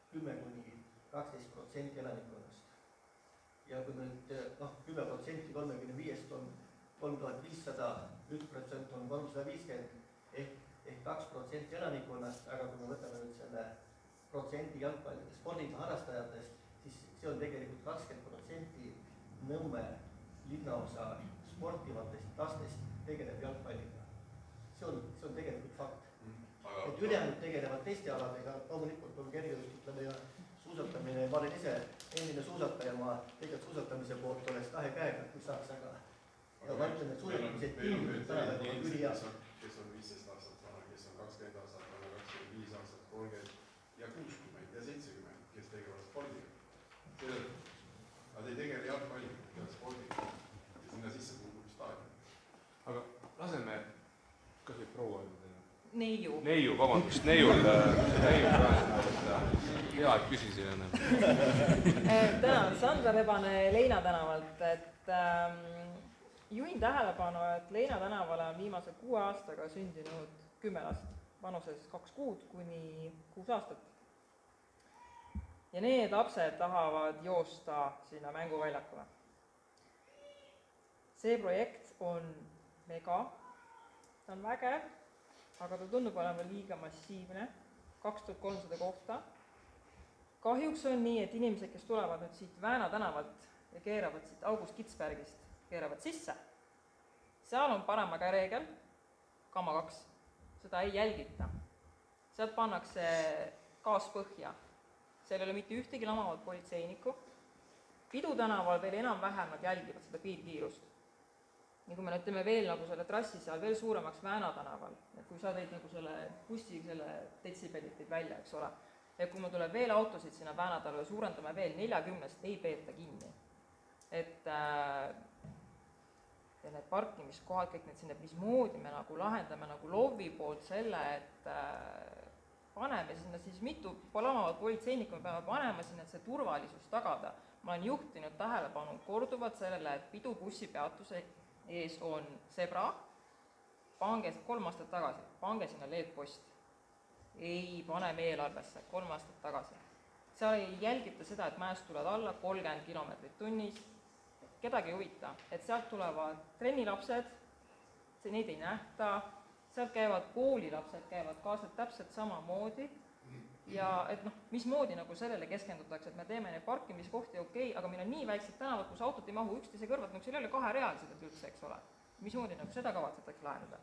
10–12% elanikkonnast. Ja kui me nüüd 10% 35 on 3500, 1% on 350 ehk 2% elanikkonnast, aga kui me võtame nüüd selle protsendi jalgpallide spordiga harrastajatest, siis see on tegelikult 20% Nõmme linnaosa sportivatest lastest tegeleb jalgpalliga. See on tegelikult fakt. Et ülejäänud tegelevad teiste aladega, loomulikult on kergejõustiklemine ja suusatamine, ma olen ise endine suusataja, ma tegelikult suusatamise poolt oleks 2 käega, kui saaks, aga ma ütlen, et suusatamised tingimused tänapäeval on ülihea. Kes on 15 aastat vana, kes on 20 aastat vana, 25 aastat, 30 ja 60 ja 70, kes tegevad spordiga. Nad ei tegele jalgpalliga, tegevad spordiga ja sinna sisse kuulub staadion. Aga laseme, kas võib proua öelda? Neiu, vabandust, Neiul ka, hea, et küsisin enne. Tänan, Sandra Rebane Leina tänavalt, et juhin tähelepanu, et Leina tänavale on viimase 6 aastaga sündinud 10 last, vanuses 2 kuud kuni 6 aastat. Ja need lapsed tahavad joosta sinna mänguväljakule. See projekt on mega, ta on vägev, aga ta tundub olema liiga massiivne, 2300 kohta. Kahjuks on nii, et inimesed, kes tulevad nüüd siit Vääna tänavalt ja keeravad siit August Kitzbergist, keeravad sisse. Seal on parema käereegel, Gamma 2, seda ei jälgita. Sealt pannakse gaas põhja, seal ei ole mitte ühtegi lamavat politseinikku. Pidu tänaval veel enam-vähem nad jälgivad seda piirkiirust. Nii kui me nüüd teeme veel nagu selle trassi seal veel suuremaks Vääna tänaval, et kui sa teid nagu selle bussi, selle detsibellit teid välja, eks ole, ja kui me tuleb veel autosid sinna Vääna tänavale, suurendame veel 40-st, ei peeta kinni. Et ja need parkimiskohad, kõik need sinna, mismoodi me nagu lahendame nagu LOV-i poolt selle, et paneme sinna siis mitu lamavat politseinikku, me peame panema sinna, et see turvalisus tagada. Ma olen juhtinud tähelepanu korduvalt sellele, et pidu bussipeatuse ees on zebra, pange 3 aastat tagasi, pange sinna LED-post, ei pane eelarvesse 3 aastat tagasi. Seal ei jälgita seda, et mäest tuled alla 30 kilomeetrit tunnis, kedagi ei huvita, et sealt tulevad trennilapsed, neid ei nähta, sealt käivad koolilapsed, käivad kaasad täpselt samamoodi ja et noh, mismoodi nagu sellele keskendutakse, et me teeme neid parkimiskohti okei, aga meil on nii väiksed tänavad, kus autod ei mahu üksteise kõrvalt, nagu seal ei ole kaherealised üldse, eks ole. Mismoodi nagu seda kavatsetakse lahendada?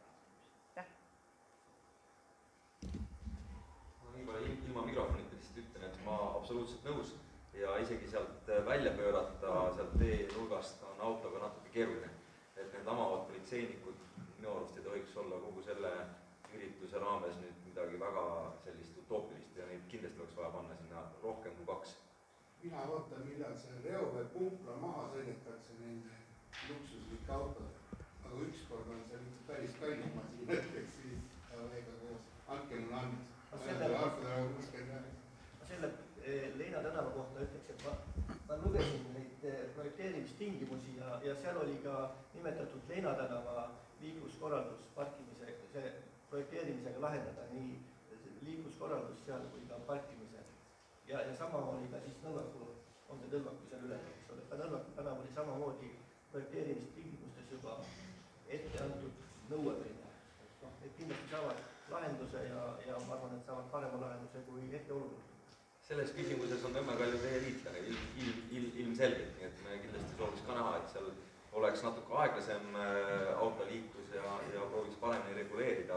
Ilma mikrofonita lihtsalt ütlen, et ma absoluutselt nõus ja isegi sealt välja pöörata, sealt tee-nurgast on autoga natuke keeruline. Et need lamavad politseinikud minu arust ei tohiks olla kogu selle ürituse raames nüüd midagi väga sellist utoopilist ja neid kindlasti oleks vaja panna sinna rohkem kui 2. Mina ootan, millal see reoveepumpla maha sõidetakse nende luksuslike autodega. Aga ükskord on see päris kallis masin, näiteks siis veega koos. Andke mulle andis. Selle Leina tänava kohta ütleks, et ma lugesin neid projekteerimistingimusi ja seal oli ka nimetatud Leina tänava liikluskorraldus parkimise, see projekteerimisega lahendada nii liikluskorraldus seal kui ka parkimise. Ja sama oli ka siis Nõlvaku, on see Nõlvaku seal üle, eks ole, ka Nõlvaku tänav oli samamoodi projekteerimistingimustes juba ette antud nõueteine. Et kindlasti saavad lahenduse ja ma arvan, et saavad parema lahenduse kui hetkeolukord. Selles küsimuses on Nõmme Kalju teie liitlane ilmselgelt, nii et me kindlasti sooviks ka näha, et seal oleks natuke aeglasem autoliiklus ja prooviks paremini reguleerida.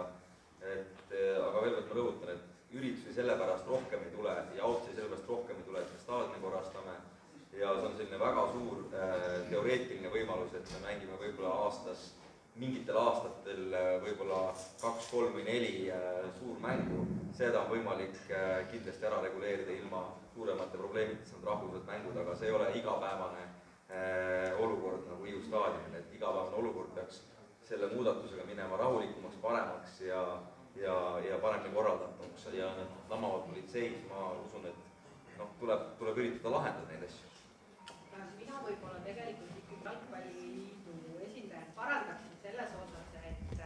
Aga veel kord ma rõhutan, et üritusi sellepärast rohkem ei tule ja autosi sellepärast rohkem ei tule, et me staadioni korrastame ja see on selline väga suur teoreetiline võimalus, et me mängime võib-olla aastas mingitel aastatel võib-olla 2, 3 või 4 suurmängu. Seda on võimalik kindlasti ära reguleerida ilma suuremate probleemid, see on rahvused mängud, aga see ei ole igapäevane olukord nagu Hiiu staadionil, et igapäevane olukord peaks selle muudatusega minema rahulikumaks, paremaks ja paremini korraldatuks ja need lamavad politseid, ma usun, et tuleb üritada lahendada neid asju. Mina võib-olla tegelikult ikkagi jalgpalliliidu esindajad parandaksin selles osas,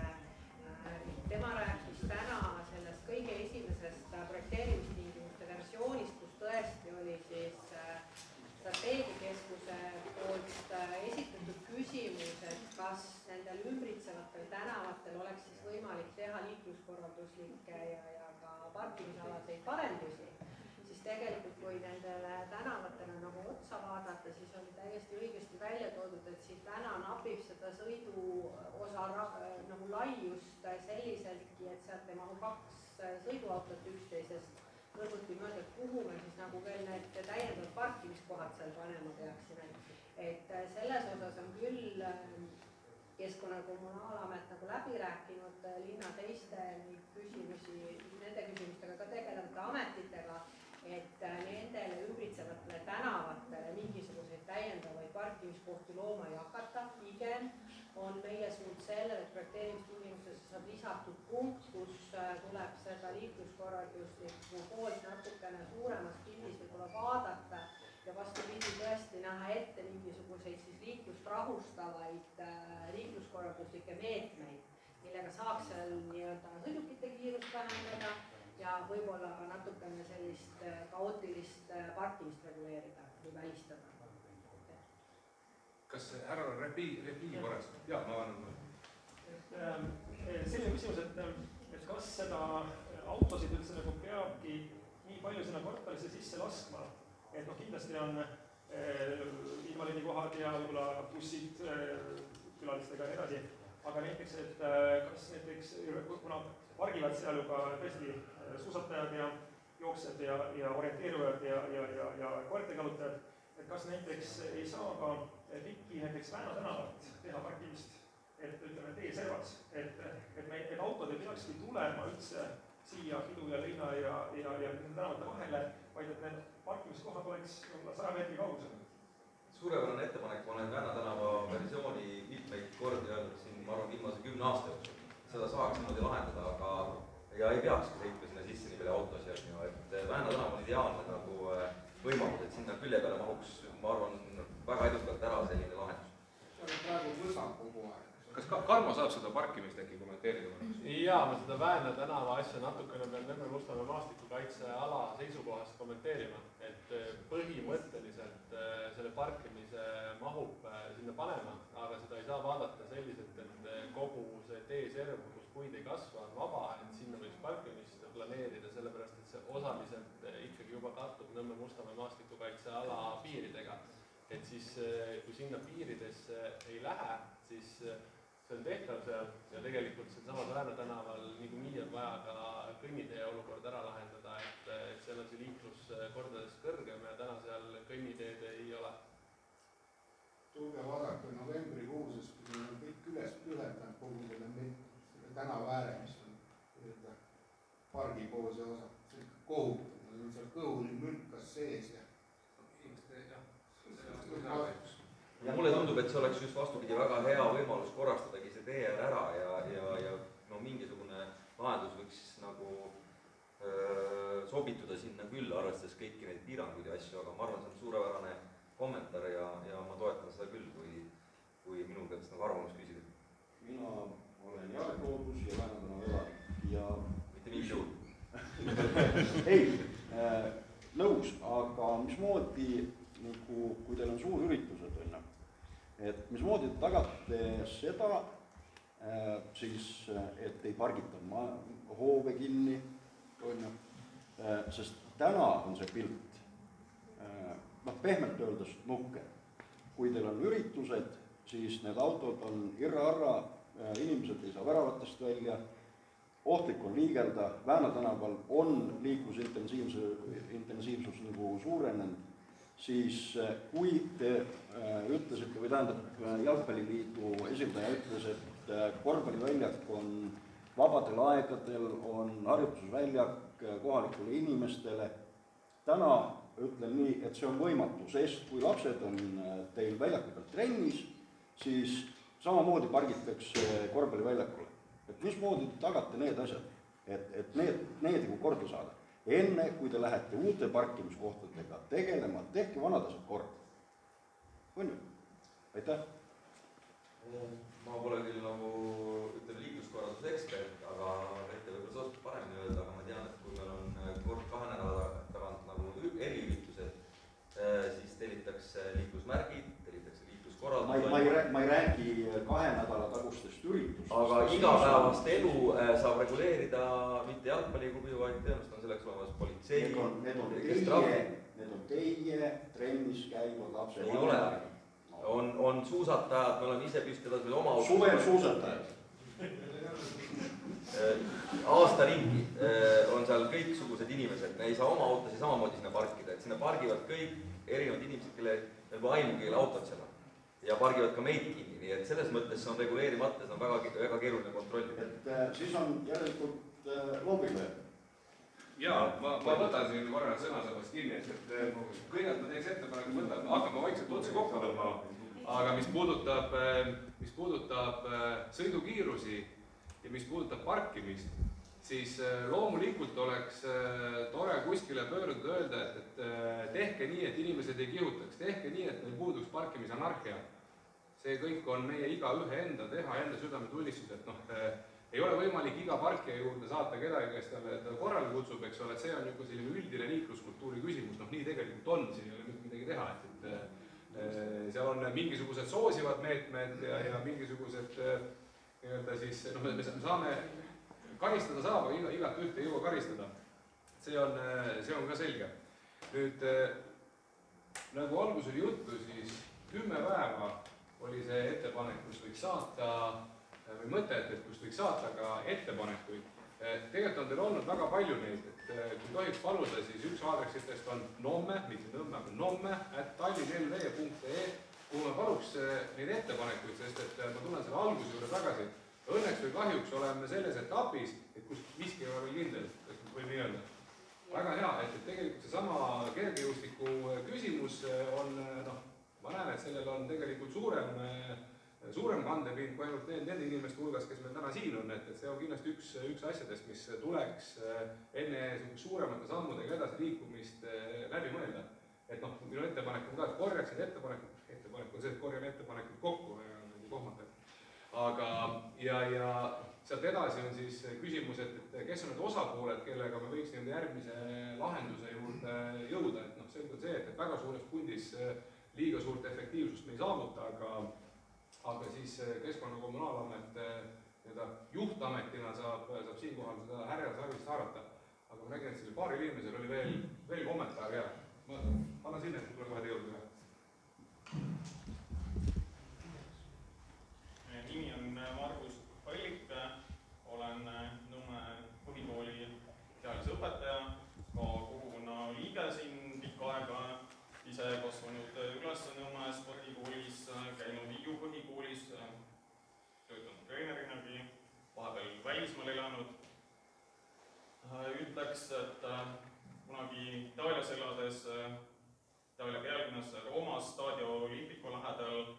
et tema rääkis täna sellest kõige esimesest projekteerimistingimuste versioonist, kus tõesti oli siis strateegiakeskuse poolt esitatud küsimus, et kas nendel ümbritsevatel tänavatel oleks siis võimalik teha liikluskorralduslikke ja ka parkimisalaseid parendusi. Siis tegelikult, kui nendele tänavatele nagu otsa vaadata, siis oli täiesti õigesti välja toodud, et siin täna napib seda sõiduosa nagu laiust selliseltki, et sealt ei mahu 2 sõiduautot üksteisest kõrvuti mööda, et kuhu me siis nagu veel need täiendavad parkimiskohad seal panema peaksime. Et selles osas on küll Keskkonna- ja Kommunaalamet nagu läbi rääkinud linna teiste küsimusi, nende küsimustega ka tegelevate ametitega, et nendele ümbritsevatele tänavatele mingisuguseid täiendavaid parkimiskohti looma ei hakata. Pigem on meie suund sellele, et projekteerimistingimustesse saab lisatud punkt, kus tuleb seda liikluskorralduslikku poolt natukene suuremas pildis võib-olla vaadata ja vastupidi tõesti näha ette mingisuguseid siis liiklust rahustavaid liikluskorralduslikke meetmeid, millega saaks seal nii-öelda sõidukite kiirust vähendada ja võib-olla ka natukene sellist kaootilist parkimist reguleerida või välistada. Kas härra repliigi korras? Jaa, ma annan. Selline küsimus, et kas seda autosid üldse nagu peabki nii palju sinna kvartalisse sisse laskma, et kindlasti on invaliidikohad ja võib-olla bussid külalistega ja nii edasi, aga näiteks, et kas näiteks, kuna pargivad seal juba tõesti suusatajad ja jooksjad ja orienteerujad ja koertegalutajad, et kas näiteks ei saa ka pikki näiteks Vääna tänavat teha parkimist, et ütleme teeservas, et autod ei peakski tulema üldse siia Hidu ja Leina ja nende tänavate vahele, vaid et need parkimiskohad oleks 100 meetri kaugusel. Suurepärane ettepanek, ma olen Vääna tänava versiooni mitmeid kordi öelnud siin, ma arvan, viimase 10 aasta jooksul. Seda saaks niimoodi lahendada, aga ei peakski sõitma sinna sisse nii palju autosid, et Vääna tänav on ideaalne nagu võimalus, et sinna külje peale mahuks, ma arvan, väga edukalt ära selline lahendus. See on praegu võsab kogu aeg. Kas Karmo saab seda parkimist äkki kommenteerida? Jaa, ma seda Vääna tänava asja natukene pean Nõmme-Mustamäe maastikukaitseala seisukohast kommenteerima, et põhimõtteliselt selle parkimise mahub sinna panema, aga seda ei saa vaadata selliselt, et kogu see teeserv, kus puid ei kasva, on vaba, et sinna võiks parkimist planeerida, sellepärast et see osaliselt Nõmme Mustamäe maastikukaitseala piiridega. Et siis, kui sinna piiridesse ei lähe, siis see on tehtav seal ja tegelikult sealsamas Vääna tänaval niikuinii on vaja ka kõnnitee olukord ära lahendada, et seal on see liiklus kordades kõrgem ja täna seal kõnniteed ei ole. Tulge vaadake novembrikuuses, kui meil on kõik üles pühendanud kogu selle tänava ääre, mis on pargipoolse osa. See on kohutav, meil on seal kõhuli mülkas sees ja mulle tundub, et see oleks just vastupidi väga hea võimalus korrastadagi see tee ära ja no mingisugune lahendus võiks nagu sobituda sinna küll, arvestades kõiki neid piiranguid ja asju, aga ma arvan, see on suurepärane kommentaar ja ma toetan seda küll, kui minul käest nagu arvamus küsida. Mina olen jalgloodus ja Vääna tänava elanik ja mitte mingi juhul. ei, nõus, aga mismoodi, kui teil on suurüritused, et mismoodi te tagate seda, siis, et ei pargita hoove kinni, sest täna on see pilt, pehmelt öeldes nukke. Kui teil on üritused, siis need autod on irra-arra, inimesed ei saa väravatest välja, ohtlik on liigelda, Vääna tänaval on liiklusintensiivsus nagu suurenenud, siis kui te ütlesite, või tähendab Jalgpalliliidu esindaja ütles, et korvpalliväljak on vabadel aegadel, on harjutusväljak kohalikule inimestele, täna ütlen nii, et see on võimatu, sest kui lapsed on teil väljaku peal trennis, siis samamoodi pargitakse korvpalliväljakule. Et mismoodi te tagate need asjad, et need korda saada? Enne, kui te lähete uute parkimiskohtadega tegelema, tehke vanad asjad korda. On ju? Aitäh! Ma pole küll nagu liikluskorralduse ekspert, aga ette võib-olla sa oskad paremini öelda, aga ma tean, et kui meil on kord 2 nädala tagant nagu eriüritused, siis tellitakse liiklusmärgid, tellitakse liikluskorraldused. Ma ei räägi 2 nädala tagustest üritustest. Aga igapäevast elu saab reguleerida mitte jalgpalliklubi, vaid tõenäoliselt on selleks olemas politsei. Need on teie trennis käivad lapsed. Ei ole. On suusatajad, me oleme ise püstitanud meil oma autos. Suvel suusatajad. Aasta ringi on seal kõiksugused inimesed, me ei saa oma autosid samamoodi sinna parkida, et sinna pargivad kõik erinevad inimesed, kelle ainukeele autod seal on. Ja pargivad ka meid kinni, nii et selles mõttes see on reguleerimata, see on väga keeruline kontrollida. Et siis on järelikult loobile. Jaa, ma võtan siin korra sõnasabast kinni, et kõigepealt ma teeks ettepaneku, hakkame vaikselt otse kokku tõmbama, aga mis puudutab sõidukiirusi ja mis puudutab parkimist, siis loomulikult oleks tore kuskile pöörduda ja öelda, et tehke nii, et inimesed ei kihutaks, tehke nii, et meil puuduks parkimisanarhia. See kõik on meie igaühe enda teha, enda südametunnistus, et ei ole võimalik iga parkija juurde saata kedagi, kes ta korrale kutsub, eks ole, et see on juba selline üldine liikluskultuuri küsimus, nii tegelikult on, siin ei ole midagi teha, et seal on mingisugused soosivad meetmed ja mingisugused nii-öelda siis, me saame karistada saab, aga igat ühte ei jõua karistada. See on ka selge. Nüüd, nagu algus oli juttu, siis 10 päeva oli see ettepanek, kus võiks saata või mõte, et kust võiks saata ka ettepanekuid. Tegelikult on teil olnud väga palju neid, et kui tohiks paluda, siis üks aadressitest on Nomme, mitte Nõmme, aga nomme@tallinnlv.ee, kuhu me paluks neid ettepanekuid, sest et ma tulen selle alguse juurde tagasi. Õnneks või kahjuks oleme selles etapis, et kus miski ei ole veel kindel, või nii öelda. Väga hea, et tegelikult seesama kergejõustiku küsimus on, ma näen, et sellel on tegelikult suurem kandepind kui ainult nende inimeste hulgas, kes meil täna siin on, et see on kindlasti üks asjadest, mis tuleks enne suuremate sammudega edasi liikumist läbi mõelda. Et minu ettepanek on ka, et korjaksid ettepanekud on see, et korjame ettepanekud kokku ja kohmata. Aga ja sealt edasi on siis küsimus, et kes on need osapooled, kellega me võiks nende järgmise lahenduse juurde jõuda. Et selge on see, et väga suures pundis liiga suurt efektiivsust me ei saavuta, aga siis Keskkonna Kommunaalamet juhtametina saab siinkohal seda härjasarvist haarata. Aga ma nägin, et sellel paaril inimesel oli veel kommentaar ja ma annan sinna, et tulen kohe teie juurde. Nimi on Margus Pallik, olen Nõmme põhikooli kehalise õpetaja, ka kogukonna liige siin pikka aega, ise kasvanud üles Nõmme spordikoolis, käinud Hiiu põhikoolis, töötanud treenerinagi, vahepeal välismaal elanud. Ütleks, et kunagi Itaalias elades, Itaalia pealinnas Roomas Stadio Olimpico lähedal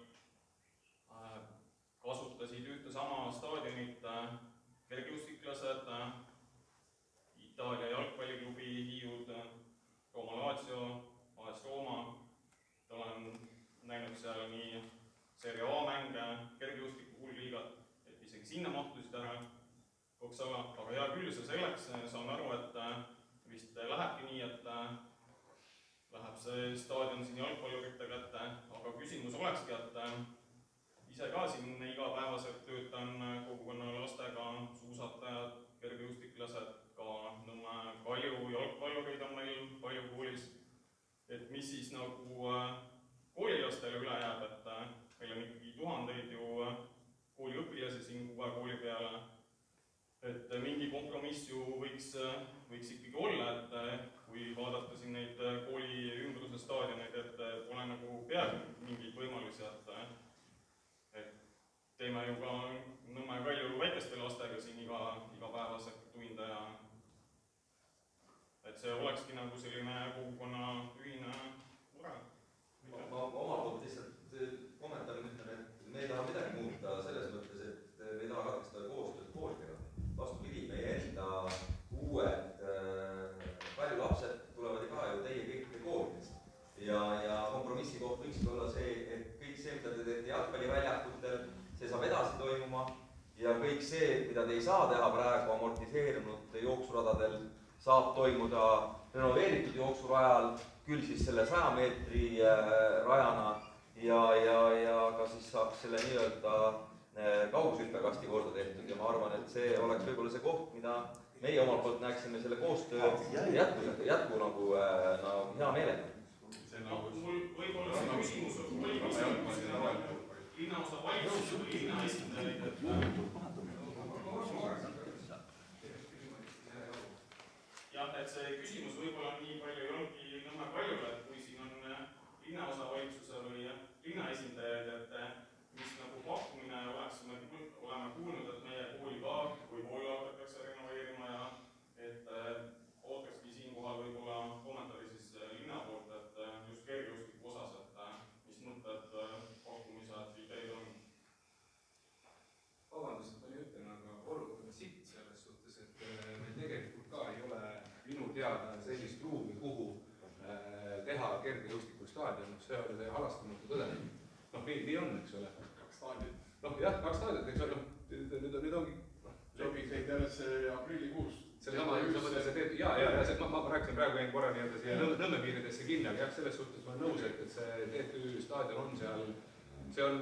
kasutasid ühte sama staadionit kergejõustiklased, Itaalia jalgpalliklubi Hiiud, Rooma Lazio, AS Rooma. Olen näinud seal nii Serie A mänge, kergejõustiku hullliigat, et isegi sinna mahtusid ära. Aga hea küll, see selleks, saan aru, et vist lähebki nii, et läheb see staadion siin jalgpallurite kätte, aga küsimus olekski, et ise ka siin igapäevaselt töötan kogukonna lastega, suusatajad, kergejõustiklased, ka Nõmme Kalju jalgpallurid on meil palju koolis. Et mis siis nagu koolilastele üle jääb, et meil on ikkagi tuhandeid ju kooliõpilasi siin uue kooli peale. Et mingi kompromiss ju võiks ikkagi olla, et kui vaadata siin neid kooli ümbruse staadioneid, et pole nagu peaaegu mingeid võimalusi, et teeme ju ka Nõmme Kalju väikeste lastega siin igapäevaselt tunde ja et see olekski nagu selline kogukonna ühine mure. Ma omalt poolt lihtsalt kommentaari ütlen, et me ei taha midagi muuta selles mõttes, et me ei taha katkestada koostööd koolidega. Vastupidi, meie enda uued palju lapsed tulevad ka ju teie kõikide koolidest. Ja kompromissi koht võikski olla see, et kõik see, mida te teete jalgpalliväljakutel, see saab edasi toimuma ja kõik see, mida te ei saa teha praegu amortiseerunud jooksuradadel, saab toimuda renoveeritud jooksurajal, küll siis selle 100 meetri rajana ja ka siis saaks selle nii-öelda kaugushüppekasti korda tehtud ja ma arvan, et see oleks võib-olla see koht, mida meie omalt poolt näeksime selle koostöö jätku nagu hea meelega. Mul võib-olla see küsimus oli linnaosa valitsus või linna esindajaid, jah, et see küsimus võib-olla nii palju ei olnudki Nõmme Kaljule, et kui siin on linnaosa valitsuse või linna esindajaid, et mis nagu pakkumine oleks, me oleme kuulnud, et meie kooli ka võib-olla hakatakse renoveerima ja et ootakski siinkohal võib-olla kommentaari siis linna poolt, et just kergejõustiku osas, et mis mõtted, pakkumised, ideid on. Vabandust, et ma nii ütlen, aga olukord on sitt selles suhtes, et meil tegelikult ka ei ole minu teada sellist ruumi, kuhu teha kergejõustiku staadion, see oli see halastamatu tõdemus. Nii on, eks ole. Kaks staadion. Jah, kaks staadion, eks ole. Nüüd ongi... Leping neid jälle see aprillikuus. Ma rääkisin praegu jäin korra nii-öelda siia Nõmme piiridesse kinni, aga jah, selles suhtes ma olen nõus, et see TTÜ staadion on seal, see on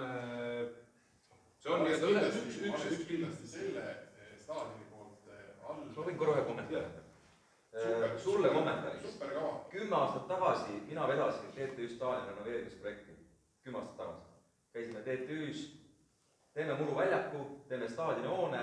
nii-öelda üks kindlasti selle staadioni poolt all. Ma võin korra ühe kommentaari. Sulle kommentaariks. 10 aastat tagasi mina vedasin TTÜ staadioni renoveerimisprojekti. 10 aastat tagasi. Käisime TTÜs, teeme muruväljaku, teeme staadioni hoone,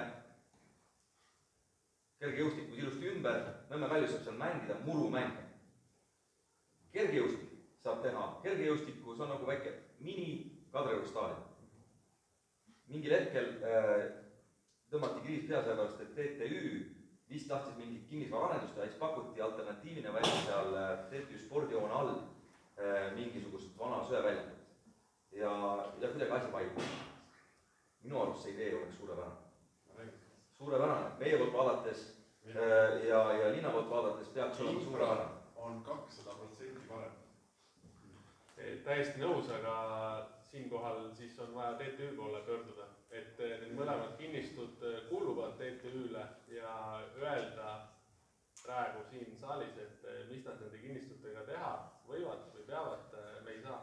kergejõustikus ilusti ümber, Nõmme Kalju saab seal mängida murumänge. Kergejõustik saab teha, kergejõustikus on nagu väike mini-Kadrioru staadion. Mingil hetkel tõmmati kriis pea sellepärast, et TTÜ vist tahtis mingit kinnisvaraarendust ja siis pakuti alternatiivina välja seal TTÜ spordihoone all mingisugust vana söeväljakut. Ja kuidagi asi vaidib. Minu arust see idee oleks suurepärane. Suurepärane. Meie poolt vaadates ja linna poolt vaadates peaks olema suurepärane. On 200% parem. Täiesti nõus, aga siinkohal siis on vaja TTÜ poole pöörduda. Et need mõlemad kinnistud kuuluvad TTÜ-le ja öelda praegu siin saalis, et mis nad nende kinnistutega teha võivad või peavad, me ei saa.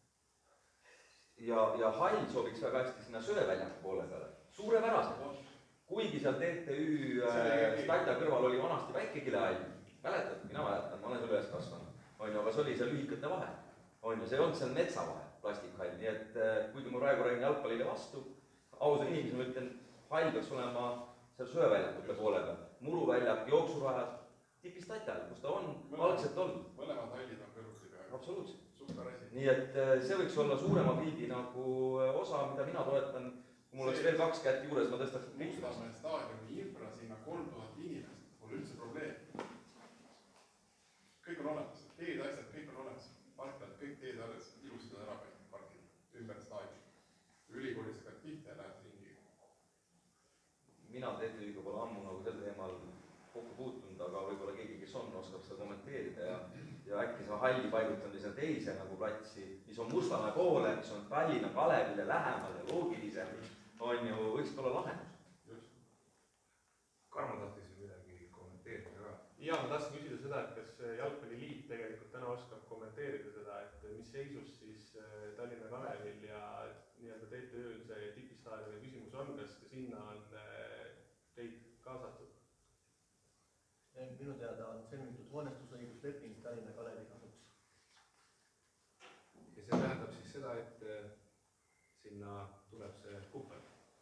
Ja hall sobiks väga hästi sinna sööväljaku poole peale. Suurepärased. Kuigi seal TTÜ stadia kõrval oli vanasti väike kilehall. Mäletad? Mina mäletan, ma olen seal üles kasvanud. on ju, aga see oli see lühikene vahe, on ju, see ei olnud seal metsavahe, plastikhall, nii et kuigi ma praegu räägin jalgpallile vastu, ausa inimesena ütlen, hall peaks olema seal sööväljakute poole peal, muruväljak, jooksurajad, tipist atjal, kus ta on algselt olnud. Mõlemad hallid on kõrvuti peaaegu. Absoluutselt. Super asi. Nii et see võiks olla suurema pildi nagu osa, mida mina toetan, kui mul oleks veel 2 kätt juures, ma tõstaks Mustamäe staadioni infra sinna 3000 inimest, pole üldse probleem. Kõik on olemas, teed, asjad, kõik on olemas. Parklad, kõik teed alles, ilusad ära parkida, ümber staadioni. Ülikoolis ka tihti ja lähed ringi. Mina TTÜ-ga pole ammu nagu sel teemal kokku puutunud, aga võib-olla keegi, kes on, oskab seda kommenteerida ja äkki see halli paigutamise teise nagu platsi, mis on Mustamäe poole, mis on Tallinna Kalevile lähemal ja loogilisem, on ju, võiks olla lahendus. Karmo tahtis midagi kommenteerida ka. Ja ma tahtsin küsida seda, et kas Jalgpalliliit tegelikult täna oskab kommenteerida seda, et mis seisus siis Tallinna Kalevil ja nii-öelda TTÜ-l see tipistaadioni küsimus on, kas sinna on teid kaasatud? Minu teada on sõlmitud hoonestusõigusleping Tallinna Kalevi kasuks. Ja see tähendab siis seda, et sinna tuleb see kuppel?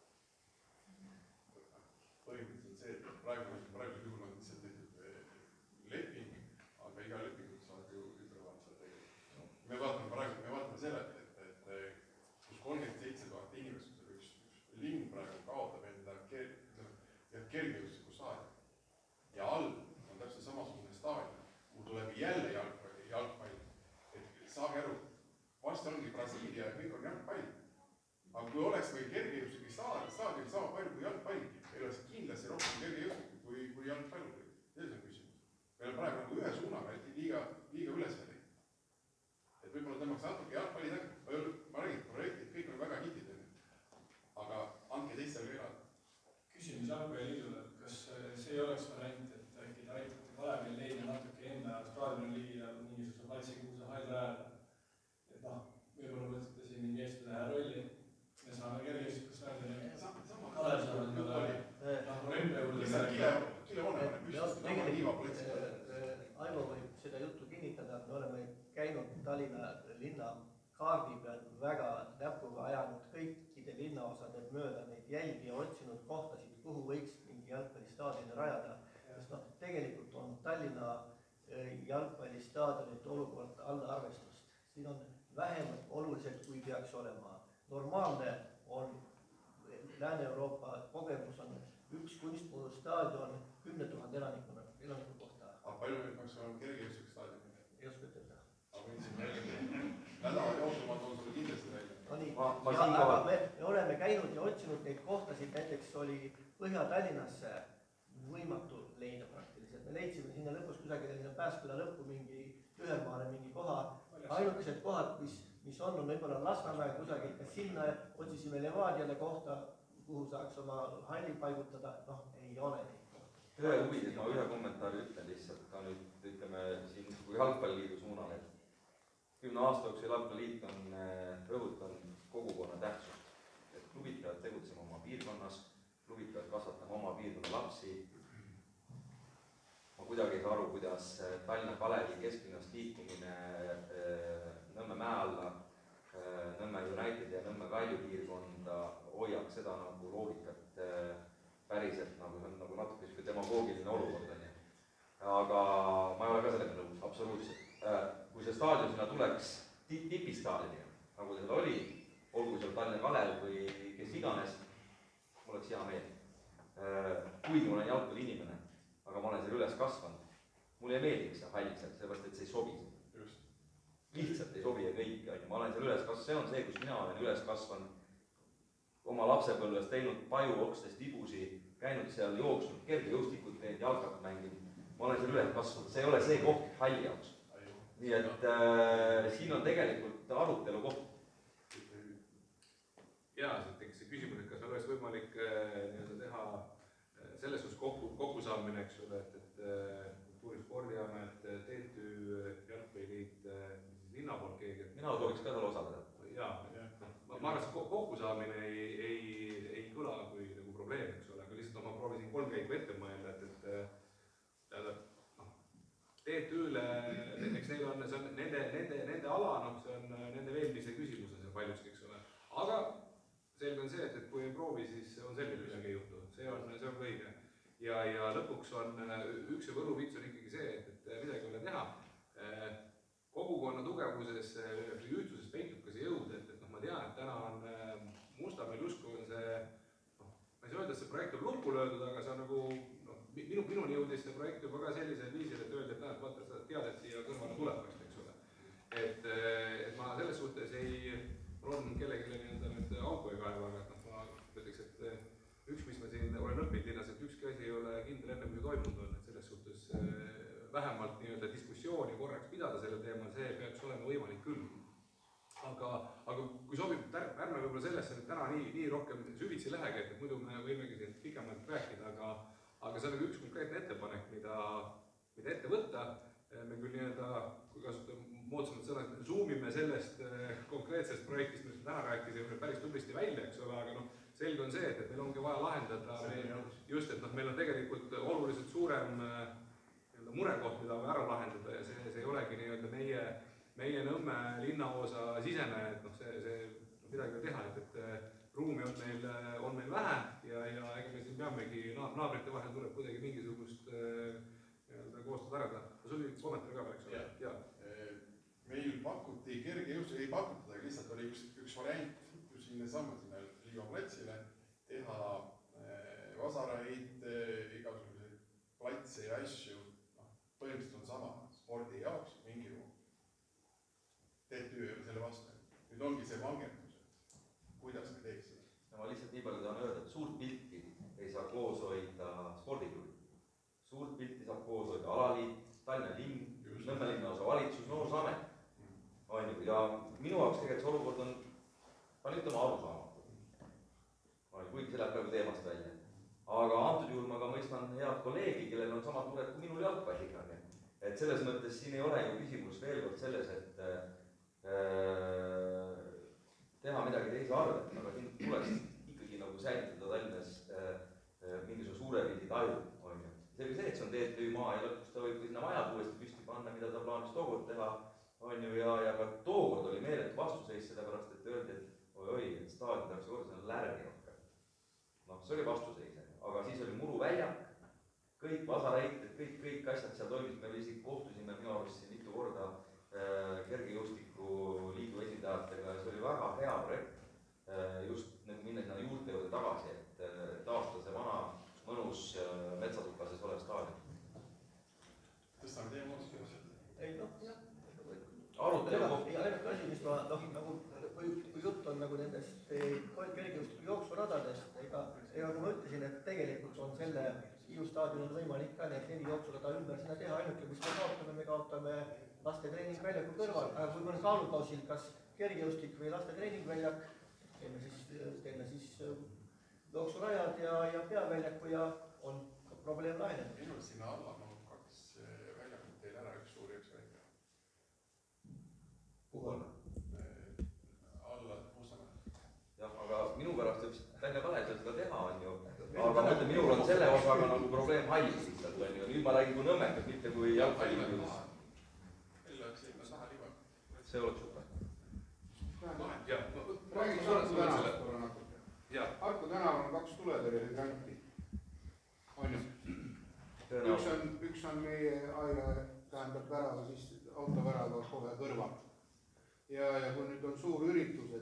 Põhimõtteliselt see, et praegu juhul on lihtsalt leping, aga iga lepingut saad ju ütlevad seda tegelikult. Me vaatame selle, et kus 37 000 inimest, kus üks linn praegu kaotab enda kergejõustiku staadion. Ja all on täpselt samasugune staadion, kuhu tuleb jälle jalgpall. Et saage aru, vast ongi Brasiilia ja kõik on jalgpall. Aga kui oleks meil kergejõustiki staadion sama palju kui jalgpallgi, meil oleks kindlasti rohkem kergejõustikku kui jalgpalluri. See on küsimus. Meil on praegu nagu ühe suunaga liiga üles veel. Et võib-olla tõmmaks natuke jalgpalli taga. Ma räägin, projektid, kõik on väga hitid. Aga andke teistele ka. Küsimus Jalgpalliliidule, kas see ei oleks variant, et äkki te aitate Kalevil leida natuke enda staadioni ja mingisuguse platsi, kuhu see hall rajada. Et võib-olla võtate siin mingi eestvedaja rolli. Me saame kergejõustiku staadioni. Kalev saavad Aivo võib seda juttu kinnitada, et me oleme käinud Tallinna linna kaardi peal väga näpuga ajanud kõikide linnaosade mööda neid jälgi ja otsinud kohtasid, kuhu võiks mingi jalgpallistaadioni rajada. Sest tegelikult on Tallinna jalgpallistaadionite olukord alla arvestust. Siin on vähemalt oluliselt, kui peaks olema. Normaalne on Lääne-Euroopa kogemus on üks kunstmuustaadion 10 000 elaniku kohta. Aga palju nüüd peaks olema kergejõustik staadion? Ei oska ütelda. Aga võin siin välja. Nädala jooksul ma toon sulle kindlasti välja. No nii, aga me oleme käinud ja otsinud neid kohtasid, näiteks oli Põhja-Tallinnasse võimatu leida praktiliselt. Me leidsime sinna lõpus kusagil Pääsküla lõppu mingi Ühermaale mingi koha. Ainukesed kohad, mis on võib-olla Lasnamäe kusagil, kas sinna otsisime Levadiale kohta, kuhu saaks oma halli paigutada, ei ole neid kohta. Ühe huvides ma ühe kommentaari ütlen lihtsalt ka nüüd, ütleme siin kui Jalgpalliliidu suunal, et 10 aasta jooksul Jalgpalliliit on rõhutanud kogukonna tähtsust. Et klubid peavad tegutsema oma piirkonnas, klubid peavad kasvatama oma piirkonna lapsi. Ma kuidagi ei saa aru, kuidas Tallinna Kalevi kesklinnast liikumine Nõmme mäe alla, Nõmme United ja Nõmme Kalju piirkonda hoiab seda nagu loogikat päriselt nagu natuke demagoogiline olukord on. Aga ma ei ole ka sellega nõus, absoluutselt. Kui see staadion sinna tuleks tipistaadioni, nagu seda oli, olgu seal Tallinna Kalev või kes iganes, mul oleks hea meel. Kuigi ma olen jalgpalli inimene, aga ma olen seal üles kasvanud. Mulle ei meeldiks see hall seal, sellepärast et see ei sobi. Lihtsalt ei sobi ja kõik. Ma olen seal üles kasvanud, see on see, kus mina olen üles kasvanud. Oma lapsepõlves teinud paju okstest tibusi, käinud seal jooksnud, kergejõustikut teinud, jalkat mänginud. Ma olen seal üles kasvanud, see ei ole see koht halli jaoks. Nii et siin on tegelikult arutelu koht. Jaa, see tekkis see küsimus, et kas oleks võimalik teha selles suhtes kokkusaamine, eks ole, et Kultuurispordiamet, TTÜ, Jalgpalliliit, linna poolt keegi. Mina sooviks ka seal osaleda. Jaa, ma arvan, et kokkusaamine ei kõla kui probleem, eks ole, aga lihtsalt ma proovisin 3 käiku ette mõelda, et TTÜ-le, eks neil on, see ja lõpuks on üks ja võluvits on ikkagi see, et midagi ei ole teha. Kogukonna tugevuses või ühtsuses peitub ka see jõud, et noh, ma tean, et täna on Mustamäel justkui on see, ma ei saa öelda, et see projekt on lukku löödud, aga see on nagu, minuni jõudis see projekt juba ka sellisel viisil, et öeldi, et näed, vaata, sa tead, et siia kõrvale tuleb vast, eks ole. Et ma selles suhtes ei, mul on kellelegi nüüd auku ei kaeva, aga ma ütleks, et üks, mis ma siin olen õppinud linnas, et ükski asi ei ole kindel enne, kui see toimunud on, et selles suhtes vähemalt nii-öelda diskussiooni korraks pidada sellel teemal, see peaks olema võimalik küll. Aga kui sobib, ärme võib-olla sellesse nüüd täna nii rohkem süvitsi lähegi, et muidu me võimegi siin pikemalt rääkida, aga see on üks konkreetne ettepanek, mida ette võtta. Me küll nii-öelda, kui kasutada moodsamad sõnad, zoomime sellest konkreetsest projektist, millest me täna rääkisime, päris tublisti välja, eks ole, aga selge on see, et meil ongi vaja lahendada just, et meil on tegelikult oluliselt suurem murekoht, mida on ära lahendada ja see ei olegi nii-öelda meie Nõmme linnaosa sisene, et see midagi teha, et ruumi on meil vähe ja ega me siin peamegi, naabrite vahel tuleb kuidagi mingisugust koostööd ära teha. Sul oli kommentaar ka, eks ole? Jah. Meil pakuti kergejõustu, ei pakutud, aga lihtsalt oli üks variant, kus sinna Liiva platsile teha vasaraid, igasuguseid platse ja asju, põhimõtteliselt on sama spordi jaoks mingi ruum. TTÜ ei ole selle vastu. Nüüd ongi see vangertus, kuidas me teeks seda. Ma lihtsalt nii palju tahan öelda, et suurt pilti ei saa koos hoida spordiklubi. Suurt pilti saab koos hoida alaliit, Tallinna linn, Nõmme linnaosa valitsus, noorsooamet. Ja minu jaoks tegelikult see olukord on ütlema arusaamatu. Kuigi see läheb praegu teemast välja. Aga antud juhul ma ka mõistan head kolleegi, kellel on samad mured kui minul jalgpalliga. Et selles mõttes siin ei ole ju küsimus veel kord selles, et teha midagi teise arvet, aga siin tuleks ikkagi nagu säilitada Tallinnas mingisugune suure pildi taju. Selge see, et see on TTÜ maa ja lõpuks ta võib sinna majad uuesti püsti panna, mida ta plaanis tookord teha, ja ka tookord oli meeletu vastuseis sellepärast, et öeldi, et oi, et staadion tehakse korda, see on lärmi rohkem. See oli vastuseis, aga siis oli muruväljak, kõik vasaraited, kõik asjad seal toimisid, me isegi kohtusime minu arust siin mitu korda kergejõustiku liidu esindajatega ja see oli väga hea projekt, just minna sinna juurte juurde tagasi, et taastada see vana mõnus metsatukases olev staadion. Tõstame teie moodustus? Ei, arutelu koht. Ja ainult asi, mis ma, kui jutt on nagu nendest kergejõustiku jooksuradadest, ega kui ma ütlesin, et tegelikult on selle Hiiu staadionil võimalik ka need 4 jooksurada ümber sinna teha, ainuke, mis me kaotame laste treeningväljaku kõrval, aga kui me on kaalukausil, kas kergejõustik või laste treeningväljak, teeme siis jooksurajad ja peaväljaku ja on probleem lahenenud. Minul sinna alla on 2 väljakut teil ära, üks suur ja üks väike. Kuhu alla? Alla Mustamäe. Jah, aga minu pärast võiks Tallinna Kalesel seda teha, on ju. Aga mõtle, minul on selle osaga nagu probleem hallis lihtsalt, on ju. Nüüd ma räägin kui nõmmekat, mitte kui jalgpalliklubis. Meil oleks ilma saha liba. See oleks super. Räägiks Harku tänavast korra natuke. Harku tänav on 2 tuletõrjehüdranti. On ju? Üks on meie aia, tähendab värava, siis autovärava kohe kõrval. Ja kui nüüd on suur üritus,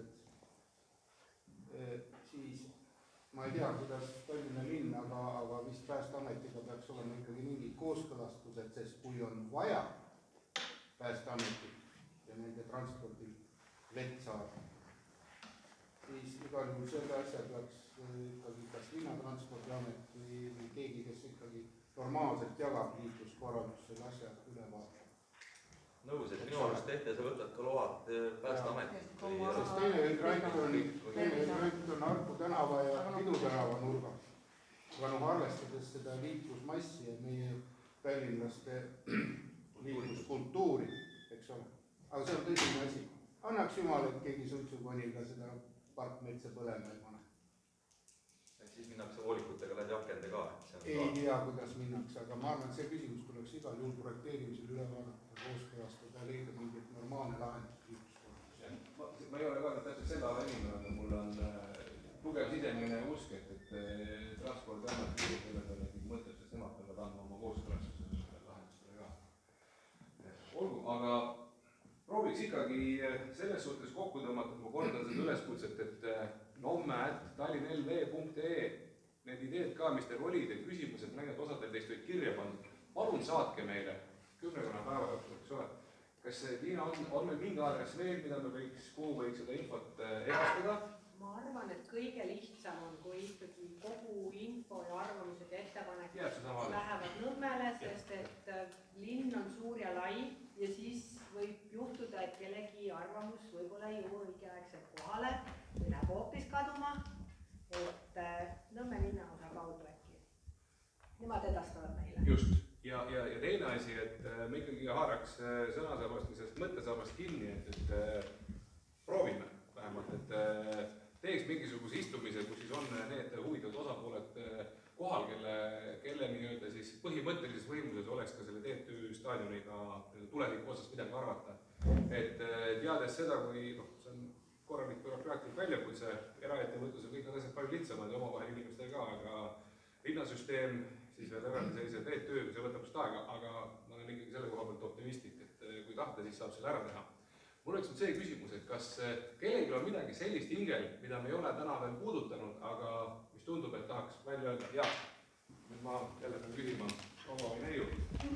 siis ma ei tea, kuidas Tallinna linn, aga vist Päästeametiga peaks olema ikkagi mingi kooskõlastused, sest kui on vaja Päästeametit ja nende transpordil vett saada, siis igal juhul selle asja peaks ikkagi kas linnatranspordiamet või keegi, kes ikkagi normaalselt jagab liikluskorraldust selle asja üle vaatama. Nõus, et minu arust tehte sa võtad ka load Päästeametit. Sest teine üdrant on Harku tänava ja Pidu tänava nurgal. Aga arvestades seda liiklusmassi ja meie tallinlaste liikluskultuuri, eks ole. Aga see on tõsine asi. Annaks jumal, et keegi suitsukoniga seda parkmetsa põlema ei pane. Siis minnakse hoolikutega läbi akende ka. Ei tea, kuidas minnakse, aga ma arvan, et see küsimus tuleks igal juhul projekteerimisel üle vaadata, kooskõlastada, leida mingit normaalne lahendus liikluskorraldus. Ma ei ole ka täpselt selle ala inimene, aga mul on tugev sisemine usk, et Transpordiamet kellele mõtleb, sest nemad peavad andma oma kooskõlastuse sellele lahendusele ka. Olgu, aga prooviks ikkagi selles suhtes kokku tõmmata, ma kordan seda üleskutset, et nomme@tallinnlv.ee need ideed ka, mis teil olid, et küsimused, nägid, osadel teist olid kirja pandud, palun saatke meile 10 päeva jooksul, eks ole. Kas Tiina on meil mingi aadress veel, mida me võiks, kuhu võiks seda infot edastada? Ma arvan, et kõige lihtsam on, kui ikkagi kogu info ja arvamused ja ettepanekud lähevad Nõmmele, sest et linn on suur ja lai ja siis võib juhtuda, et kellegi arvamus võib-olla ei jõua õigeaegselt kohale või läheb hoopis kaduma, et Nõmme linnaosa kaudu äkki. Nemad edastavad meile. Just. Ja teine asi, et me ikkagi haaraks sõnasabast või sellest mõttesabast kinni, et proovime vähemalt, et teeks mingisuguse istumise, kus siis on need huvitatud osapooled kohal, kelle nii-öelda siis põhimõttelises võimuses oleks ka selle TTÜ staadioniga tuleviku osas midagi arvata. Et teades seda, kui see on korralik bürokraatlik väljakutse, eraettevõtlus on kõik need asjad palju lihtsamad ja omavahel inimestel ka, aga linnasüsteem, siis veel eraldi sellise TTÜ, see võtab just aega, aga ma olen ikkagi selle koha pealt optimistlik, et kui tahta, siis saab selle ära teha. Mul oleks nüüd see küsimus, et kas kellelgi on midagi sellist hingel, mida me ei ole täna veel puudutanud, aga mis tundub, et tahaks välja öelda, jah, nüüd ma jälle pean küsima proua või neiu.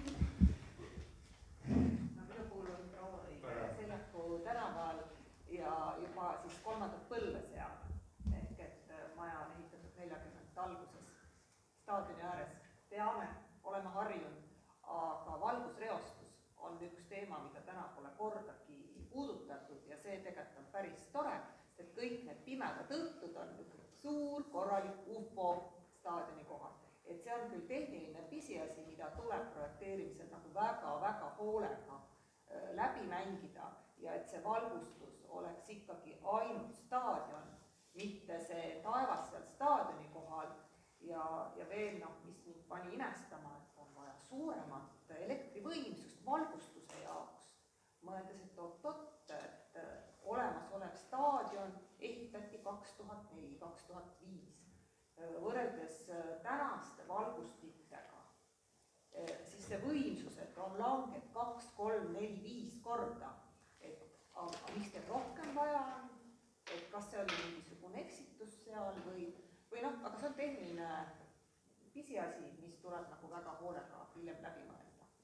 Minu puhul on proua Seljaku tänaval ja juba siis 3. põlve seal, ehk et maja on ehitatud 40. alguses staadioni ääres. Teame, oleme harjunud, aga valgusreostus on üks teema, mida täna pole kordagi puudutatud ja see tegelikult on päris tore, sest kõik need pimedad õhtud on suur korralik UFO staadioni kohal. Et see on küll tehniline pisiasi, mida tuleb projekteerimisel nagu väga-väga hoolega läbi mängida ja et see valgustus oleks ikkagi ainult staadion, mitte see taevas seal staadioni kohal ja veel mis mind pani imestama, et on vaja suuremat elektrivõimsust valgustuse jaoks. Mõeldes, et oot-oot, et olemasolev staadion ehitati 2004-2005. Võrreldes tänaste valgustitega, siis see võimsused on langenud 2, 3, 4, 5 korda. Aga miks teil rohkem vaja on? Et kas see oli mingisugune eksitus seal või aga see on tehniline pisiasi, mis tuleb nagu väga hoolega hiljem läbi mõelda.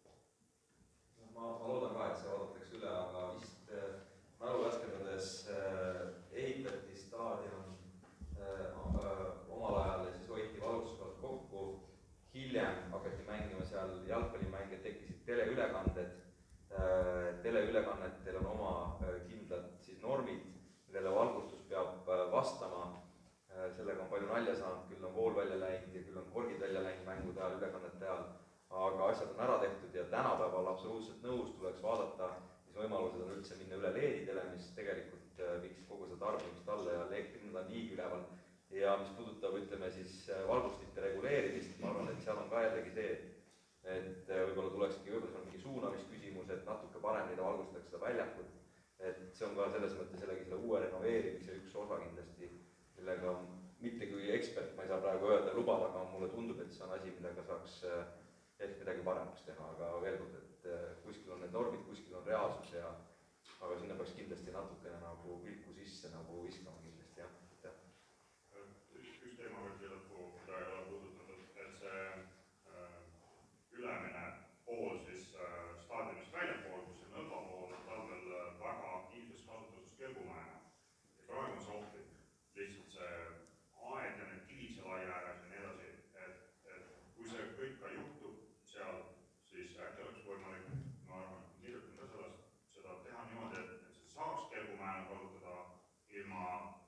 Ma loodan ka, et see vaadatakse üle, aga vist mälu värskendades ehitati staadion omal ajal ja siis hoiti valgustuskohad kokku. Hiljem hakati mängima seal jalgpallimänge, tekkisid teleülekanded. Teleülekannetel on oma kindlad siis normid, millele valgustus peab vastama. Sellega on palju nalja saanud, küll on kool välja läinud ja küll on korgid välja läinud mängude ajal, ülekannete ajal. Aga asjad on ära tehtud ja tänapäeval absoluutselt nõus tuleks vaadata, mis võimalused on üldse minna üle LED-idele, mis tegelikult viiks kogu seda tarbimist alla ja elektrihinnad on niigi üleval. Ja mis puudutab, ütleme siis valgustite reguleerimist, ma arvan, et seal on ka jällegi see, et võib-olla tulekski mingi suunamisküsimus, et natuke paremini valgustaks seda väljakut. Et see on ka selles mõttes jällegi selle uue renoveerimise üks osa kindlasti, millega mitte kui ekspert, ma ei saa praegu öelda lubada, aga mulle tundub, et see on asi, millega saaks ehk midagi paremaks teha, aga veel kord, et kuskil on need normid, kuskil on reaalsus ja aga sinna peaks kindlasti natukene nagu pilku sisse nagu viskama kindlasti, jah. Üks teema veel siia lõppu, mida ei ole puudutatud, et see ülemine pool siis staadionist väljapool, kus see nõlva pool on talvel väga aktiivses kasutuses kelgumäena. Ja praegu on see ohtlik, lihtsalt see aed ja need kivid seal aia ääres ja nii edasi, et kui see kõik ka juhtub seal, siis äkki oleks võimalik, ma arvan, kirjutan ka seda teha niimoodi, et see saaks kelgumäena kasutada ilma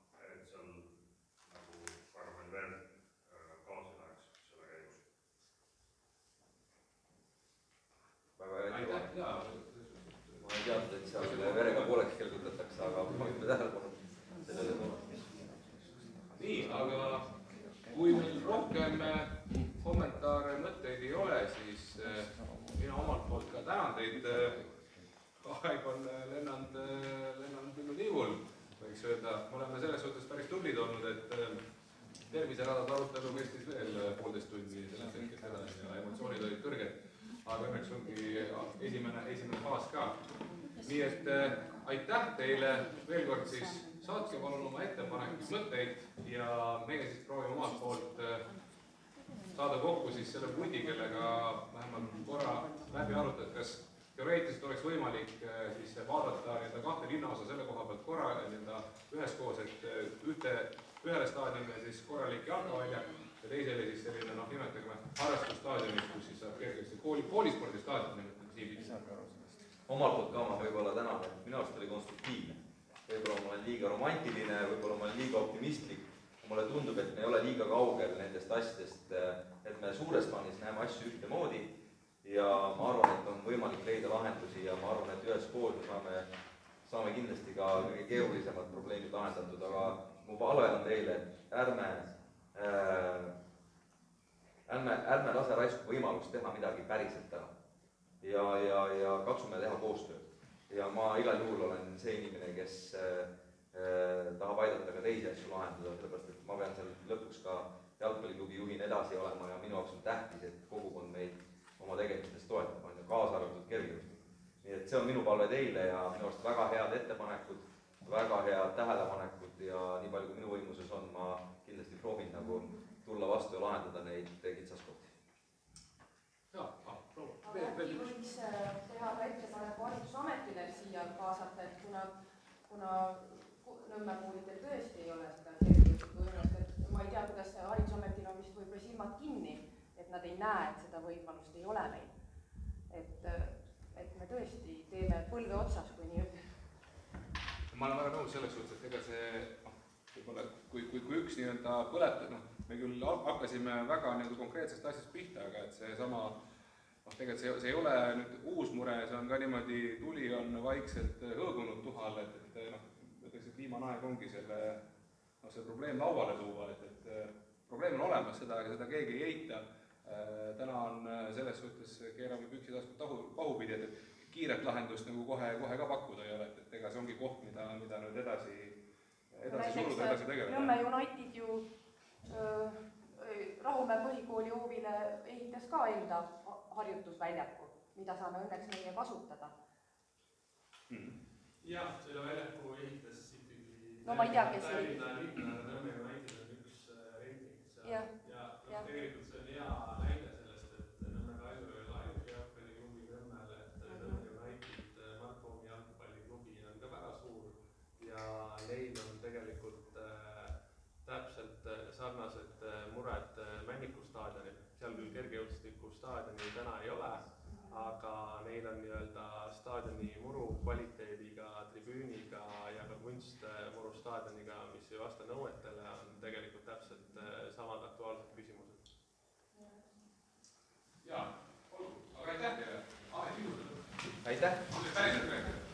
aga õnneks ongi esimene faas ka. Nii et aitäh teile veel kord siis, saatke palun oma ettepanekuid, mõtteid ja meie siis proovime omalt poolt saada kokku siis selle pundi, kellega vähemalt korra läbi arutada, kas teoreetiliselt oleks võimalik siis vaadata kahte linnaosa selle koha pealt korra üheskoos, et ühele staadionile siis korralik jalkaväljak ja teisele siis selline, nimetageme harrastusstaadionit, kus siis saab kergesti koolispordistaadion nimetame. Omalt poolt ka ma võib-olla tänan, et minu arust oli konstruktiivne. Võib-olla ma olen liiga romantiline, võib-olla ma olen liiga optimistlik. Mulle tundub, et me ei ole liiga kaugel nendest asjadest, et me suures plaanis näeme asju ühtemoodi ja ma arvan, et on võimalik leida lahendusi ja ma arvan, et üheskoos me saame kindlasti ka kõige keerulisemad probleemid lahendatud, aga mu palve on teile, et ärme lase raisku võimalust teha midagi päriselt täna ja katsume teha koostööd. Ja ma igal juhul olen see inimene, kes tahab aidata ka teisi asju lahendada, sellepärast et ma pean seal lõpuks ka jalgpalliklubi juhina edasi olema ja minu jaoks on tähtis, et kogukond meid oma tegemistes toetab, on ju kaasa arvatud kergejõustik. Nii et see on minu palve teile ja minu arust väga head ettepanekud, väga head tähelepanekud ja nii palju kui minu võimuses on, ma kindlasti proovin nagu tulla vastu ja lahendada neid kitsaskohti. Aga äkki võiks teha ka ettepaneku Haridusametile siia kaasata, et kuna Nõmme puhul teil tõesti ei ole seda kergejõustikujuhest, et ma ei tea, kuidas Haridusametil on vist võib-olla silmad kinni, et nad ei näe, et seda võimalust ei ole meil. Et me tõesti teeme põlve otsas, kui nii ütleb. Ma olen väga nõus selles suhtes, et ega see, võib-olla, kui üks nii-öelda põletab, me küll hakkasime väga konkreetsest asjast pihta, aga et see sama tegelikult see ei ole nüüd uus mure, see on ka niimoodi, tuli on vaikselt hõõgunud tuhal, et ütleks, et viimane aeg ongi see probleem lauale tuua, et probleem on olemas, seda keegi ei eita. Täna on selles suhtes keerame püksid pahupidi, et kiiret lahendust nagu kohe ka pakkuda ei ole, et ega see ongi koht, mida nüüd edasi suruda, edasi tegeleda. Nõmme United ju Rahumäe põhikooli hoovile ehitas ka enda harjutusväljaku, mida saame õnneks meie kasutada. Jah, selle väljaku ehitas ikkagi no ma ei tea, kes Tallinna Nõmme United on üks reiting ja tegelikult see on hea näide sellest, et Nõmme Kalju ei ole ainult jalgpalliklubi Nõmmel, et Nõmme United Markomi jalgpalliklubi on ka väga suur ja neil on tegelikult täpselt sarnased mured Männiku staadionil. Seal küll kergejõustiku staadioni täna ei ole, aga neil on nii-öelda staadioni muru kvaliteediga, tribüüniga ja ka kunstmuru staadioniga, mis ei vasta nõuetele, on tegelikult täpselt samad aktuaalsed küsimused. Jaa, olgu, aga aitäh teile! Aitäh! Päriselt rääkida.